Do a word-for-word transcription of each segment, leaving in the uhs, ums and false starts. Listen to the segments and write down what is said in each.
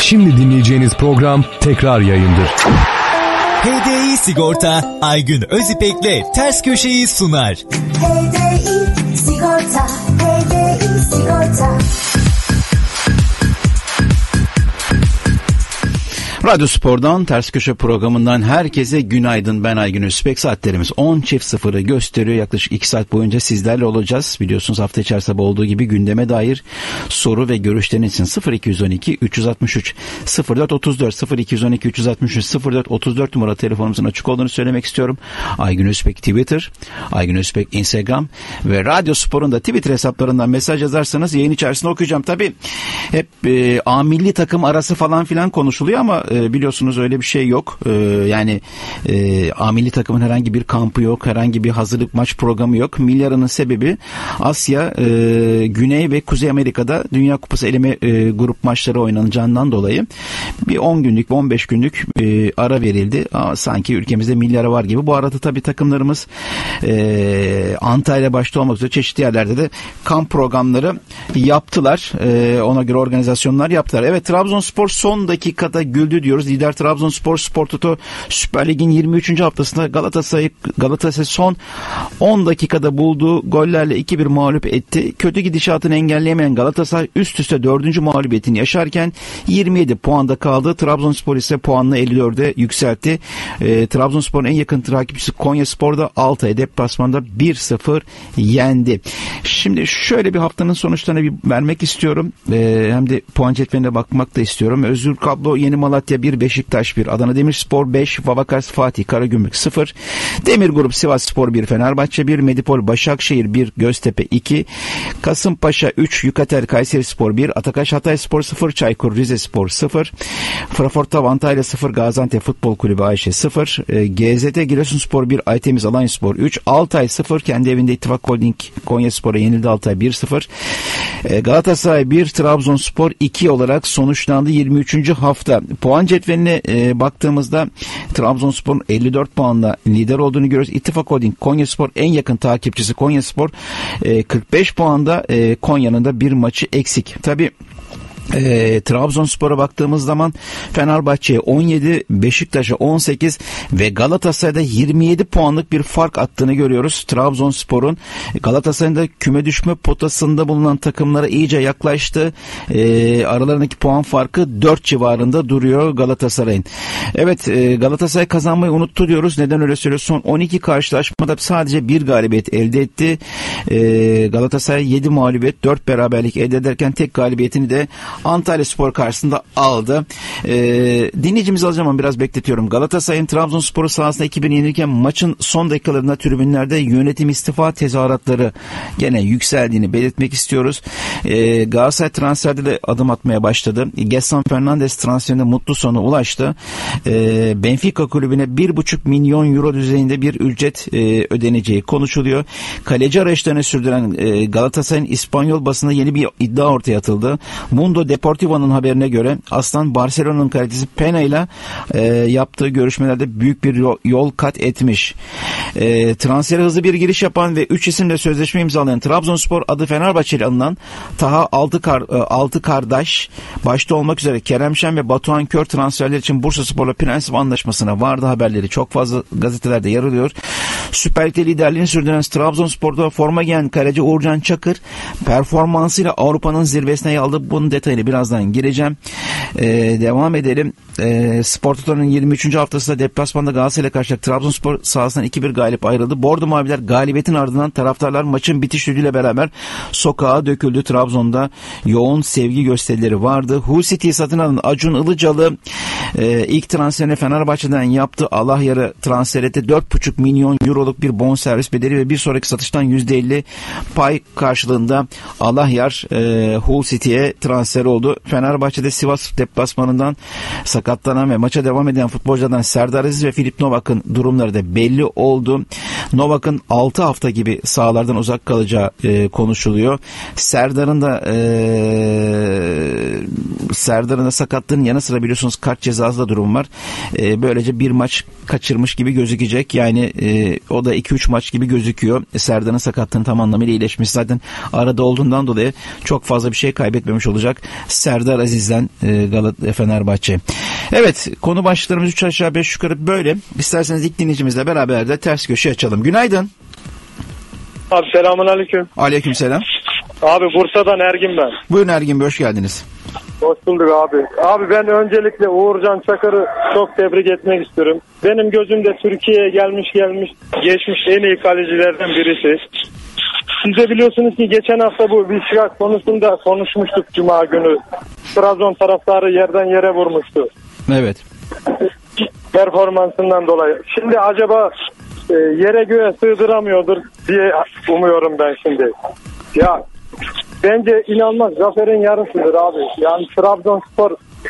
Şimdi dinleyeceğiniz program tekrar yayındır. H D I Sigorta Aygün Özipek'le Ters Köşe'yi sunar. H D I Sigorta, H D I Sigorta. Radyo Spor'dan Ters Köşe programından herkese günaydın. Ben Aygün Özpek. Saatlerimiz on çift sıfırı gösteriyor. Yaklaşık iki saat boyunca sizlerle olacağız. Biliyorsunuz hafta içerisinde olduğu gibi gündeme dair soru ve görüşleriniz için sıfır iki on iki üç altı üç sıfır dört otuz dört sıfır iki on iki üç altı üç sıfır dört otuz dört numara telefonumuzun açık olduğunu söylemek istiyorum. Aygün Özpek Twitter, Aygün Özpek Instagram ve Radyo Spor'un da Twitter hesaplarından mesaj yazarsanız yayın içerisinde okuyacağım. Tabii hep e, A milli takım arası falan filan konuşuluyor ama biliyorsunuz öyle bir şey yok. Ee, yani e, A milli takımın herhangi bir kampı yok. Herhangi bir hazırlık maç programı yok. Milyarının sebebi Asya, e, Güney ve Kuzey Amerika'da Dünya Kupası eleme e, grup maçları oynanacağından dolayı bir on günlük on beş günlük e, ara verildi. Aa, sanki ülkemizde milyara var gibi. Bu arada tabii takımlarımız e, Antalya başta olmak üzere çeşitli yerlerde de kamp programları yaptılar. E, ona göre organizasyonlar yaptılar. Evet, Trabzonspor son dakikada güldü diyoruz. Lider Trabzonspor Spor Toto Süper Lig'in yirmi üçüncü haftasında Galatasaray Galatasaray son on dakikada bulduğu gollerle iki bir mağlup etti. Kötü gidişatını engelleyemeyen Galatasaray üst üste dördüncü mağlubiyetini yaşarken yirmi yedi puanda kaldı. Trabzonspor ise puanını elli dörde yükseltti. E, Trabzonspor'un en yakın takipçisi Konyaspor'da Altay deplasmanda bir sıfır yendi. Şimdi şöyle bir haftanın sonuçlarına bir vermek istiyorum. E, hem de puan cetveline bakmak da istiyorum. Özgür Kablo Yeni Malatya bir, Beşiktaş bir, Adana Demirspor beş, Vavakars Fatih Karagümrük sıfır, Demir Grup Sivasspor bir, Fenerbahçe bir, Medipol Başakşehir bir, Göztepe iki, Kasımpaşa üç, Yukatel Kayserispor bir, Atakaş Hatayspor sıfır, Çaykur Rizespor sıfır, Frankfurt Antalya sıfır, Gaziantep Futbol Kulübü Ayşe sıfır, G Z T Giresunspor bir, Aytemiz Alanyaspor üç, Altay sıfır, kendi evinde İttifak Holding Konyaspor'a yenildi Altay bir sıfır, Galatasaray bir, Trabzonspor iki olarak sonuçlandı yirmi üçüncü hafta. Puan cetveline e, baktığımızda Trabzonspor'un elli dört puanla lider olduğunu görüyoruz. İttifak Holding Konyaspor en yakın takipçisi Konyaspor e, kırk beş puanda, e, Konya'nın da bir maçı eksik. Tabii E, Trabzonspor'a baktığımız zaman Fenerbahçe'ye on yedi, Beşiktaş'a on sekiz ve Galatasaray'da yirmi yedi puanlık bir fark attığını görüyoruz. Trabzonspor'un Galatasaray'ın da küme düşme potasında bulunan takımlara iyice yaklaştı. E, aralarındaki puan farkı dört civarında duruyor Galatasaray'ın. Evet, e, Galatasaray kazanmayı unuttu diyoruz. Neden öyle söylüyoruz? Son on iki karşılaşmada sadece bir galibiyet elde etti. E, Galatasaray yedi mağlubiyet, dört beraberlik elde ederken tek galibiyetini de Antalyaspor karşısında aldı. Ee, dinleyicimizi alacağım ama biraz bekletiyorum. Galatasaray'ın Trabzonspor'u sahasında iki bir yenilirken maçın son dakikalarında tribünlerde yönetim istifa tezahüratları gene yükseldiğini belirtmek istiyoruz. Ee, Galatasaray transferde de adım atmaya başladı. Gelson Fernandes transferinde mutlu sona ulaştı. Ee, Benfica kulübüne bir buçuk milyon euro düzeyinde bir ücret e, ödeneceği konuşuluyor. Kaleci arayışlarını sürdüren e, Galatasaray'ın İspanyol basında yeni bir iddia ortaya atıldı. Mundo Deportivo'nun haberine göre Aslan Barcelona'nın kalecisi Pena ile e, yaptığı görüşmelerde büyük bir yol, yol kat etmiş. E, transfere hızlı bir giriş yapan ve üç isimle sözleşme imzalayan Trabzonspor adı Fenerbahçe'li alınan Taha Altıkar, e, Altıkardaş başta olmak üzere Kerem Şen ve Batuhan Kör transferler için Bursaspor'la prensip anlaşmasına vardı haberleri çok fazla gazetelerde yer alıyor. Süper Lig'de liderliğini sürdüren Trabzonspor'da forma giyen kaleci Uğurcan Çakır performansıyla Avrupa'nın zirvesine aldı. Bunun detayını birazdan gireceğim. Ee, devam edelim. Ee, Spor Toto'nun yirmi üçüncü haftasında deplasmanda Galatasaray'la karşılaşacak Trabzonspor sahasından iki bir galip ayrıldı. Bordo Maviler galibiyetin ardından taraftarlar maçın bitiş düdüğüyle beraber sokağa döküldü. Trabzon'da yoğun sevgi gösterileri vardı. Hull City'yi satın alan Acun Ilıcalı e, ilk transferini Fenerbahçe'den yaptı. Alahyar'ı transfer etti. dört buçuk milyon euroluk bir bonservis bedeli ve bir sonraki satıştan yüzde elli pay karşılığında Alahyar e, Hull City'ye transfer oldu. Fenerbahçe'de Sivas deplasmanından sakatlanan ve maça devam eden futbolculardan Serdar Aziz ve Filip Novak'ın durumları da belli oldu. Novak'ın altı hafta gibi sahalardan uzak kalacağı e, konuşuluyor. Serdar'ın da e, Serdar'ın da sakatlığının yanı sıra biliyorsunuz kart ceza Zazda durum var. E, böylece bir maç kaçırmış gibi gözükecek. Yani e, o da iki üç maç gibi gözüküyor. E, Serdar'ın sakatlığını tam anlamıyla iyileşmiş. Zaten arada olduğundan dolayı çok fazla bir şey kaybetmemiş olacak Serdar Aziz'den e, Galatasaray Fenerbahçe. Evet, konu başlıklarımız üç aşağı beş yukarı böyle. İsterseniz ilk dinleyicimizle beraber de ters köşe açalım. Günaydın. Abi selamun aleyküm. Aleyküm selam. Abi Bursa'dan Ergin ben. Buyurun Ergin Bey, hoş geldiniz. Hoş bulduk abi. Abi ben öncelikle Uğurcan Çakır'ı çok tebrik etmek istiyorum. Benim gözümde Türkiye'ye gelmiş gelmiş geçmiş en iyi kalecilerden birisi. Siz de biliyorsunuz ki geçen hafta bu Vişyak konusunda konuşmuştuk Cuma günü. Trabzon taraftarı yerden yere vurmuştu. Evet. Performansından dolayı. Şimdi acaba e, yere göğe sığdıramıyordur diye umuyorum ben şimdi. Ya bence inanılmaz zaferin yarısıdır abi. Yani Trabzonspor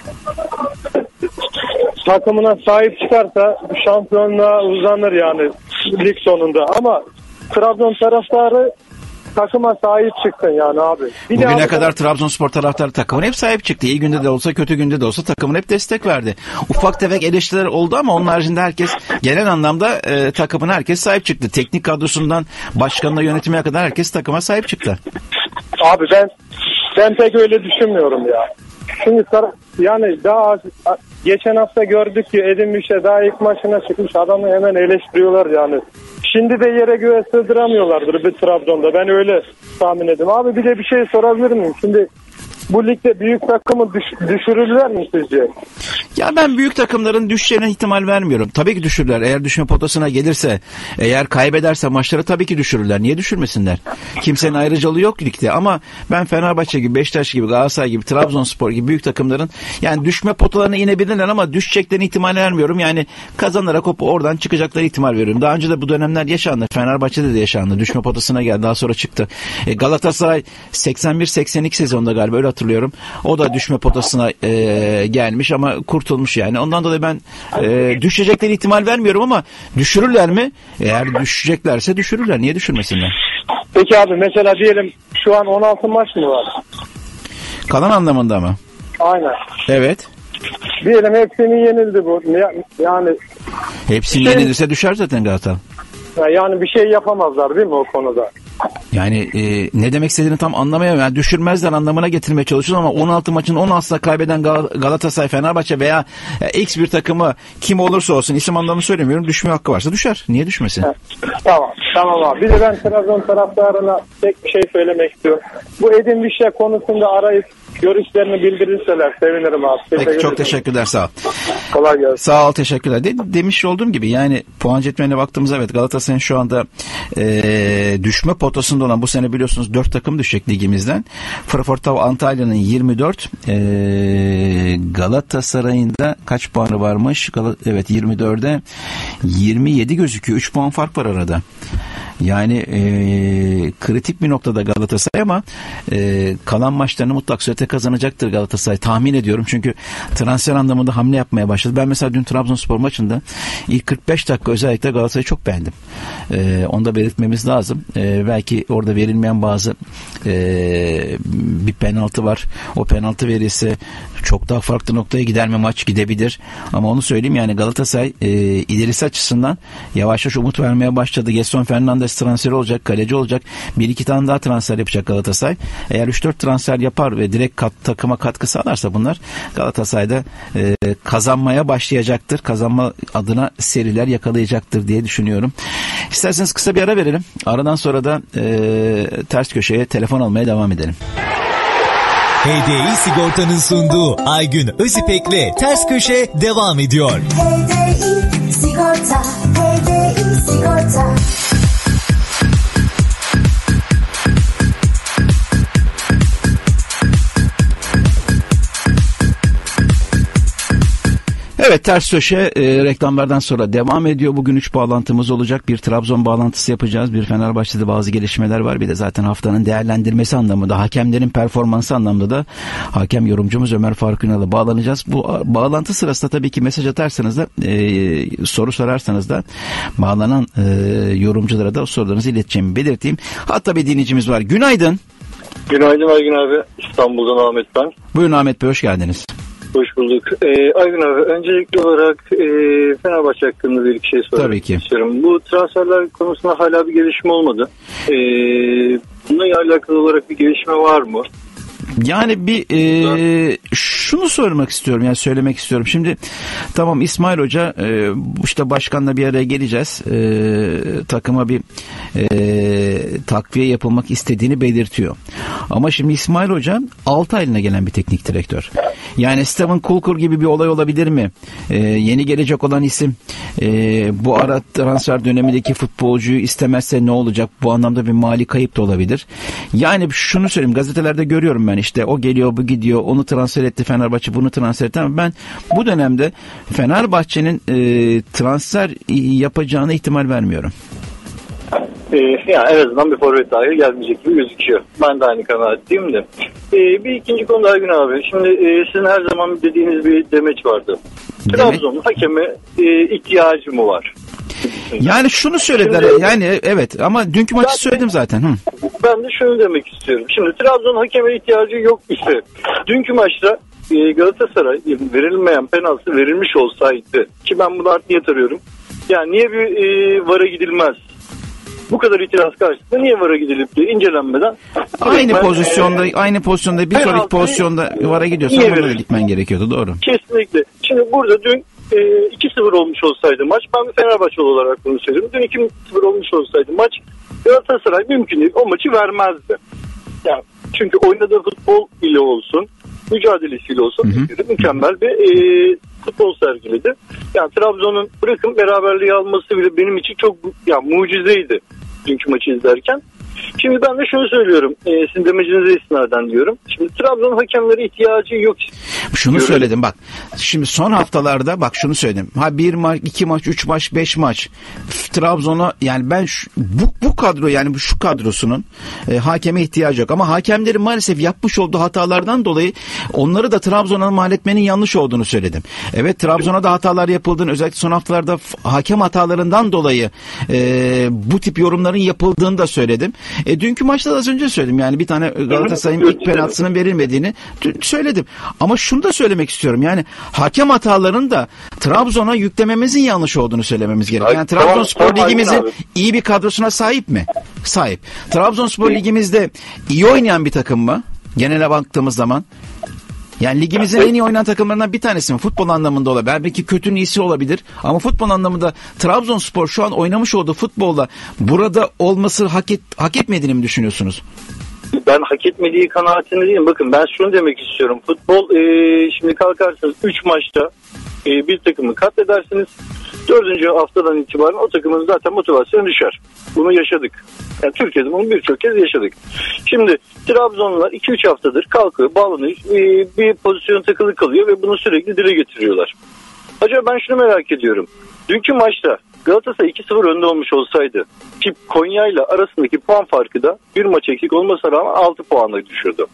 takımına sahip çıkarsa şampiyonluğa uzanır yani lig sonunda. Ama Trabzon taraftarı takıma sahip çıksın yani abi. Bir Bugüne abi, kadar Trabzonspor taraftarı takımına hep sahip çıktı. İyi günde de olsa kötü günde de olsa takımına hep destek verdi. Ufak tefek eleştiriler oldu ama onun haricinde herkes genel anlamda e, takımına herkes sahip çıktı. Teknik kadrosundan başkanına yönetimine kadar herkes takıma sahip çıktı. Abi ben ben pek öyle düşünmüyorum ya. Şimdi yani daha geçen hafta gördük ki Edin Mişe daha ilk maçına çıkmış, adamı hemen eleştiriyorlar yani. Şimdi de yere göğe sığdıramıyorlardır bir Trabzon'da. Ben öyle tahmin ediyorum. Abi bir de bir şey sorabilir miyim? Şimdi bu ligde büyük takımı düş- düşürürler mi sizce? Ya ben büyük takımların düşeceğine ihtimal vermiyorum. Tabii ki düşürürler. Eğer düşme potasına gelirse, eğer kaybederse maçları tabii ki düşürürler. Niye düşürmesinler? Kimsenin ayrıcalığı yok ligde ama ben Fenerbahçe gibi, Beşiktaş gibi, Galatasaray gibi, Trabzonspor gibi büyük takımların yani düşme potalarına inebilirler ama düşeceklerine ihtimal vermiyorum. Yani kazanarak hop oradan çıkacakları ihtimal veriyorum. Daha önce de bu dönemler yaşandı. Fenerbahçe'de de yaşandı. Düşme potasına geldi. Daha sonra çıktı. E, Galatasaray seksen bir seksen iki sezonda galiba öyle hatırlıyorum. O da düşme potasına e, gelmiş ama kurtulmuş yani. Ondan dolayı ben e, düşecekleri ihtimal vermiyorum ama düşürürler mi? Eğer düşeceklerse düşürürler. Niye düşürmesinler? Peki abi mesela diyelim şu an on altı maç mı var? Kalan anlamında mı? Aynen. Evet. Diyelim hepsini yenildi bu. Yani hepsini şey, yenilirse düşer zaten Galatasaray. Yani bir şey yapamazlar değil mi o konuda? Yani e, ne demek istediğini tam anlamıyorum. Yani düşürmezler anlamına getirmeye çalışıyorum ama on altı maçın on altıda kaybeden Gal- Galatasaray, Fenerbahçe veya e, X bir takımı kim olursa olsun isim anlamını söylemiyorum. Düşme hakkı varsa düşer. Niye düşmesin? Evet. Tamam. Tamam abi. Bir de ben Trabzon taraftarına tek bir şey söylemek istiyorum. Bu Edin Vişya konusunda arayıp görüşlerini bildirirseler sevinirim abi. Peki, teşekkür çok ederim. teşekkürler, sağ ol. Kolay gelsin. Sağ ol, teşekkürler. De, demiş olduğum gibi yani puan cetveline baktığımızda evet Galatasaray'ın şu anda e, düşme potasında olan bu sene biliyorsunuz dört takım düşecek ligimizden. Frankfurt Antalya'nın yirmi dört, e, Galatasaray'ın da kaç puanı varmış? Gal- evet yirmi dörde yirmi yedi gözüküyor. üç puan fark var arada. Yani e, kritik bir noktada Galatasaray ama e, kalan maçlarını mutlak surette kazanacaktır Galatasaray. Tahmin ediyorum çünkü transfer anlamında hamle yapmaya başladı. Ben mesela dün Trabzonspor maçında ilk kırk beş dakika özellikle Galatasaray'ı çok beğendim. E, onu da belirtmemiz lazım. E, belki orada verilmeyen bazı e, bir penaltı var. O penaltı verilse çok daha farklı noktaya gider mi maç, gidebilir. Ama onu söyleyeyim yani Galatasaray e, ilerisi açısından yavaş yavaş umut vermeye başladı. Gerson Fernandes transferi olacak, kaleci olacak. Bir iki tane daha transfer yapacak Galatasaray. Eğer üç dört transfer yapar ve direkt kat, takıma katkı sağlarsa bunlar Galatasaray'da e, kazanmaya başlayacaktır. Kazanma adına seriler yakalayacaktır diye düşünüyorum. İsterseniz kısa bir ara verelim. Aradan sonra da e, ters köşeye telefon almaya devam edelim. H D I Sigorta'nın sunduğu Aygün Özipek'le Ters Köşe devam ediyor. H D I Sigorta, H D I Sigorta. Evet, ters köşe e, reklamlardan sonra devam ediyor. Bugün üç bağlantımız olacak. Bir Trabzon bağlantısı yapacağız. Bir Fenerbahçe'de bazı gelişmeler var. Bir de zaten haftanın değerlendirmesi anlamında, hakemlerin performansı anlamında da hakem yorumcumuz Ömer Faruk Ünal'a bağlanacağız. Bu bağlantı sırasında tabii ki mesaj atarsanız da e, soru sorarsanız da bağlanan e, yorumculara da sorularınızı ileteceğimi belirteyim. Hatta bir dinleyicimiz var. Günaydın. Günaydın Aygün abi. İstanbul'dan Ahmet ben. Buyurun Ahmet Bey, hoş geldiniz. Hoş bulduk. Ee, Aygün abi, öncelikli olarak e, Fenerbahçe hakkında bir iki şey sormak Tabii ki. istiyorum. Bu transferler konusunda hala bir gelişme olmadı. Ee, bununla alakalı olarak bir gelişme var mı? Yani bir e, şunu sormak istiyorum, yani söylemek istiyorum. Şimdi tamam, İsmail Hoca e, işte başkanla bir araya geleceğiz. E, takıma bir e, takviye yapılmak istediğini belirtiyor. Ama şimdi İsmail Hoca altı aylığına gelen bir teknik direktör. Yani Steven Kulkur gibi bir olay olabilir mi? E, yeni gelecek olan isim e, bu ara transfer dönemindeki futbolcuyu istemezse ne olacak? Bu anlamda bir mali kayıp da olabilir. Yani şunu söyleyeyim, gazetelerde görüyorum ben, işte o geliyor, bu gidiyor, onu transfer etti Fenerbahçe, bunu transfer etti, ama ben bu dönemde Fenerbahçe'nin e, transfer yapacağına ihtimal vermiyorum. Ee, yani en azından bir forvet dahi gelmeyecek gibi gözüküyor. Ben de aynı kanaatteyim de. Ee, bir ikinci konu Aygün abi. Şimdi e, sizin her zaman dediğiniz bir demeç vardı. Trabzon'un hakeme e, ihtiyacı mı var? Yani şunu söylediler. Şimdi, yani evet, ama dünkü maçı söyledim zaten. Hı. Ben de şunu demek istiyorum. Şimdi Trabzon hakeme ihtiyacı yok ise dünkü maçta e, Galatasaray verilmeyen penaltı verilmiş olsaydı, ki ben bunu art niyet arıyorum. Yani niye bir e, vara gidilmez? Bu kadar itiraz karşısında niye vara gidilip de incelenmeden aynı ben, pozisyonda e, aynı pozisyonda bir sonraki pozisyonda vara gidiyorsa ona da gitmen gerekiyordu, doğru. Kesinlikle. Şimdi burada dün e, iki sıfır olmuş olsaydı maç, ben bir Fenerbahçeli olarak bunu söylüyorum. Dün iki sıfır olmuş olsaydı maç, Galatasaray mümkün değil o maçı vermezdi. Yani çünkü oynadığı futbol ile olsun, mücadelesiyle olsun, hı hı. mükemmel bir e, futbol sergiledi. Yani Trabzon'un bırakın beraberliği alması bile benim için çok yani mucizeydi dünkü maçı izlerken. Şimdi ben de şunu söylüyorum. E, sizin demecinize istinaden diyorum. Şimdi Trabzon hakemlere ihtiyacı yok. Şunu diyorum. Söyledim bak. Şimdi son haftalarda bak şunu söyledim. Ha bir maç, iki maç, üç maç, beş maç. Trabzon'a yani ben şu, bu bu kadro yani şu kadrosunun e, hakeme ihtiyacı yok. Ama hakemlerin maalesef yapmış olduğu hatalardan dolayı onları da Trabzon'a mal etmenin yanlış olduğunu söyledim. Evet, Trabzon'a da hatalar yapıldığını, özellikle son haftalarda hakem hatalarından dolayı e, bu tip yorumların yapıldığını da söyledim. E, dünkü maçta da az önce söyledim, yani bir tane Galatasaray'ın ilk penaltısının verilmediğini söyledim. Ama şunu da söylemek istiyorum, yani hakem hatalarının da Trabzon'a yüklememizin yanlış olduğunu söylememiz gerekiyor. Yani Trabzonspor tamam, Ligimizin tamam, iyi bir kadrosuna sahip mi? Sahip. Trabzonspor Ligimizde iyi oynayan bir takım mı? Genele baktığımız zaman. Yani ligimizin en iyi oynayan takımlarından bir tanesi mi? Futbol anlamında olabilir. Belki kötünün iyisi olabilir. Ama futbol anlamında Trabzonspor şu an oynamış olduğu futbolla burada olması hak, et, hak etmediğini mi düşünüyorsunuz? Ben hak etmediği kanaatinde değilim. Bakın ben şunu demek istiyorum. Futbol e, şimdi kalkarsanız üç maçta e, bir takımı katledersiniz. Dördüncü haftadan itibaren o takımın zaten motivasyonu düşer. Bunu yaşadık. Yani Türkiye'de bunu birçok kez yaşadık. Şimdi Trabzonlular iki üç haftadır kalkıyor, bağlanıyor, bir pozisyon takılı kalıyor ve bunu sürekli dile getiriyorlar. Acaba ben şunu merak ediyorum. Dünkü maçta Galatasaray iki sıfır önde olmuş olsaydı ki Konya ile arasındaki puan farkı da bir maç eksik olmasına rağmen altı puanla düşürdü.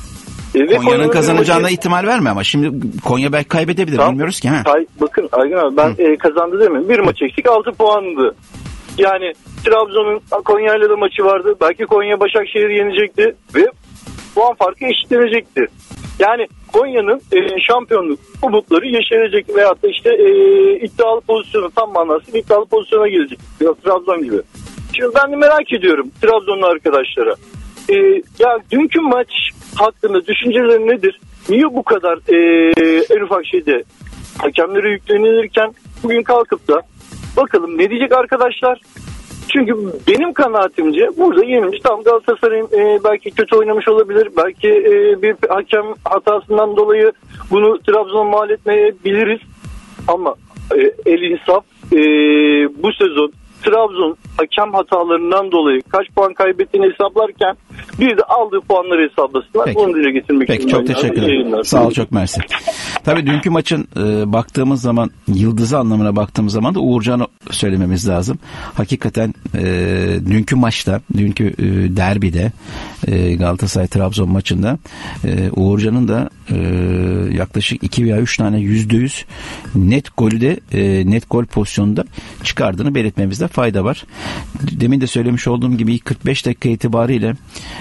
E, Konya'nın Konya'nın kazanacağına maçı... ihtimal verme ama şimdi Konya belki kaybedebilir, tamam, bilmiyoruz ki. Ha. Kay, bakın Aygün abi ben e, kazandı demiyorum. Bir maç eksik altı puandı. Yani Trabzon'un Konya ile de maçı vardı. Belki Konya Başakşehir'i yenecekti ve puan farkı eşitlenecekti. Yani Konya'nın e, şampiyonluk umutları yeşerecek veyahut da işte e, iddialı pozisyonu, tam manasıyla iddialı pozisyona gelecek. Biraz Trabzon gibi. Şimdi ben de merak ediyorum Trabzonlu arkadaşlara. E, ya dünkü maç hakkında düşünceleri nedir? Niye bu kadar e, en ufak şeyde hakemlere yüklenilirken bugün kalkıp da bakalım ne diyecek arkadaşlar? Çünkü benim kanaatimce burada yenilmiş. Tam Galatasaray'ın e, belki kötü oynamış olabilir. Belki e, bir hakem hatasından dolayı bunu Trabzon'a mal etmeyebiliriz. Ama e, el insaf e, bu sezon Trabzon hakem hatalarından dolayı kaç puan kaybettiğini hesaplarken bir de aldığı puanları hesaplasınlar. Peki. Onu dile getirmek Peki, çok teşekkür ederim. Sağ ol, çok mersi. Tabii dünkü maçın e, baktığımız zaman, yıldızı anlamına baktığımız zaman da Uğurcan'ı söylememiz lazım. Hakikaten e, dünkü maçta, dünkü e, derbide e, Galatasaray-Trabzon maçında e, Uğurcan'ın da e, yaklaşık iki veya üç tane yüzde yüz net golü de e, net gol pozisyonunda çıkardığını belirtmemizde fayda var. demin de söylemiş olduğum gibi ilk kırk beş dakika itibariyle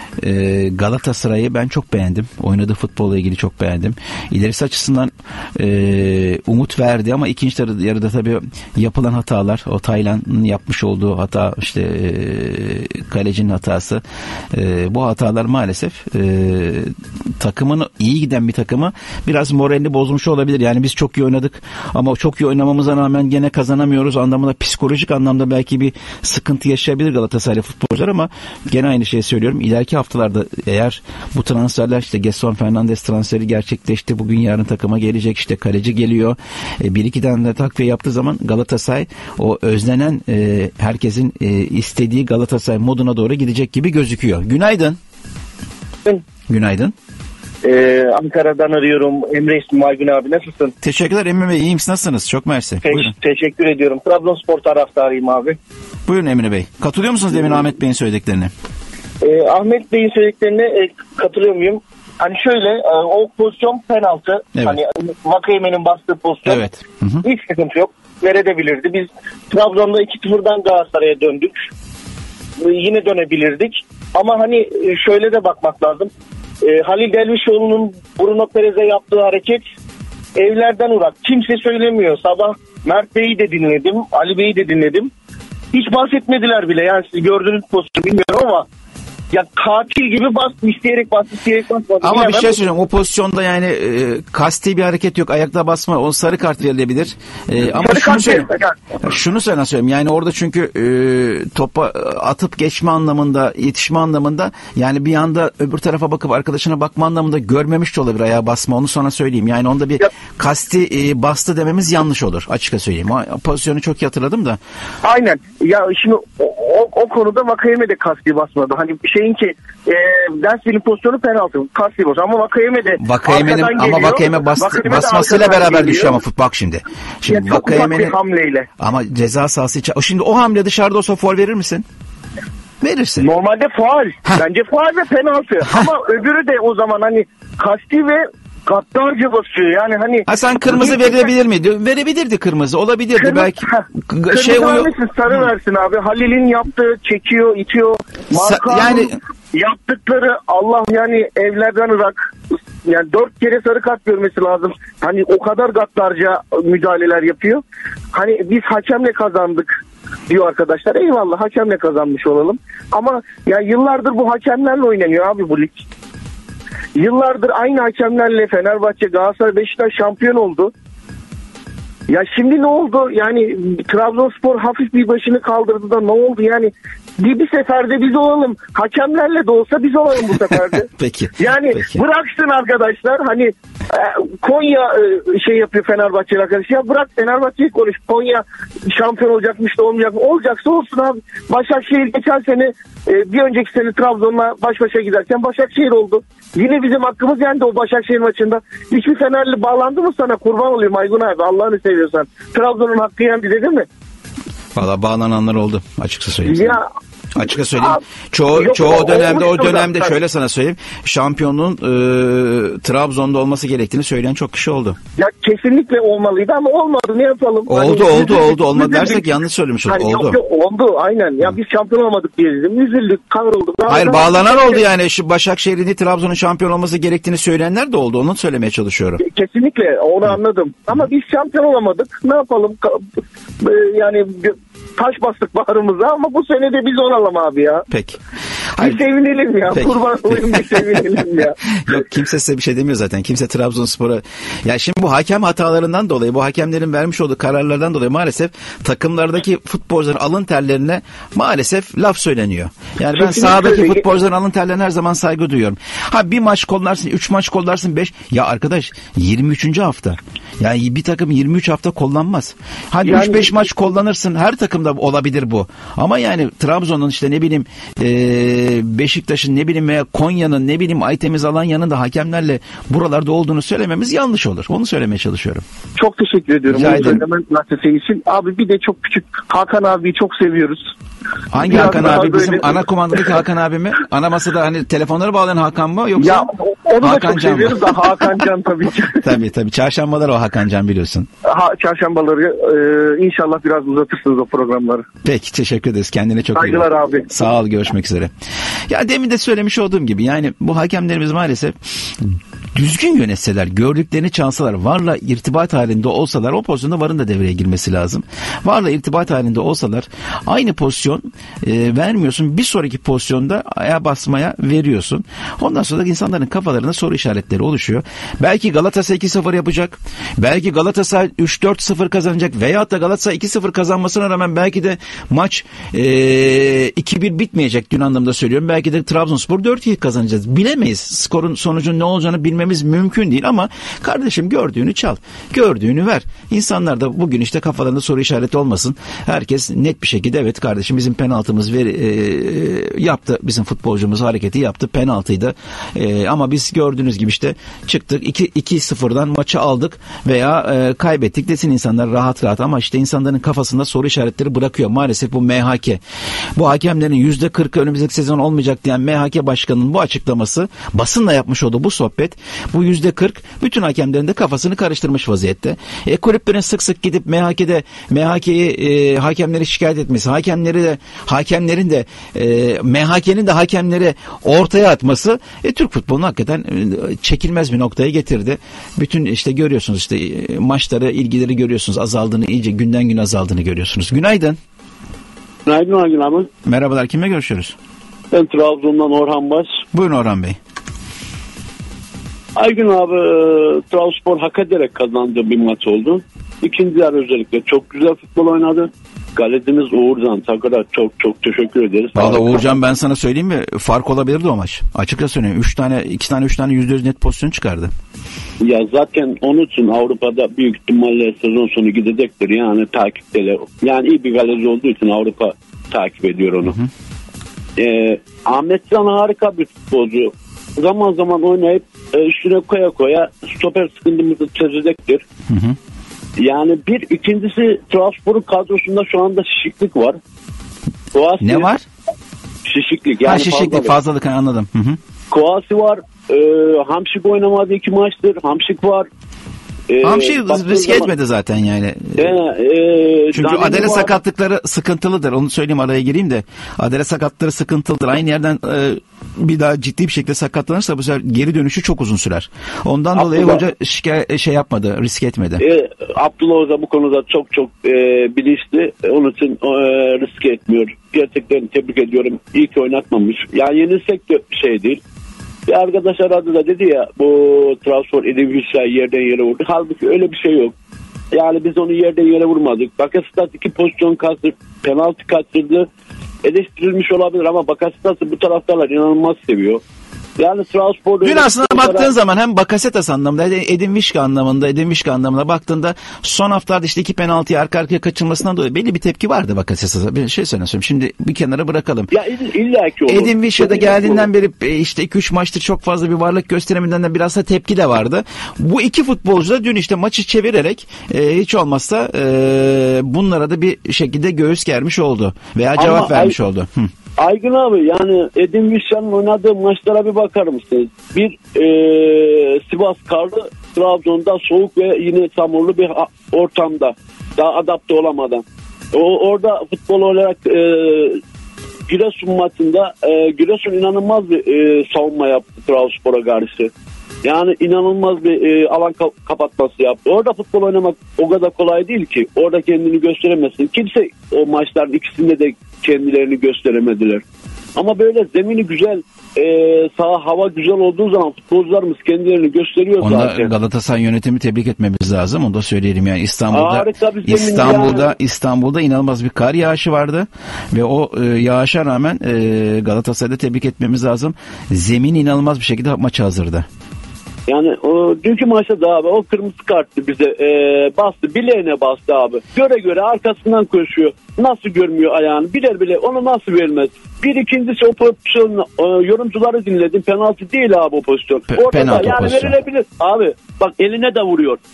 e, Galatasaray'ı ben çok beğendim. Oynadığı futbolla ilgili çok beğendim. İlerisi açısından e, umut verdi ama ikinci yarıda tabii yapılan hatalar, o Taylan'ın yapmış olduğu hata, işte e, kalecinin hatası, e, bu hatalar maalesef e, takımın, iyi giden bir takımı biraz moralini bozmuş olabilir. Yani biz çok iyi oynadık ama çok iyi oynamamıza rağmen gene kazanamıyoruz anlamında, psikolojik anlamda belki bir sıkıntı yaşayabilir Galatasaraylı futbolcular ama gene aynı şeyi söylüyorum. İleriki haftalarda eğer bu transferler, işte Gerson Fernandes transferi gerçekleşti, bugün yarın takıma gelecek, işte kaleci geliyor, e, bir iki tane de takviye yaptığı zaman Galatasaray o özlenen e, herkesin e, istediği Galatasaray moduna doğru gidecek gibi gözüküyor. Günaydın. Günaydın. Ee, Ankara'dan arıyorum. Emre ismim, Aygün abi, nasılsın? Teşekkürler Emre Bey, iyiyim, nasılsınız? Çok mersi. Te- Buyurun. Teşekkür ediyorum. Trabzonspor taraftarıyım abi. Buyurun Emre Bey. Katılıyor musunuz demin Ahmet Bey'in söylediklerine? Ee, Ahmet Bey'in söylediklerine e, katılıyor muyum? Hani şöyle, e, o pozisyon penaltı. Evet. Hani Vakayeme'nin bastığı pozisyon. Evet. Hı hı. Hiç sıkıntı yok. Verebilirdi. Biz Trabzon'da iki sıfırdan Galatasaray'a döndük. E, yine dönebilirdik. Ama hani e, şöyle de bakmak lazım. E, Halil Dervişoğlu'nun Bruno Perez'e yaptığı hareket evlerden urak. Kimse söylemiyor. Sabah Mert Bey'i de dinledim, Ali Bey'i de dinledim. Hiç bahsetmediler bile. Yani siz gördüğünüz pozisyonu bilmiyorum ama ya katil gibi bastı, isteyerek bastı, isteyerek bastı. Ama Bilemem. bir şey söyleyeyim, o pozisyonda yani e, kasti bir hareket yok, ayakta basma, o sarı kart verilebilir. E, ama Sarı şunu kart söyleyeyim, verir. şunu sana söyleyeyim, yani orada çünkü e, topa atıp geçme anlamında, yetişme anlamında, yani bir anda öbür tarafa bakıp arkadaşına bakma anlamında görmemiş de olabilir ayağa basma, onu sana söyleyeyim. Yani onda bir ya, kasti e, bastı dememiz yanlış olur, açıkça söyleyeyim. O pozisyonu çok iyi hatırladım da. Aynen. Ya şimdi o, o, o konuda Vakayeme de kasti basmadı. Hani şeyin ki e, Densville'in pozisyonu penaltı. Kasti basmadı. Ama Vakayeme de Vakayeme'nin ama geliyor. Vakayeme bas, Vakayeme basmasıyla beraber geliyor. düşüyor ama bak şimdi. Şimdi Ya çok ufak bir Vakayeme'nin hamleyle. ama ceza sahası içi. Şimdi o hamle dışarıda olsa faul verir misin? Verirsin. Normalde faul. Bence faul ve penaltı. Ama öbürü de o zaman hani kasti ve gaddarca basıyor. Yani hani Ha sen kırmızı verebilir miydi? Verebilirdi kırmızı. Olabilirdi Kırmızı, belki. ha, kırmızı şey uyu... vermesin, sarı versin abi. Halil'in yaptığı çekiyor, itiyor. Markanın yani yaptıkları Allah yani evlerden ırak. Yani dört kere sarı kart görmesi lazım. Hani o kadar gaddarca müdahaleler yapıyor. Hani biz hakemle kazandık diyor arkadaşlar. Eyvallah, hakemle kazanmış olalım. Ama ya yıllardır bu hakemlerle oynanıyor abi bu lig. Yıllardır aynı hakemlerle Fenerbahçe, Galatasaray, Beşiktaş şampiyon oldu. Ya şimdi ne oldu? Yani Trabzonspor hafif bir başını kaldırdı da ne oldu? Yani bir, bir seferde biz olalım. Hakemlerle de olsa biz olalım bu seferde. Peki. Yani Peki. bıraksın arkadaşlar. Hani e, Konya e, şey yapıyor Fenerbahçeli arkadaş. Ya bırak Fenerbahçe'yi konuş. Konya şampiyon olacakmış da olmayacak mı? Olacaksa olsun abi. Başakşehir geçen sene e, bir önceki sene Trabzon'la baş başa giderken Başakşehir oldu. Yine bizim hakkımız yendi o Başakşehir maçında. Hiçbir Fenerli bağlandı mı sana? Kurban olayım Aygun abi. Allah'ını seviyorsan. Trabzon'un hakkı yendi dedi mi? Valla bağlananlar oldu, açıkça söyleyeyim. Ya Açıkça söyleyeyim. Abi, Çoğu yok, çoğu o- dönemde o olmuştur da. dönemde Tabii. şöyle sana söyleyeyim. Şampiyonluğun e, Trabzon'da olması gerektiğini söyleyen çok kişi oldu. ya kesinlikle olmalıydı ama olmadı. Ne yapalım? Oldu Hani oldu üzüldük, oldu olmadı üzüldük. dersek yanlış söylemiş olduk. Hani Oldu. Yok, yok, oldu aynen. Ya biz şampiyon olamadık diye dedim. Üzüldük, kavrulduk. Hayır, bağlanan oldu yani. Şu Başakşehir'in Trabzon'un şampiyon olması gerektiğini söyleyenler de oldu. Onu söylemeye çalışıyorum. Kesinlikle onu anladım. Ama biz şampiyon olamadık. Ne yapalım? Ka- e, Yani taş bastık bağrımıza ama bu sene de biz olalım abi ya. Peki. Bir Hayır. sevinelim ya. Peki. Kurban olayım, bir sevinelim ya. Yok, kimse size bir şey demiyor zaten. Kimse Trabzonspor'a... Ya şimdi bu hakem hatalarından dolayı, bu hakemlerin vermiş olduğu kararlardan dolayı maalesef takımlardaki futbolcuların alın terlerine maalesef laf söyleniyor. Yani ben Kesinlikle sahadaki öyle. futbolcuların alın terlerine her zaman saygı duyuyorum. Ha bir maç kollarsın, üç maç kollarsın, beş... Ya arkadaş yirmi üçüncü hafta. Yani bir takım yirmi üç hafta kullanmaz. Hadi Yani- üç beş maç kullanırsın. Her takımda olabilir bu. Ama yani Trabzon'un işte ne bileyim e, Beşiktaş'ın ne bileyim veya Konya'nın ne bileyim Aytemiz Alanya'nın da hakemlerle buralarda olduğunu söylememiz yanlış olur. Onu söylemeye çalışıyorum. Çok teşekkür ediyorum. Rica Onu ederim. söylemen nasıl için. Abi bir de çok küçük Hakan abiyi çok seviyoruz. Hangi Biraz Hakan daha abi? Bizim böyle- ana kumandadaki Hakan abi mi? Ana masada hani telefonları bağlayan Hakan mı? Yoksa Ya onu da Hakan çok Can mı? seviyoruz da Hakan Can tabii ki. Tabii tabii. Çarşambalar o Hakan Can biliyorsun. Ha, çarşambaları e, inşallah biraz uzatırsınız o programları. Peki teşekkür ederiz. Kendine çok iyi bak. Saygılar abi. Sağ ol, görüşmek üzere. Ya demin de söylemiş olduğum gibi yani bu hakemlerimiz maalesef düzgün yönetseler, gördüklerini çalsalar, varla irtibat halinde olsalar, o pozisyonda varın da devreye girmesi lazım. Varla irtibat halinde olsalar aynı pozisyon e, vermiyorsun. Bir sonraki pozisyonda ayağa basmaya veriyorsun. Ondan sonra da insanların kafalarında soru işaretleri oluşuyor. Belki Galatasaray iki sıfır yapacak. Belki Galatasaray üç dört sıfır kazanacak. Veyahut da Galatasaray iki sıfır kazanmasına rağmen belki de maç e, iki bir bitmeyecek. Dün anlamda söylüyorum. Belki de Trabzonspor dört iki kazanacağız. Bilemeyiz. Skorun sonucunun ne olacağını bilmemiz mümkün değil ama kardeşim gördüğünü çal. Gördüğünü ver. İnsanlar da bugün işte kafalarında soru işareti olmasın. Herkes net bir şekilde evet kardeşim bizim penaltımız ver, e, yaptı. Bizim futbolcumuz hareketi yaptı. Penaltıydı. E, ama biz gördüğünüz gibi işte çıktık iki sıfırdan maçı aldık veya e, kaybettik desin insanlar rahat rahat ama işte insanların kafasında soru işaretleri bırakıyor. Maalesef bu M H K. Bu hakemlerin yüzde kırkı önümüzdeki sezon olmayacak diyen M H K başkanının bu açıklaması, basınla yapmış olduğu bu sohbet, bu yüzde kırk bütün hakemlerin de kafasını karıştırmış vaziyette. E, kulüplerin sık sık gidip M H K'de M H K'yi e, hakemleri şikayet etmesi, hakemleri de hakemlerin de e, M H K'nin de hakemleri ortaya atması e, Türk futbolunu hakikaten e, çekilmez bir noktaya getirdi. Bütün işte görüyorsunuz işte e, maçları, ilgileri görüyorsunuz azaldığını, iyice günden gün azaldığını görüyorsunuz. Günaydın. Günaydın Aygün abi. Merhabalar, kimle görüşüyoruz? Ben Trabzon'dan Orhan Baş. Buyurun Orhan Bey. Aygün abi, Trabzonspor hak ederek kazandığı bir maç oldu. İkinci yarı özellikle çok güzel futbol oynadı. Galetimiz Uğurcan Takır'a çok çok teşekkür ederiz. Valla Uğurcan, ben sana söyleyeyim mi? Fark olabilirdi o maç. Açıkça söyleyeyim. Üç tane, iki tane, üç tane yüzde yüz net pozisyon çıkardı. Ya zaten onun için Avrupa'da büyük ihtimalle sezon sonu gidecektir. Yani takipteler. Yani iyi bir galeci olduğu için Avrupa takip ediyor onu. Hı hı. Ee, Ahmet Can harika bir futbolcu. Zaman zaman oynayıp e, üstüne koya koya stoper sıkıntımızı çözecektir. Hı hı. Yani bir, ikincisi Trabzonspor'un kadrosunda şu anda şişiklik var. Koasi, ne var? Şişiklik. Yani ha şişiklik, fazlalık, fazlalık anladım. Hı hı. Koasi var. E, Hamşik oynamadı iki maçtır. Hamşik var. E, Hamşik riske zaman... etmedi zaten yani. E, e, Çünkü adele var. Sakatlıkları sıkıntılıdır. Onu söyleyeyim, araya gireyim de. Adele sakatlıkları sıkıntılıdır. Aynı yerden e, bir daha ciddi bir şekilde sakatlanırsa bu sefer geri dönüşü çok uzun sürer. Ondan Abdullah, dolayı hoca şike, şey yapmadı, risk etmedi. E, Abdullah Hoca bu konuda çok çok e, bilinçli. Onun için e, risk etmiyor. Gerçekten tebrik ediyorum. İyi ki oynatmamış. Yani yenilsek de şey değil. Bir arkadaş aradı da dedi ya, bu Trabzonspor Edin Hüsra'yı yerden yere vurdu. Halbuki öyle bir şey yok. Yani biz onu yerden yere vurmadık. Bakasetas iki pozisyon kaçırdı, penaltı kaçırdı. Eleştirilmiş olabilir ama Bakasetas'ı bu taraftarlar inanılmaz seviyor. Yani Trabzonspor... Dün aslında baktığın olarak... zaman hem Bakasetas anlamında, Edin Vişka anlamında, Edin Vişka anlamında baktığında son haftalarda işte iki penaltıyı arka arkaya kaçırmasından dolayı belli bir tepki vardı Bakasetas'a. Bir şey söyleyeyim. Şimdi bir kenara bırakalım. Ya illa ki olur. Edin Vişka'da geldiğinden beri işte iki üç maçtır çok fazla bir varlık gösteremediğinden de biraz da tepki de vardı. Bu iki futbolcu da dün işte maçı çevirerek e, hiç olmazsa e, bunlara da bir şekilde göğüs germiş oldu. Veya cevap Ama vermiş ay- oldu. Hı. Aygün abi, yani Edin Vişka'nın oynadığı maçlara bir bakar mısınız? Bir e, Sivas karlı, Trabzon'da soğuk ve yine çamurlu bir ortamda, daha adapte olamadan. O, orada futbol olarak e, Giresun maçında e, Giresun inanılmaz bir e, savunma yaptı Trabzonspor'a karşı. Yani inanılmaz bir e, alan ka- kapatması yaptı. Orada futbol oynamak o kadar kolay değil ki. Orada kendini gösteremezsin. Kimse o maçların ikisinde de kendilerini gösteremediler. Ama böyle zemini güzel, e, saha hava güzel olduğu zaman futbolcularımız kendilerini gösteriyor Onda zaten. Galatasaray yönetimi tebrik etmemiz lazım. Onu da söyleyelim yani İstanbul'da İstanbul'da yani. İstanbul'da inanılmaz bir kar yağışı vardı ve o e, yağışa rağmen e, Galatasaray'da tebrik etmemiz lazım. Zemin inanılmaz bir şekilde maça hazırdı. Yani o dünkü maçta da abi o kırmızı kartı bize e, bastı, bileğine bastı abi. Göre göre arkasından koşuyor. Nasıl görmüyor ayağını? Biler bile onu nasıl vermez? Bir ikincisi o pozisyon e, yorumcuları dinledim. Penaltı değil abi o pozisyon. Pe- Orada da yani pozisyon. verilebilir. Abi bak eline de vuruyor.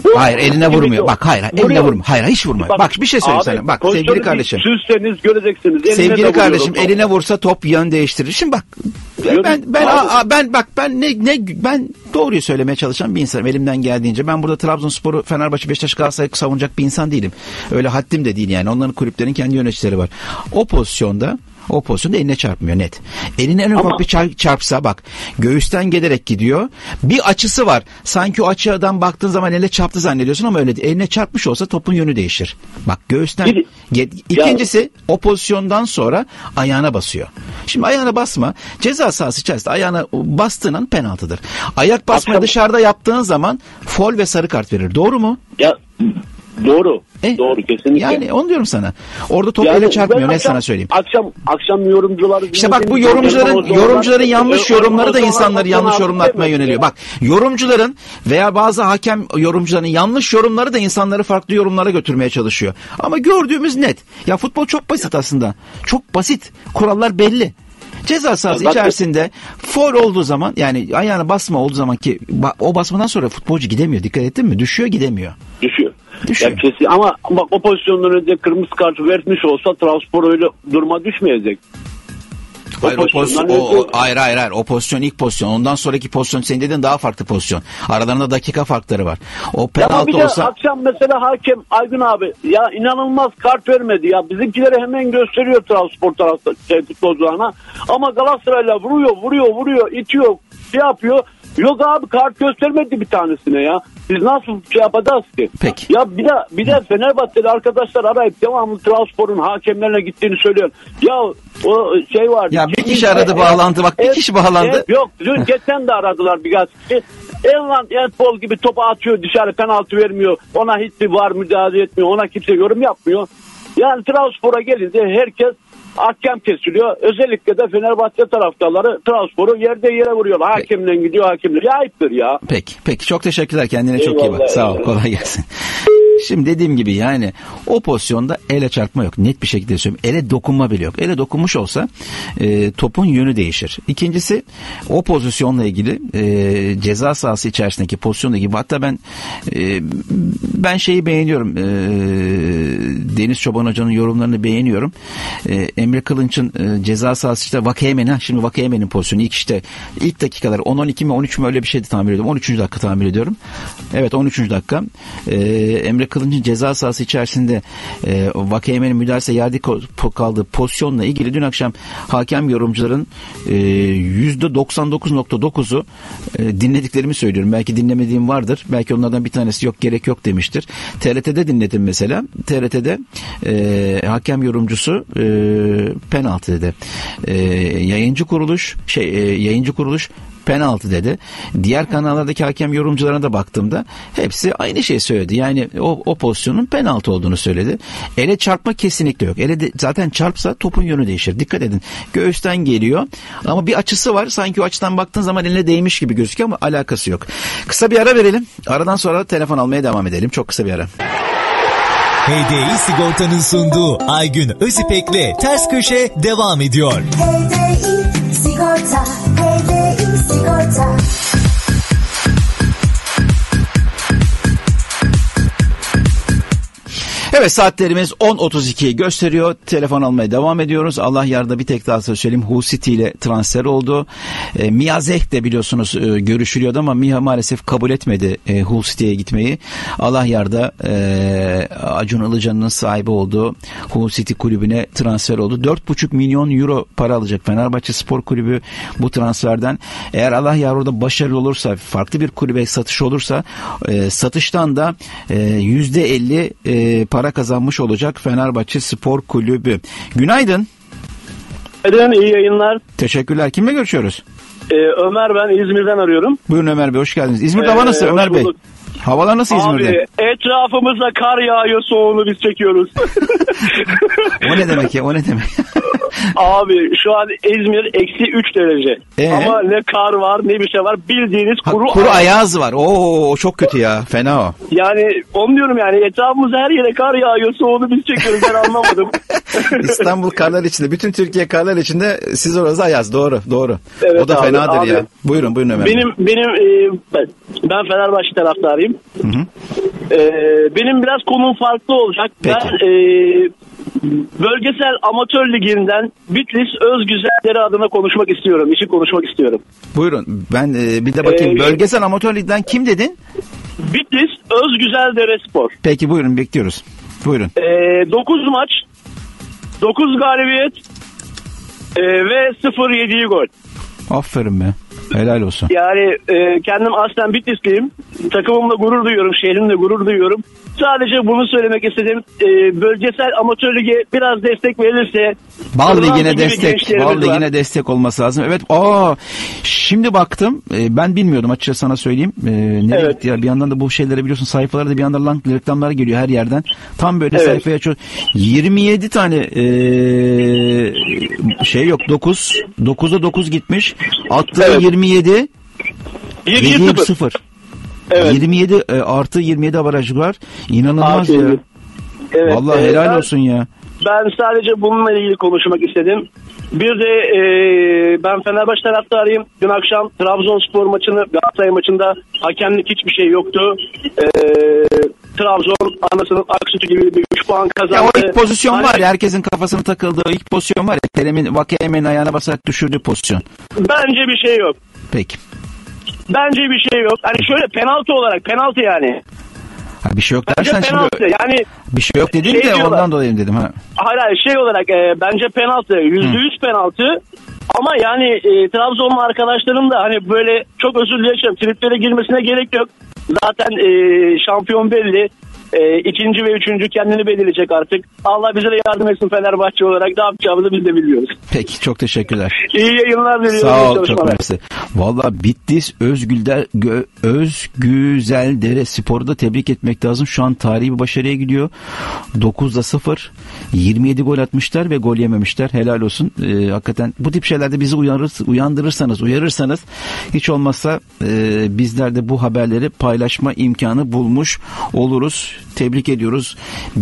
Hayır eline vurmuyor. Bak hayır eline Vuruyor. vurmuyor. Hayır hiç vurmuyor. Bak, Bak, bir şey söyleyeyim abi, sana. Bak pozisyonu sevgili bir kardeşim. Süzseniz göreceksiniz. Eline de Sevgili vuruyor kardeşim top. eline vursa top yön değiştirir. Şimdi bak Yön- ben ben Abi. a, a, ben bak ben ne ne ben doğruyu söylemeye çalışan bir insanım elimden geldiğince. Ben burada Trabzonspor'u, Fenerbahçe, Beşiktaş, Galatasaray'ı savunacak bir insan değilim. Öyle haddim de değil yani. Onların kulüplerin kendi yöneticileri var. O pozisyonda O pozisyonda eline çarpmıyor net. Eline en ufak bir çarp, çarpsa bak göğüsten gelerek gidiyor. Bir açısı var. Sanki o açıdan baktığın zaman eline çarptı zannediyorsun ama öyle değil. Eline çarpmış olsa topun yönü değişir. Bak göğüsten. Bir- Ge- İkincisi o pozisyondan sonra ayağına basıyor. Şimdi ayağına basma. Ceza sahası içerisinde ayağına bastığın an penaltıdır. Ayak basmayı Akşam- dışarıda yaptığın zaman faul ve sarı kart verir. Doğru mu? Ya doğru. E, Doğru kesinlikle. Yani onu diyorum sana. Orada top Yani ele çarpmıyor. ben Ne akşam- sana söyleyeyim. Akşam akşam yorumcuları İşte bak bu dinlediğim- yorumcuların Ondan sonra- yorumcuların yanlış Ondan yorumları da sonra- insanları yanlış yorumlatmaya yöneliyor. Bak yorumcuların veya bazı hakem yorumcuların yanlış yorumları da insanları farklı yorumlara götürmeye çalışıyor. Ama gördüğümüz net. Ya futbol çok basit aslında. Çok basit. Kurallar belli. Ceza sahası Bak- içerisinde faul olduğu zaman yani ayağına basma olduğu zaman ki ba- o basmadan sonra futbolcu gidemiyor. Dikkat ettin mi? Düşüyor gidemiyor. Düşüyor. Düşüyor. Ya kesin ama bak o pozisyondan önce kırmızı kartı vermiş olsa Trabzonspor öyle duruma düşmeyecek. Hayır, o pozisyondan pozisyon, o, o, önce- hayır hayır hayır o pozisyon ilk pozisyon. Ondan sonraki pozisyon senin dediğin daha farklı pozisyon. Aralarında dakika farkları var. O Ya ama penaltı bir de olsa akşam mesela hakem Aygün abi ya inanılmaz kart vermedi ya. Bizimkileri hemen gösteriyor Trabzonspor tarafta şey, futbolcularına. Ama Galatasaray'la vuruyor vuruyor vuruyor itiyor şey yapıyor. Yok abi kart göstermedi bir tanesine ya. Biz nasıl şey yapacağız ki? Peki. Ya bir de bir de Fenerbahçeli arkadaşlar arayıp devamlı Trabzonspor'un hakemlerine gittiğini söylüyor. Ya o şey var. Ya bir kişi aradı bağlandı, bak bir kişi bağlandı. Yok dün geçen de aradılar birkaç kişi. Elvan Elpol gibi topu atıyor dışarı penaltı vermiyor. Ona hiç bir var müdahale etmiyor. Ona kimse yorum yapmıyor. Yani Trabzonspor'a gelince herkes hakem kesiliyor. Özellikle de Fenerbahçe taraftarları Trabzonspor'u yerde yere vuruyorlar. Hakemden gidiyor hakemle. Ya ayıptır ya. Peki, peki çok teşekkürler. Kendine çok iyi Eyvallah, bak. Sağ ol. eyvallah. Kolay gelsin. Şimdi dediğim gibi yani o pozisyonda ele çarpma yok. Net bir şekilde söylüyorum. Ele dokunma bile yok. Ele dokunmuş olsa e, topun yönü değişir. İkincisi o pozisyonla ilgili e, ceza sahası içerisindeki pozisyonla ilgili hatta ben e, ben şeyi beğeniyorum. E, Deniz Çoban Hoca'nın yorumlarını beğeniyorum. E, Emre Kılınç'ın e, ceza sahası işte Vakayemen'in şimdi Vakayemen'in pozisyonu ilk işte ilk dakikalar on on iki mi on üç mü öyle bir şeydi tahmin ediyorum. on üçüncü dakika tahmin ediyorum. Evet on üçüncü dakika. E, Emre Kılınç'ın ceza sahası içerisinde e, Vakayemen'in müdahalesi yerde kaldığı pozisyonla ilgili dün akşam hakem yorumcuların e, yüzde doksan dokuz nokta dokuzu e, dinlediklerimi söylüyorum. Belki dinlemediğim vardır. Belki onlardan bir tanesi yok gerek yok demiştir. T R T'de dinledim mesela. T R T'de e, hakem yorumcusu e, penaltı dedi. E, yayıncı kuruluş şey e, yayıncı kuruluş penaltı dedi. Diğer kanallardaki hakem yorumcularına da baktığımda hepsi aynı şeyi söyledi. Yani o, o pozisyonun penaltı olduğunu söyledi. Ele çarpma kesinlikle yok. Ele de, zaten çarpsa topun yönü değişir. Dikkat edin. Göğüsten geliyor ama bir açısı var. Sanki o açıdan baktığın zaman eline değmiş gibi gözüküyor ama alakası yok. Kısa bir ara verelim. Aradan sonra telefon almaya devam edelim. Çok kısa bir ara. H D I Sigorta'nın sunduğu Aygün Özipek'le Ters Köşe devam ediyor. H D I Sigorta, H D I Sigorta. Evet saatlerimiz on otuz iki gösteriyor. Telefon almaya devam ediyoruz. Allah yarda bir tek daha söyleyeyim. Hull City ile transfer oldu. E, Mia Zek de biliyorsunuz e, görüşülüyordu ama Mia maalesef kabul etmedi e, Hull City'ye gitmeyi. Allah yarda e, Acun Ilıcalı'nın sahibi olduğu Hull City kulübüne transfer oldu. dört buçuk milyon euro para alacak Fenerbahçe Spor Kulübü bu transferden. Eğer Allah yar orada başarılı olursa, farklı bir kulübe satış olursa e, satıştan da e, yüzde elli e, para kazanmış olacak Fenerbahçe Spor Kulübü. Günaydın. Günaydın, iyi yayınlar. Teşekkürler. Kimle görüşüyoruz? Ee, Ömer ben İzmir'den arıyorum. Buyurun Ömer Bey, hoş geldiniz. İzmir'de Ee, hava nasıl Ömer hoş Bey? bulduk. Havalar nasıl İzmir'de? Abi etrafımızda kar yağıyor, soğuğunu biz çekiyoruz. O ne demek ya, o ne demek? Abi şu an İzmir eksi üç derece. Ee? Ama ne kar var ne bir şey var. Bildiğiniz Ha, kuru, kuru ayaz var. Oo çok kötü ya. Fena o. Yani onu diyorum yani etrafımızda her yere kar yağıyor, soğuğunu biz çekiyoruz. Ben anlamadım. İstanbul karlar içinde. Bütün Türkiye karlar içinde. Siz orası ayaz. Doğru. Doğru. Evet o da abi, fenadır abi. ya. Buyurun buyurun Ömer Bey. Benim benim e, ben, ben Fenerbahçe taraftarıyım. Hı hı. Ee, benim biraz konum farklı olacak. Peki. Ben e, bölgesel amatör liginden Bitlis Özgüzelleri adına konuşmak istiyorum. İşi konuşmak istiyorum. Buyurun. Ben e, bir de bakayım. Ee, Bölgesel amatör ligden kim dedin? Bitlis Özgüzeldere Spor. Peki buyurun, bekliyoruz. Buyurun. Ee, dokuz maç, dokuz galibiyet e, ve sıfır yediği gol. Aferin be. Helal olsun. Yani e, kendim aslen Bitlisliyim. Takımımla gurur duyuyorum, şehrimle gurur duyuyorum. Sadece bunu söylemek istedim. E, bölgesel amatör lige biraz destek verilirse... Bal ligine gibi destek, gençlerimiz bal ligine var. destek olması lazım. Evet. Aa, şimdi baktım. E, ben bilmiyordum açıkçası, sana söyleyeyim. E, nereye Evet. gitti ya? Bir yandan da bu şeyleri biliyorsun, sayfalarda bir yandan lang reklamlar geliyor her yerden. Tam böyle Evet. sayfaya açıyor. yirmi yedi tane e, şey yok. dokuz. dokuza dokuz gitmiş. Attığı Evet. yirmi yedi. yediye yediye sıfır. sıfır. Evet. yirmi yedi e, artı yirmi yedi avarajı var. İnanılmaz ya. Aferin. Evet, Vallahi e, helal ben- olsun ya. Ben sadece bununla ilgili konuşmak istedim. Bir de e, ben Fenerbahçe taraftarıyım. Dün akşam Trabzonspor maçını, Galatasaray maçında hakemlik hiçbir şey yoktu. E, Trabzon anasının ak sütü gibi bir üç puan Ya kazandı. o ilk pozisyon Hani var ya, herkesin kafasını takıldığı ilk pozisyon var ya. Kerem'in Vakeyemen'in ayağına basarak düşürdüğü pozisyon. Bence bir şey yok. Peki. Bence bir şey yok. Hani şöyle penaltı olarak, penaltı yani. Ha, bir şey yok Bence dersen penaltı. şimdi Yani bir şey yok dediğim şey de diyorlar. ondan dolayı dedim ha. hayır hayır şey olarak e, bence penaltı. Yüzde yüz penaltı. Ama yani e, Trabzonlu arkadaşlarım da hani böyle çok özür dileyeceğim. Triplere girmesine gerek yok. Zaten e, şampiyon belli. E, ikinci ve üçüncü kendini belirleyecek artık. Allah bize de yardım etsin Fenerbahçe olarak. Ne yapacağımızı biz de biliyoruz. Peki, çok teşekkürler. İyi yayınlar diliyorum. Sağ iyi ol, çok çalışmalar. mersi. Valla Bitlis Özgülder, Gö, Özgüzeldere Spor'u da tebrik etmek lazım. Şu an tarihi bir başarıya gidiyor. dokuzda sıfır. yirmi yedi gol atmışlar ve gol yememişler. Helal olsun. Ee, hakikaten bu tip şeylerde bizi uyarır, uyandırırsanız, uyarırsanız hiç olmazsa e, bizler de bu haberleri paylaşma imkanı bulmuş oluruz. Tebrik ediyoruz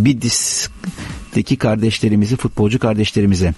Bitlis'teki kardeşlerimizi, futbolcu kardeşlerimize.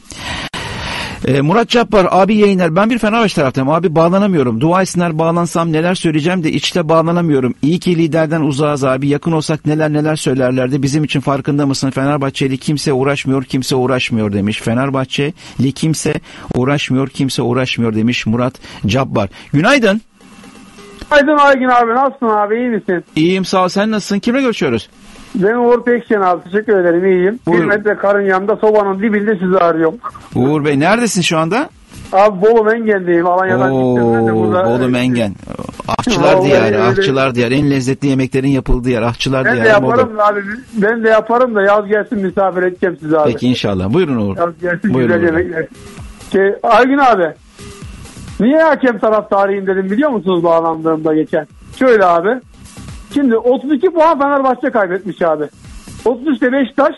Ee, Murat Cabbar abi yayınlar. Ben bir Fenerbahçe taraftayım. Abi bağlanamıyorum. Dua etsinler bağlansam neler söyleyeceğim de içte bağlanamıyorum. İyi ki liderden uzağız abi. Yakın olsak neler neler söylerlerdi. Bizim için farkında mısın? Fenerbahçeli kimse uğraşmıyor, kimse uğraşmıyor demiş. Fenerbahçeli kimse uğraşmıyor, kimse uğraşmıyor demiş Murat Cabbar. Günaydın. Günaydın Aygün abi. Nasılsın abi? İyi misin? İyiyim sağ ol. Sen nasılsın? Kimle görüşüyoruz? Ben Uğur Pekşen abi. Teşekkür ederim. İyiyim. Buyurun. Bir metre karın yanında sobanın dibinde sizi arıyorum. Uğur Bey neredesin şu anda? Abi Bolu Mengen'deyim. Alanya'dan gittim. Ben de Oo, burada. Bolu Mengen. Ahçılar Vallahi diyarı, öyle. ahçılar diyarı. En lezzetli yemeklerin yapıldığı yer. Ahçılar Ben de diyarı. yaparım Bolu. da abi. Ben de yaparım da yaz gelsin misafir edeceğim sizi abi. Peki inşallah. Buyurun Uğur. Yaz gelsin Buyurun güzel Uğur Bey. yemekler. Şey, Aygün abi. Niye hakem taraftarıyım dedim biliyor musunuz bağlandığımda geçen? Şöyle abi. Şimdi otuz iki puan Fenerbahçe kaybetmiş abi. otuz üçte Beşiktaş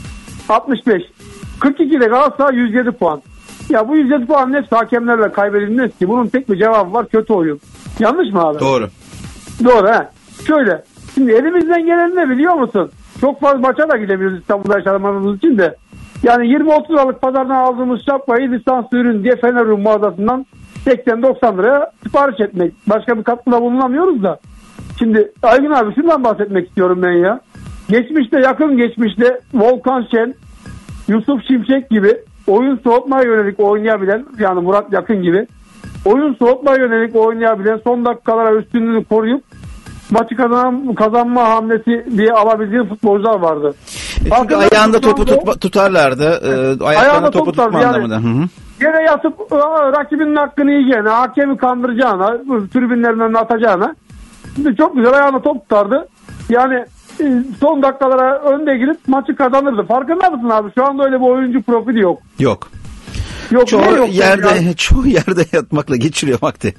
altmış beş. kırk ikide Galatasaray yüz yedi puan. Ya bu yüz yedi puanın hepsi hakemlerle kaybedilmez ki. Bunun tek bir cevabı var, kötü oyun. Yanlış mı abi? Doğru. Doğru he. Şöyle. Şimdi elimizden gelen ne biliyor musun? Çok fazla maça da gidemiyoruz İstanbul'da yaşadığımız için de. Yani yirmi otuz liralık pazardan aldığımız şapkayı lisans ürün diye Fener'in mağazasından seksen doksan liraya sipariş etmek. Başka bir katkıda bulunamıyoruz da. Şimdi Aygün abi şundan bahsetmek istiyorum ben ya. Geçmişte, yakın geçmişte Volkan Şen, Yusuf Şimşek gibi oyun soğutmaya yönelik oynayabilen, yani Murat Yakın gibi oyun soğutmaya yönelik oynayabilen, son dakikalara üstünlüğünü koruyup maçı kazanan, kazanma hamlesi diye alabildiği futbolcular vardı. Çünkü Hakkında ayağında topu tutmaz tutma, tutarlardı. Ee, ayaklarına Ayağında topu top tutardı tutma yani. anlamında. Hı hı. Yere yatıp ıı, rakibinin hakkını yiyeceğine, hakemi kandıracağına, tribünlerin önüne atacağına çok güzel ayağına top tutardı. Yani son dakikalara önde girip maçı kazanırdı. Farkında mısın abi? Şu anda öyle bir oyuncu profili yok. Yok. Yok. Çoğu niye yok yerde yani? çoğu yerde yatmakla geçiriyor vakti.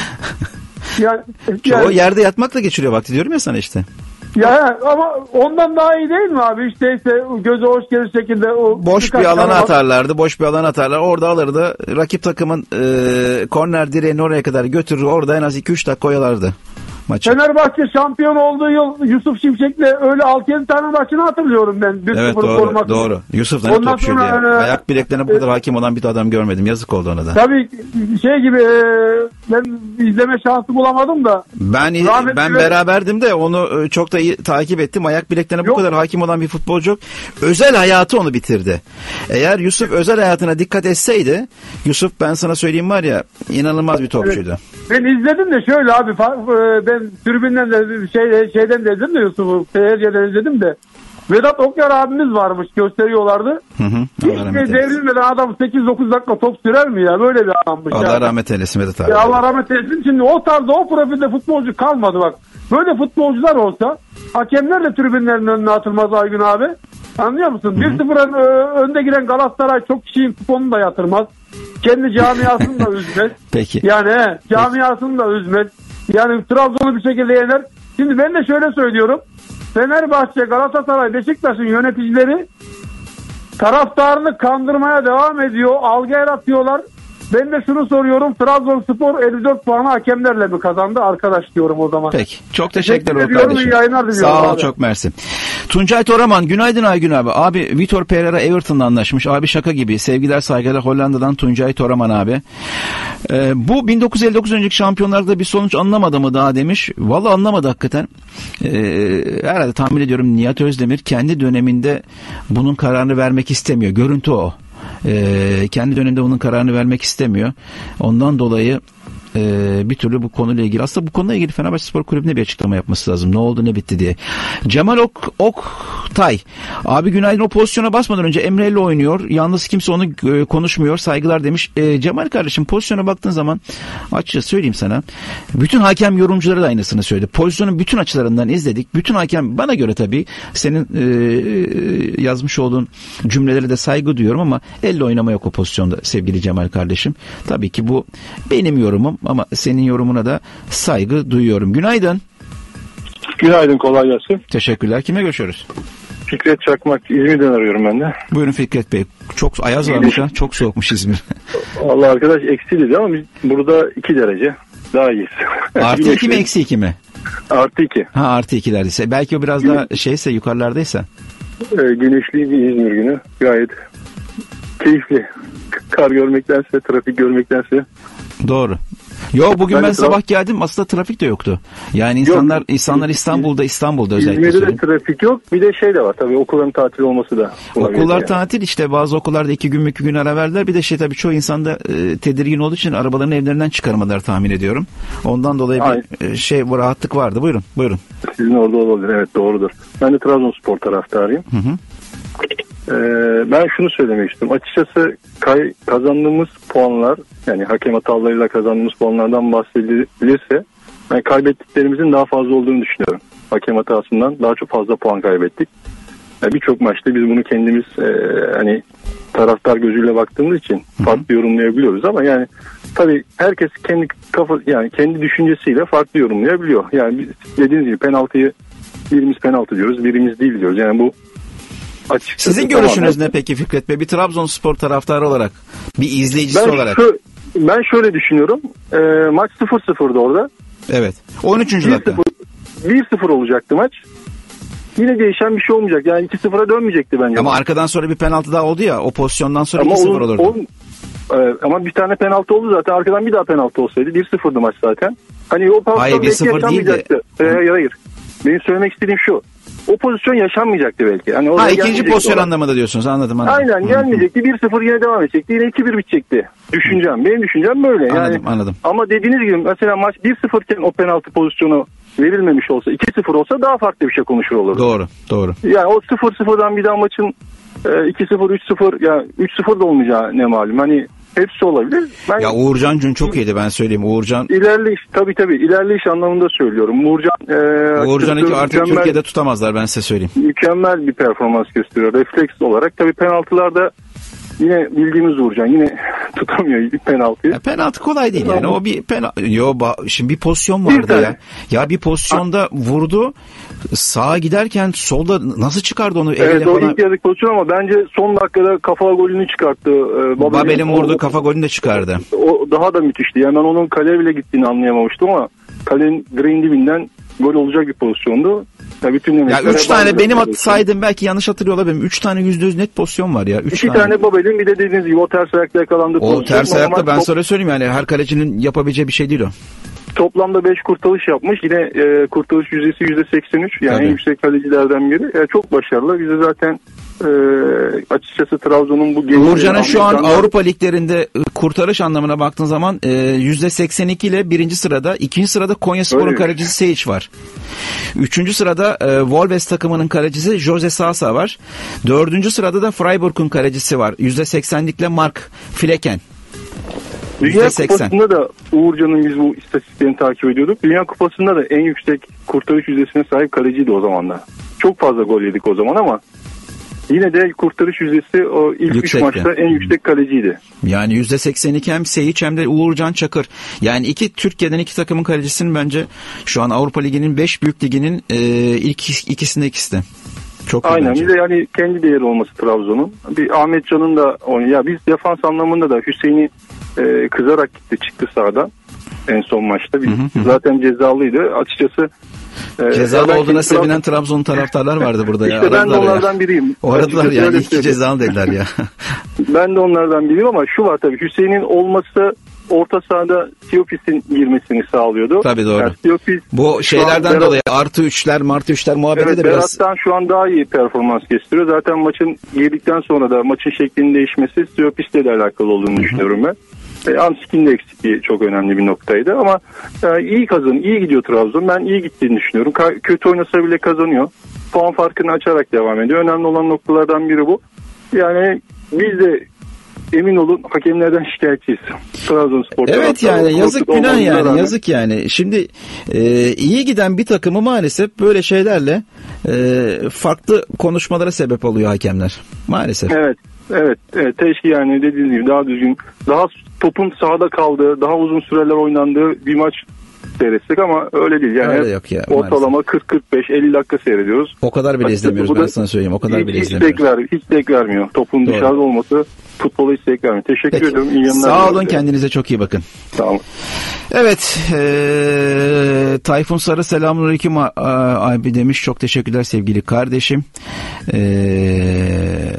Yani, Çoğu yani, yerde yatmakla geçiriyor vakti diyorum ya sana işte. ya ama ondan daha iyi değil mi abi? İşte ise gözü hoş gelir şekilde o Boş birkaç bir alana tane- atarlardı. Boş bir alana atarlar. Orada alırdı. Rakip takımın e, korner direğini oraya kadar götürür. Orada en az iki üç dakika oyalardı. maçı. Fenerbahçe şampiyon olduğu yıl Yusuf Şimşek'le öyle altı yedi tane maçını hatırlıyorum ben. Evet doğru, doğru. Yusuf da ne topçuydu ya. E, Ayak bileklerine bu kadar e, hakim olan bir adam görmedim. Yazık oldu ona da. Tabii şey gibi e, ben izleme şansı bulamadım da. Ben ben ve... beraberdim de onu çok da iyi takip ettim. Ayak bileklerine yok. Bu kadar hakim olan bir futbolcu yok. Özel hayatı onu bitirdi. Eğer Yusuf özel hayatına dikkat etseydi, Yusuf ben sana söyleyeyim var ya, inanılmaz bir topçuydu. Evet. Ben izledim de şöyle abi, ben tribünden de şey, şeyden de izledim de Yusuf'u seyirciden izledim de Vedat Okyar abimiz varmış, gösteriyorlardı. Hı hı. Hiç şey devrilmeden adam sekiz dokuz dakika top sürer mi ya? Böyle bir adammış. Allah yani. rahmet eylesin Vedat abi. Ya Allah rahmet eylesin. Şimdi o tarzda, o profilde futbolcu kalmadı bak. Böyle futbolcular olsa hakemler de tribünlerin önüne atılmaz Aygün abi. Anlıyor musun? bir sıfır önde giren Galatasaray çok kişinin kuponunu da yatırmaz. Kendi camiasını da üzmez. Peki. Yani he, camiasını da üzmez. Yani Trabzon'u bir şekilde yener. Şimdi ben de şöyle söylüyorum. Fenerbahçe, Galatasaray, Beşiktaş'ın yöneticileri taraftarını kandırmaya devam ediyor. Algı yaratıyorlar. Ben de şunu soruyorum. Trabzonspor elli dört puanı hakemlerle mi kazandı arkadaş diyorum o zaman. Peki. Çok teşekkürler teşekkür o kardeşim. Yayınlar Sağ ol abi. Çok mersi. Tuncay Toraman, günaydın Aygün abi. Abi Vitor Pereira Everton'la anlaşmış. Abi şaka gibi. Sevgiler saygılar Hollanda'dan Tuncay Toraman abi. Ee, bu bin dokuz yüz elli dokuz önceki şampiyonlarda bir sonuç anlamadı mı daha demiş. Vallahi anlamadı hakikaten. Ee, herhalde tahmin ediyorum Nihat Özdemir kendi döneminde bunun kararını vermek istemiyor. Görüntü o. Ee, kendi döneminde onun kararını vermek istemiyor. Ondan dolayı e, bir türlü bu konuyla ilgili, aslında bu konuyla ilgili Fenerbahçe Spor Kulübü'ne bir açıklama yapması lazım. Ne oldu ne bitti diye. Cemal Ok, Oktay abi günaydın, o pozisyona basmadan önce Emre ile oynuyor. Yalnız kimse onu e, konuşmuyor. Saygılar demiş. E, Cemal kardeşim, pozisyona baktığın zaman açıkça söyleyeyim sana. Bütün hakem yorumcuları da aynısını söyledi. Pozisyonun bütün açılarından izledik. Bütün hakem, bana göre tabii senin e, yazmış olduğun cümlelere de saygı duyuyorum ama elle oynama yok o pozisyonda sevgili Cemal kardeşim. Tabii ki bu benim yorumum ama senin yorumuna da saygı duyuyorum. Günaydın. Günaydın, kolay gelsin. Teşekkürler. Kime görüşüyoruz? Fikret Çakmak, İzmir'den arıyorum ben de. Buyurun Fikret Bey. Çok ayaz varmış ha. Çok soğukmuş İzmir. Vallahi arkadaş eksi dedi ama biz burada iki derece daha iyiyiz. Artı iki mi eksi iki mi? Artı iki. Ha, artı ikilerdeyse. Belki o biraz Güneş... daha şeyse, yukarılardaysa. Ee, güneşli bir İzmir günü. Gayet keyifli. Kar görmektense, trafik görmektense. Doğru. Yo bugün ben, ben sabah traf... geldim, aslında trafik de yoktu. Yani insanlar yok, insanlar İstanbul'da İstanbul'da özellikle. İzmir'de de trafik yok. Bir de şey de var tabii, okulların tatil olması da. Okullar yani. tatil işte, bazı okullarda iki gün iki gün ara verdiler. Bir de şey tabii çoğu insanda e, tedirgin olduğu için arabalarını evlerinden çıkarmadılar tahmin ediyorum. Ondan dolayı Aynen. bir e, şey bu rahatlık vardı. Buyurun. Buyurun. Sizin orada olabilir. Evet, doğrudur. Ben de Trabzonspor taraftarıyım. Hı hı. Ee, ben şunu söylemek istiyorum. Açıkçası kay, kazandığımız puanlar, yani hakem hatalarıyla kazandığımız puanlardan bahsedilirse ben kaybettiklerimizin daha fazla olduğunu düşünüyorum. Hakem hatasından daha çok fazla puan kaybettik. Yani birçok maçta biz bunu kendimiz e, hani taraftar gözüyle baktığımız için farklı yorumlayabiliyoruz ama yani tabii herkes kendi kafa, yani kendi düşüncesiyle farklı yorumlayabiliyor. Yani biz, dediğiniz gibi penaltıyı birimiz penaltı diyoruz, birimiz değil diyoruz. Yani bu açıkçası. Sizin görüşünüz tamamen... ne peki Fikret Bey? Bir Trabzonspor taraftarı olarak, bir izleyicisi ben olarak. Şu, ben şöyle düşünüyorum. E, maç sıfır sıfırdı orada. Evet. on üçüncü dakika. bir sıfır olacaktı maç. Yine değişen bir şey olmayacak. Yani iki sıfıra dönmeyecekti bence. Ama arkadan sonra bir penaltı daha oldu ya. O pozisyondan sonra ama iki sıfır olurdu. O, e, ama bir tane penaltı oldu zaten. Arkadan bir daha penaltı olsaydı bir sıfırdı maç zaten. Hani o pozisyon hayır, bir sıfır değildi. E, hayır hayır. Benim söylemek istediğim şu. O pozisyon yaşanmayacaktı belki. Hani ha ikinci pozisyon olan anlamında diyorsunuz, anladım anladım. Aynen, gelmeyecekti. bir sıfır yine devam edecekti. Yine iki bir bitecekti. Düşüncem. Benim düşüncem böyle. Yani, anladım anladım. Ama dediğiniz gibi mesela maç bir sıfırken o penaltı pozisyonu verilmemiş olsa, iki sıfır olsa daha farklı bir şey konuşur olurdu. Doğru doğru. Yani o sıfır sıfırdan bir daha maçın iki sıfır üç sıfır ya üç sıfır da olmayacağı ne malum. Hani hepsi olabilir. Ben, ya Uğurcan Cün çok iyiydi, ben söyleyeyim. Uğurcan ilerleyiş tabii tabii ilerleyiş anlamında söylüyorum. Uğurcan e, Uğurcan'ı artık mükemmel, Türkiye'de tutamazlar, ben size söyleyeyim. Mükemmel bir performans gösteriyor. Refleks olarak tabii penaltılarda yine bildiğimiz Uğurcan yine tutamıyor penaltıyı. Ya penaltı kolay değil yani. O bir penaltı. Yo ba- şimdi bir pozisyon vardı bir ya. Ya bir pozisyonda vurdu. Sağa giderken solda nasıl çıkardı onu? Evet, o falan... ilk yarıdaki pozisyon ama bence son dakikada kafa golünü çıkarttı. Ee, Babel'in, Babel'in vurduğu kafa golünü de çıkardı. O daha da müthişti. Yani ben onun kaleye bile gittiğini anlayamamıştım ama kalenin direğin dibinden gol olacak bir pozisyondu. Ya bütün ya üç tane benim at saydım, belki yanlış hatırlıyor olabilirim. üç tane yüzde yüz net pozisyon var ya. Üç İki tane. tane Babel'in, bir de dediğiniz gibi o ters ayakta yakalandığı pozisyon. O ters ayakta ben top... sana söyleyeyim yani her kalecinin yapabileceği bir şey değil o. Toplamda beş kurtarış yapmış. Yine e, kurtarış yüzdesi yüzde seksen üç. Yani Tabii. en yüksek kalecilerden biri. Yani çok başarılı. Bize zaten e, açıkçası Trabzon'un bu... Uğurcan'ın şu an Avrupa liglerinde kurtarış anlamına baktığın zaman e, yüzde seksen iki ile birinci sırada. İkinci sırada Konyaspor'un kalecisi Seyic var. Üçüncü sırada e, Wolves takımının kalecisi Jose Sasa var. Dördüncü sırada da Freiburg'un kalecisi var. yüzde seksenlikle Mark Flecken. Dünya Kupası'nda da Uğurcan'ın biz bu istatistiklerini takip ediyorduk. Dünya Kupası'nda da en yüksek kurtarış yüzdesine sahip kaleciydi o zamanlar. Çok fazla gol yedik o zaman ama yine de kurtarış yüzdesi o ilk üç maçta en yüksek kaleciydi. Yani yüzde seksen iki hem Seyic hem de Uğurcan Çakır. Yani iki Türkiye'den iki takımın kalecisinin bence şu an Avrupa Ligi'nin beş büyük liginin e, ilk ikisinde ikisi de. Çok Aynen. Bir de yani kendi değeri olması Trabzon'un. Bir Ahmet Can'ın da ya biz defans anlamında da Hüseyin'i e, kızarak gitti çıktı sahadan en son maçta. Biz, hı hı. Zaten cezalıydı. Açıkçası e, cezalı olduğuna sevinen Trabzon... Trabzon taraftarlar vardı burada ya. İşte ben de onlardan ya. biriyim. O aradılar yani iki cezalı dediler ya. Ben de onlardan biriyim ama şu var tabii Hüseyin'in olması orta sahada Siopis'in girmesini sağlıyordu. Tabii doğru. Yani Siopis, bu şeylerden Berat, dolayı artı üçler martı üçler muhabbeti evet, de biraz. Berat'tan şu an daha iyi performans gösteriyor. Zaten maçın girdikten sonra da maçın şeklinin değişmesi Siopis'le de alakalı olduğunu Hı-hı. düşünüyorum ben. E, Ansik'in de eksikliği çok önemli bir noktaydı ama e, iyi kazan, iyi gidiyor Trabzon. Ben iyi gittiğini düşünüyorum. Ka- kötü oynasa bile kazanıyor. Puan farkını açarak devam ediyor. Önemli olan noktalardan biri bu. Yani biz de emin olun hakemlerden şikayetçiyiz. Trabzonspor. Evet yani yazık günah yani rağmen. yazık yani. Şimdi e, iyi giden bir takımı maalesef böyle şeylerle e, farklı konuşmalara sebep oluyor hakemler. Maalesef. Evet. Evet, evet. Teşki yani dediğiniz gibi daha düzgün, daha topun sahada kaldığı, daha uzun süreler oynandığı bir maç seyretsek ama öyle değil. Yani öyle yok ya, ortalama kırk kırk beş elli dakika seyrediyoruz. O kadar bile izlemiyoruz ben sana söyleyeyim. O kadar hiç, bile hiç izlemiyoruz. Tek ver, hiç tek vermiyor. Topun Doğru. dışarıda olması futbola hiç tek vermiyor. Teşekkür Peki. ederim. İyi yayınlar. Sağ olun, kendinize çok iyi bakın. Tamam. Evet. E, Tayfun Sarı selamünaleyküm abi demiş. Çok teşekkürler sevgili kardeşim. Eee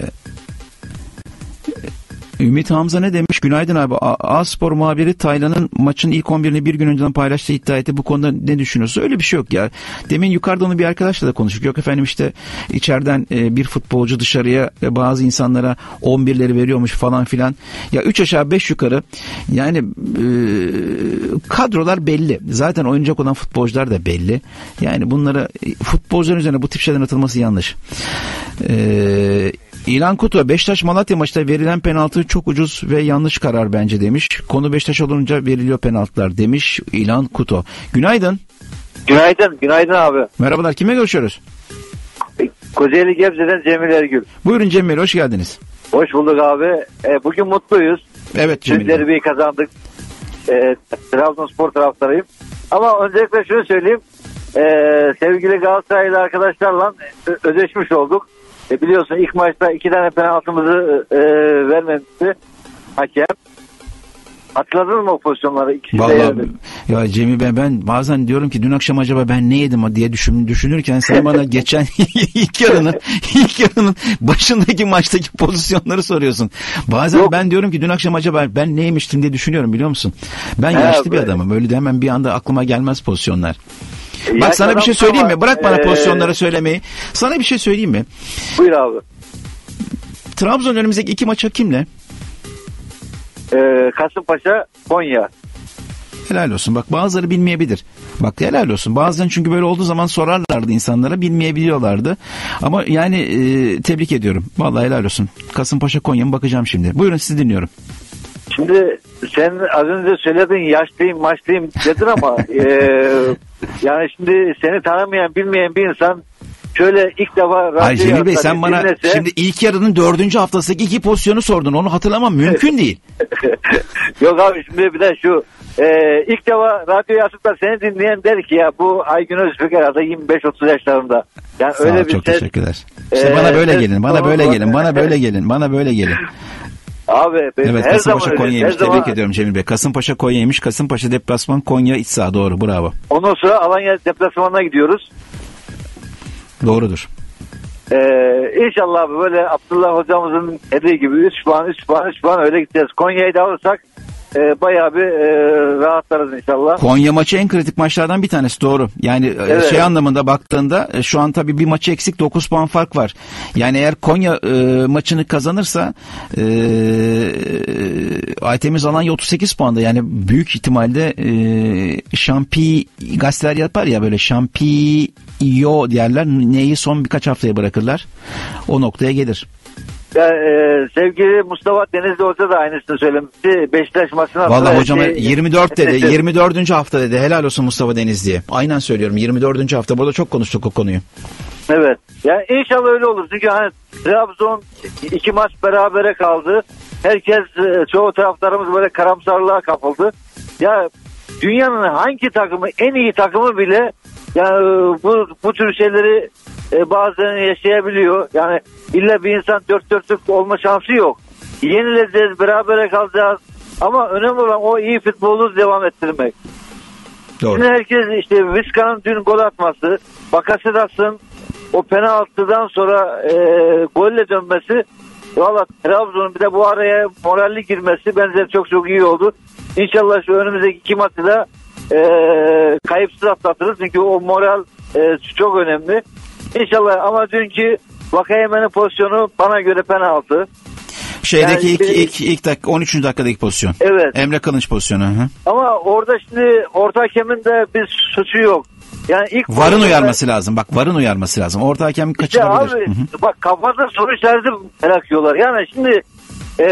Ümit Hamza ne demiş? Günaydın abi. A-Spor muhabiri Taylan'ın maçın ilk on birini bir gün önceden paylaştığı iddia etti. Bu konuda ne düşünüyorsun? Öyle bir şey yok ya. Demin yukarıda onu bir arkadaşla da konuştuk. Yok efendim işte içeriden e, bir futbolcu dışarıya e, bazı insanlara on birleri veriyormuş falan filan. Ya üç aşağı beş yukarı yani e, kadrolar belli. Zaten oynayacak olan futbolcular da belli. Yani bunlara futbolcuların üzerine bu tip şeylerin atılması yanlış. Eee İlhan Kutu, Beşiktaş Malatya maçta verilen penaltı çok ucuz ve yanlış karar bence demiş. Konu Beşiktaş olunca veriliyor penaltılar demiş İlhan Kutu. Günaydın. Günaydın, günaydın abi. Merhabalar, kime görüşüyoruz? Kocaeli Gebze'den Cemil Ergül. Buyurun Cemil, hoş geldiniz. Hoş bulduk abi. E, bugün mutluyuz. Evet Cemil. Biz derbiyi kazandık. E, Trabzonspor taraftarıyım. Ama öncelikle şunu söyleyeyim. E, sevgili Galatasaraylı arkadaşlarla ödeşmiş olduk. E biliyorsun ilk maçta iki tane penaltımızı e, vermemişti hakem. Hatırladın mı o pozisyonları? İkisi Vallahi ya Cemil ben, ben bazen diyorum ki dün akşam acaba ben ne yedim diye düşün, düşünürken sen bana geçen ilk yarının ilk yarının başındaki maçtaki pozisyonları soruyorsun. Bazen Yok. ben diyorum ki dün akşam acaba ben ne yemiştim diye düşünüyorum, biliyor musun? Ben He, yaşlı bir adamım. Öyle de hemen bir anda aklıma gelmez pozisyonlar. Bak ya sana bir şey söyleyeyim mi? Bırak bana ee... pozisyonları söylemeyi. Sana bir şey söyleyeyim mi? Buyur abi. Trabzon önümüzdeki iki maça kimle? Ee, Kasımpaşa, Konya. Helal olsun. Bak bazıları bilmeyebilir. Bak helal olsun. Bazen çünkü böyle olduğu zaman sorarlardı insanlara. Bilmeyebiliyorlardı. Ama yani e, tebrik ediyorum. Vallahi helal olsun. Kasımpaşa, Konya mı bakacağım şimdi. Buyurun sizi dinliyorum. Şimdi sen az önce söyledin yaşlıyım maçlıyım dedin ama e, yani şimdi seni tanımayan bilmeyen bir insan şöyle ilk defa Hayır Cemil Bey sen bana dinlese... şimdi ilk yarının dördüncü haftasındaki iki pozisyonu sordun, onu hatırlamam mümkün değil. Yok abi şimdi bir de şu e, ilk defa radyoyu açıp da seni dinleyen der ki ya bu Aygün Özbek herhalde yirmi beş otuz yaşlarında. Yani Sağ öyle ol, bir çok ses, teşekkürler. İşte e, bana böyle gelin bana böyle gelin bana böyle gelin bana böyle gelin. Abi benim Evet, her Kasımpaşa zaman öyle. Konya'ymış. Her Tebrik zaman... ediyorum Cemil Bey. Kasımpaşa Konya'ymış. Kasımpaşa deplasman, Konya iç saha. Doğru, bravo. Ondan sonra Alanya deplasmanına gidiyoruz. Doğrudur. Ee, inşallah abi böyle Abdullah hocamızın dediği gibi üç puan, üç puan, üç puan öyle gideceğiz. Konya'yı da alırsak e, bayağı bir e, rahatlarız inşallah. Konya maçı en kritik maçlardan bir tanesi, doğru. Yani Evet. şey anlamında baktığında e, şu an tabii bir maçı eksik, dokuz puan fark var. Yani eğer Konya e, maçını kazanırsa e, Aytemiz Alanya otuz sekiz puanda, yani büyük ihtimalle e, şampi gazeteler yapar ya böyle şampiyo diyerler, neyi son birkaç haftaya bırakırlar, o noktaya gelir. Ya, e, sevgili Mustafa Denizli Hoca da aynısını söylemişti. Beşiktaş maçına... Vallahi hocam şey, yirmi dört dedi. yirmi dördüncü hafta dedi. Helal olsun Mustafa Denizli'ye. Aynen söylüyorum. yirmi dördüncü hafta. Burada çok konuştuk o konuyu. Evet. Ya inşallah öyle olur. Çünkü hani Trabzon iki maç berabere kaldı. Herkes, çoğu taraftarımız böyle karamsarlığa kapıldı. Ya dünyanın hangi takımı, en iyi takımı bile yani bu bu tür şeyleri e, bazen yaşayabiliyor. Yani illa bir insan dört dörtlük olma şansı yok. Yenileceğiz, berabere kalacağız. Ama önemli olan o iyi futbolu devam ettirmek. Doğru. Şimdi herkes işte Vizca'nın dün gol atması, Bakasetas'ın o penaltıdan sonra e, golle dönmesi, valla Trabzon'un bir de bu araya moralli girmesi bence çok çok iyi oldu. İnşallah şu önümüzdeki iki maçı da e, kayıpsız atlatırız. Çünkü o moral e, çok önemli. İnşallah, ama dünkü Vakayemen'in pozisyonu bana göre penaltı. Şeydeki Yani ilk, bir- ilk, ilk dakika, on üçüncü dakikadaki pozisyon. Evet. Emre Kılınç pozisyonu. Hı. Ama orada şimdi orta hakemin de bir suçu yok. Yani ilk Varın pozisyonda- uyarması lazım. Bak, varın uyarması lazım. Orta hakem İşte kaçırabilir. abi Hı hı. bak, kafada soru işareti bırakıyorlar. Yani şimdi e,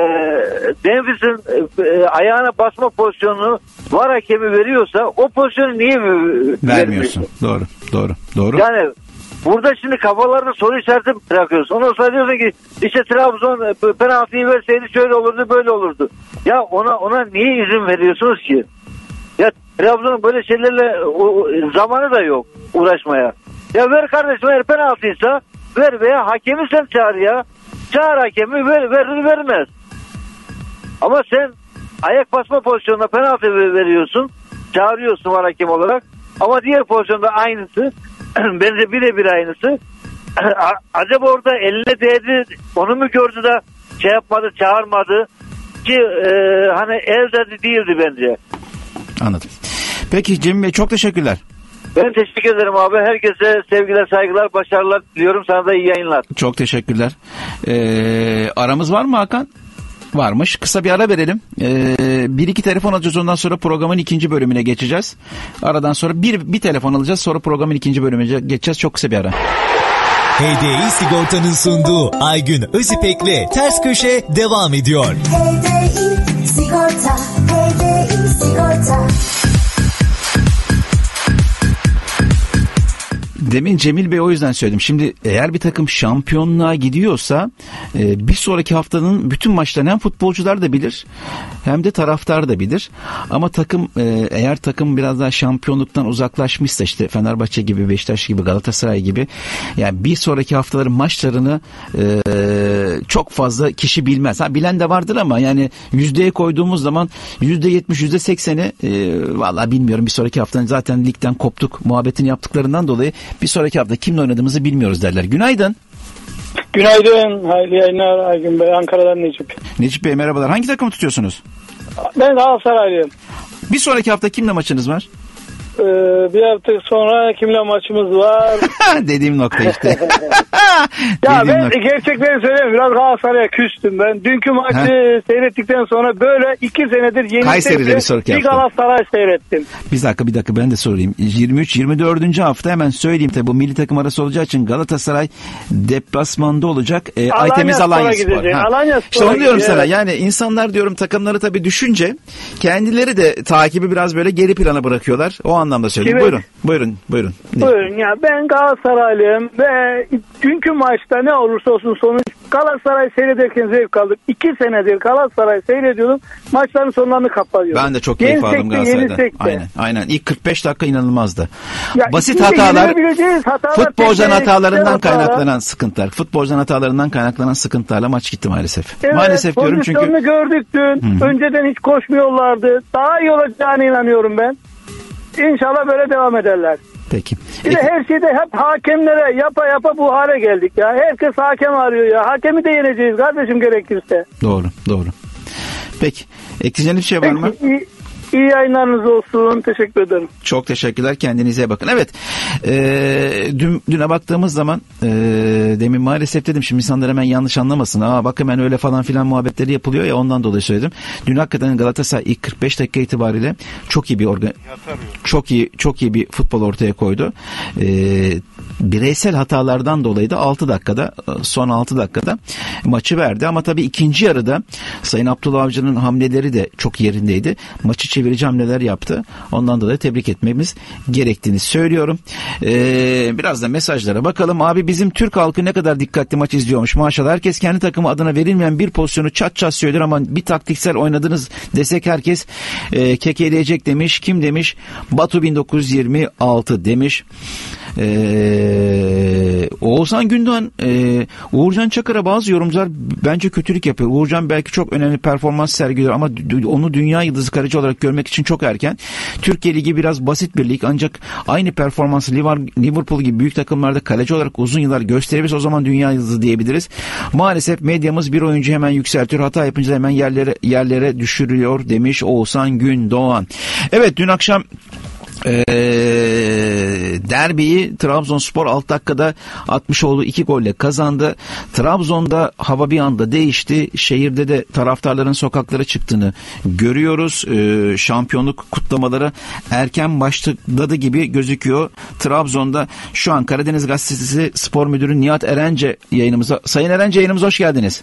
Denvis'in e, ayağına basma pozisyonunu var hakemi veriyorsa o pozisyonu niye vermiyorsun? Vermiyorsun. Doğru. Doğru. Doğru. Yani burada şimdi kafalarda soru işareti bırakıyoruz. Ondan sonra diyorsun ki işte Trabzon e, penaltıyı verseydi şöyle olurdu, böyle olurdu. Ya ona ona niye izin veriyorsunuz ki? Ya Trabzon'un böyle şeylerle o, o, zamanı da yok uğraşmaya. Ya ver kardeşim, eğer penaltıysa ver, veya hakemi sen çağır ya. Çağır hakemi, ver, verir vermez. Ama sen ayak basma pozisyonunda penaltı veriyorsun. Çağırıyorsun var hakem olarak. Ama diğer pozisyonda aynısı. Bence birebir aynısı. A- Acaba orada eline değdi, onu mu gördü da şey yapmadı, çağırmadı ki e, hani el dedi değildi bence. Anladım. Peki Cem Bey, çok teşekkürler. Ben teşekkür ederim abi. Herkese sevgiler, saygılar, başarılar diliyorum. Sana da iyi yayınlar. Çok teşekkürler. Ee, aramız var mı Hakan? Varmış. Kısa bir ara verelim. Ee, bir iki telefon alacağız, ondan sonra programın ikinci bölümüne geçeceğiz. Aradan sonra bir, bir telefon alacağız, sonra programın ikinci bölümüne geçeceğiz. Çok kısa bir ara. H D I Sigorta'nın sunduğu Aygün Özipek'le Ters Köşe devam ediyor. H D I Sigorta, H D I Sigorta. Demin Cemil Bey o yüzden söyledim. Şimdi eğer bir takım şampiyonluğa gidiyorsa e, bir sonraki haftanın bütün maçlarını hem futbolcular da bilir hem de taraftar da bilir. Ama takım e, eğer takım biraz daha şampiyonluktan uzaklaşmışsa, işte Fenerbahçe gibi, Beşiktaş gibi, Galatasaray gibi, yani bir sonraki haftaların maçlarını e, çok fazla kişi bilmez. Ha, bilen de vardır ama yani yüzdeye koyduğumuz zaman yüzde yetmiş, yüzde sekseni e, vallahi bilmiyorum, bir sonraki haftanın zaten ligden koptuk muhabbetini yaptıklarından dolayı bir sonraki hafta kimle oynadığımızı bilmiyoruz derler. Günaydın. Günaydın. Hayırlı yayınlar Aygün Bey. Ankara'dan Necip. Necip Bey merhabalar. Hangi takımı tutuyorsunuz? Ben Galatasaraylıyım. Bir sonraki hafta kimle maçınız var? Ee, bir hafta sonra kimle maçımız var? Dediğim nokta işte. Ya Dediğim ben nokta. gerçekleri söyleyeyim. Biraz Galatasaray'a küstüm ben. Dünkü maçı Ha. seyrettikten sonra böyle iki senedir yeni Kayseri'de bir soru bir yaptım. Galatasaray seyrettim. Bir dakika bir dakika ben de sorayım. yirmi üç yirmi dördüncü hafta hemen söyleyeyim, tabi bu milli takım arası olacağı için Galatasaray deplasmanda olacak. E, Alanya Aytemiz Spor'a Alanya Spor. gidecek. Ha. Alanya Spor'a İşte onu diyorum gidecek, sana. evet. Yani insanlar diyorum takımları tabi düşünce kendileri de takibi biraz böyle geri plana bırakıyorlar. O anlamda söylüyorum. Kimi? Buyurun. Buyurun. Buyurun. Buyurun ya, ben Galatasaraylıyım ve dünkü maçta ne olursa olsun sonuç Galatasaray seyrederken zevk aldık. İki senedir Galatasaray seyrediyordum. Maçların sonlarını kapatıyordum. Ben de çok keyif Yensek aldım de, Galatasaray'dan. yenilsek de. Aynen, aynen. İlk kırk beş dakika inanılmazdı. Ya Basit içinde hatalar, yenebileceğiz hatalar, futbolcuların teknik hatalarından hatalar. kaynaklanan sıkıntılar. Futbolcuların hatalarından kaynaklanan sıkıntılarla maç gitti maalesef. Evet, maalesef diyorum çünkü. Pozisyonunu gördük dün. Hı-hı. Önceden hiç koşmuyorlardı. Daha iyi olacağına inanıyorum ben. İnşallah böyle devam ederler. Peki. Bir de her şeyde hep hakemlere yapa yapa bu hale geldik ya. Herkes hakem arıyor ya. Hakemi de yeneceğiz kardeşim gerekirse. Doğru, doğru. Peki. Ekleyeceğiniz bir şey var mı? Peki, iyi, iyi yayınlarınız olsun. Teşekkür ederim. Çok teşekkürler. Kendinize iyi bakın. Evet. E, dün, düne baktığımız zaman e, demin maalesef dedim, şimdi insanlar hemen yanlış anlamasın. Aa bak hemen öyle falan filan muhabbetleri yapılıyor ya, ondan dolayı söyledim. Dün hakikaten Galatasaray ilk kırk beş dakika itibariyle çok iyi bir organ çok iyi çok iyi bir futbol ortaya koydu. E, bireysel hatalardan dolayı da altı dakikada, son altı dakikada maçı verdi ama tabii ikinci yarıda Sayın Abdullah Avcı'nın hamleleri de çok yerindeydi. Maçı çevirici hamleler yaptı. Ondan dolayı tebrik etmemiz gerektiğini söylüyorum. Ee, biraz da mesajlara bakalım. Abi bizim Türk halkı ne kadar dikkatli maç izliyormuş. Maşallah herkes kendi takımı adına verilmeyen bir pozisyonu çat çat söylüyor ama bir taktiksel oynadınız desek herkes e, kekeleyecek demiş. Kim demiş? Batu bin dokuz yüz yirmi altı demiş. Ee, Oğuzhan Gündoğan, e, Uğurcan Çakır'a bazı yorumcular bence kötülük yapıyor. Uğurcan belki çok önemli performans sergiliyor ama onu dünya yıldızı kaleci olarak görmek için çok erken. Türkiye Ligi biraz basit bir lig, ancak aynı performansı Liverpool gibi büyük takımlarda kaleci olarak uzun yıllar gösterebiliriz, o zaman dünya yıldızı diyebiliriz. Maalesef medyamız bir oyuncu hemen yükseltiyor, hata yapınca hemen yerlere yerlere düşürüyor demiş Oğuzhan Gündoğan. Evet, dün akşam Ee, derbiyi Trabzonspor alt dakikada atmış olduğu iki golle kazandı. Trabzon'da hava bir anda değişti. Şehirde de taraftarların sokaklara çıktığını görüyoruz. Ee, şampiyonluk kutlamaları erken başladı gibi gözüküyor. Trabzon'da şu an Karadeniz Gazetesi Spor Müdürü Nihat Erence yayınımıza. Sayın Erence, yayınımıza hoş geldiniz.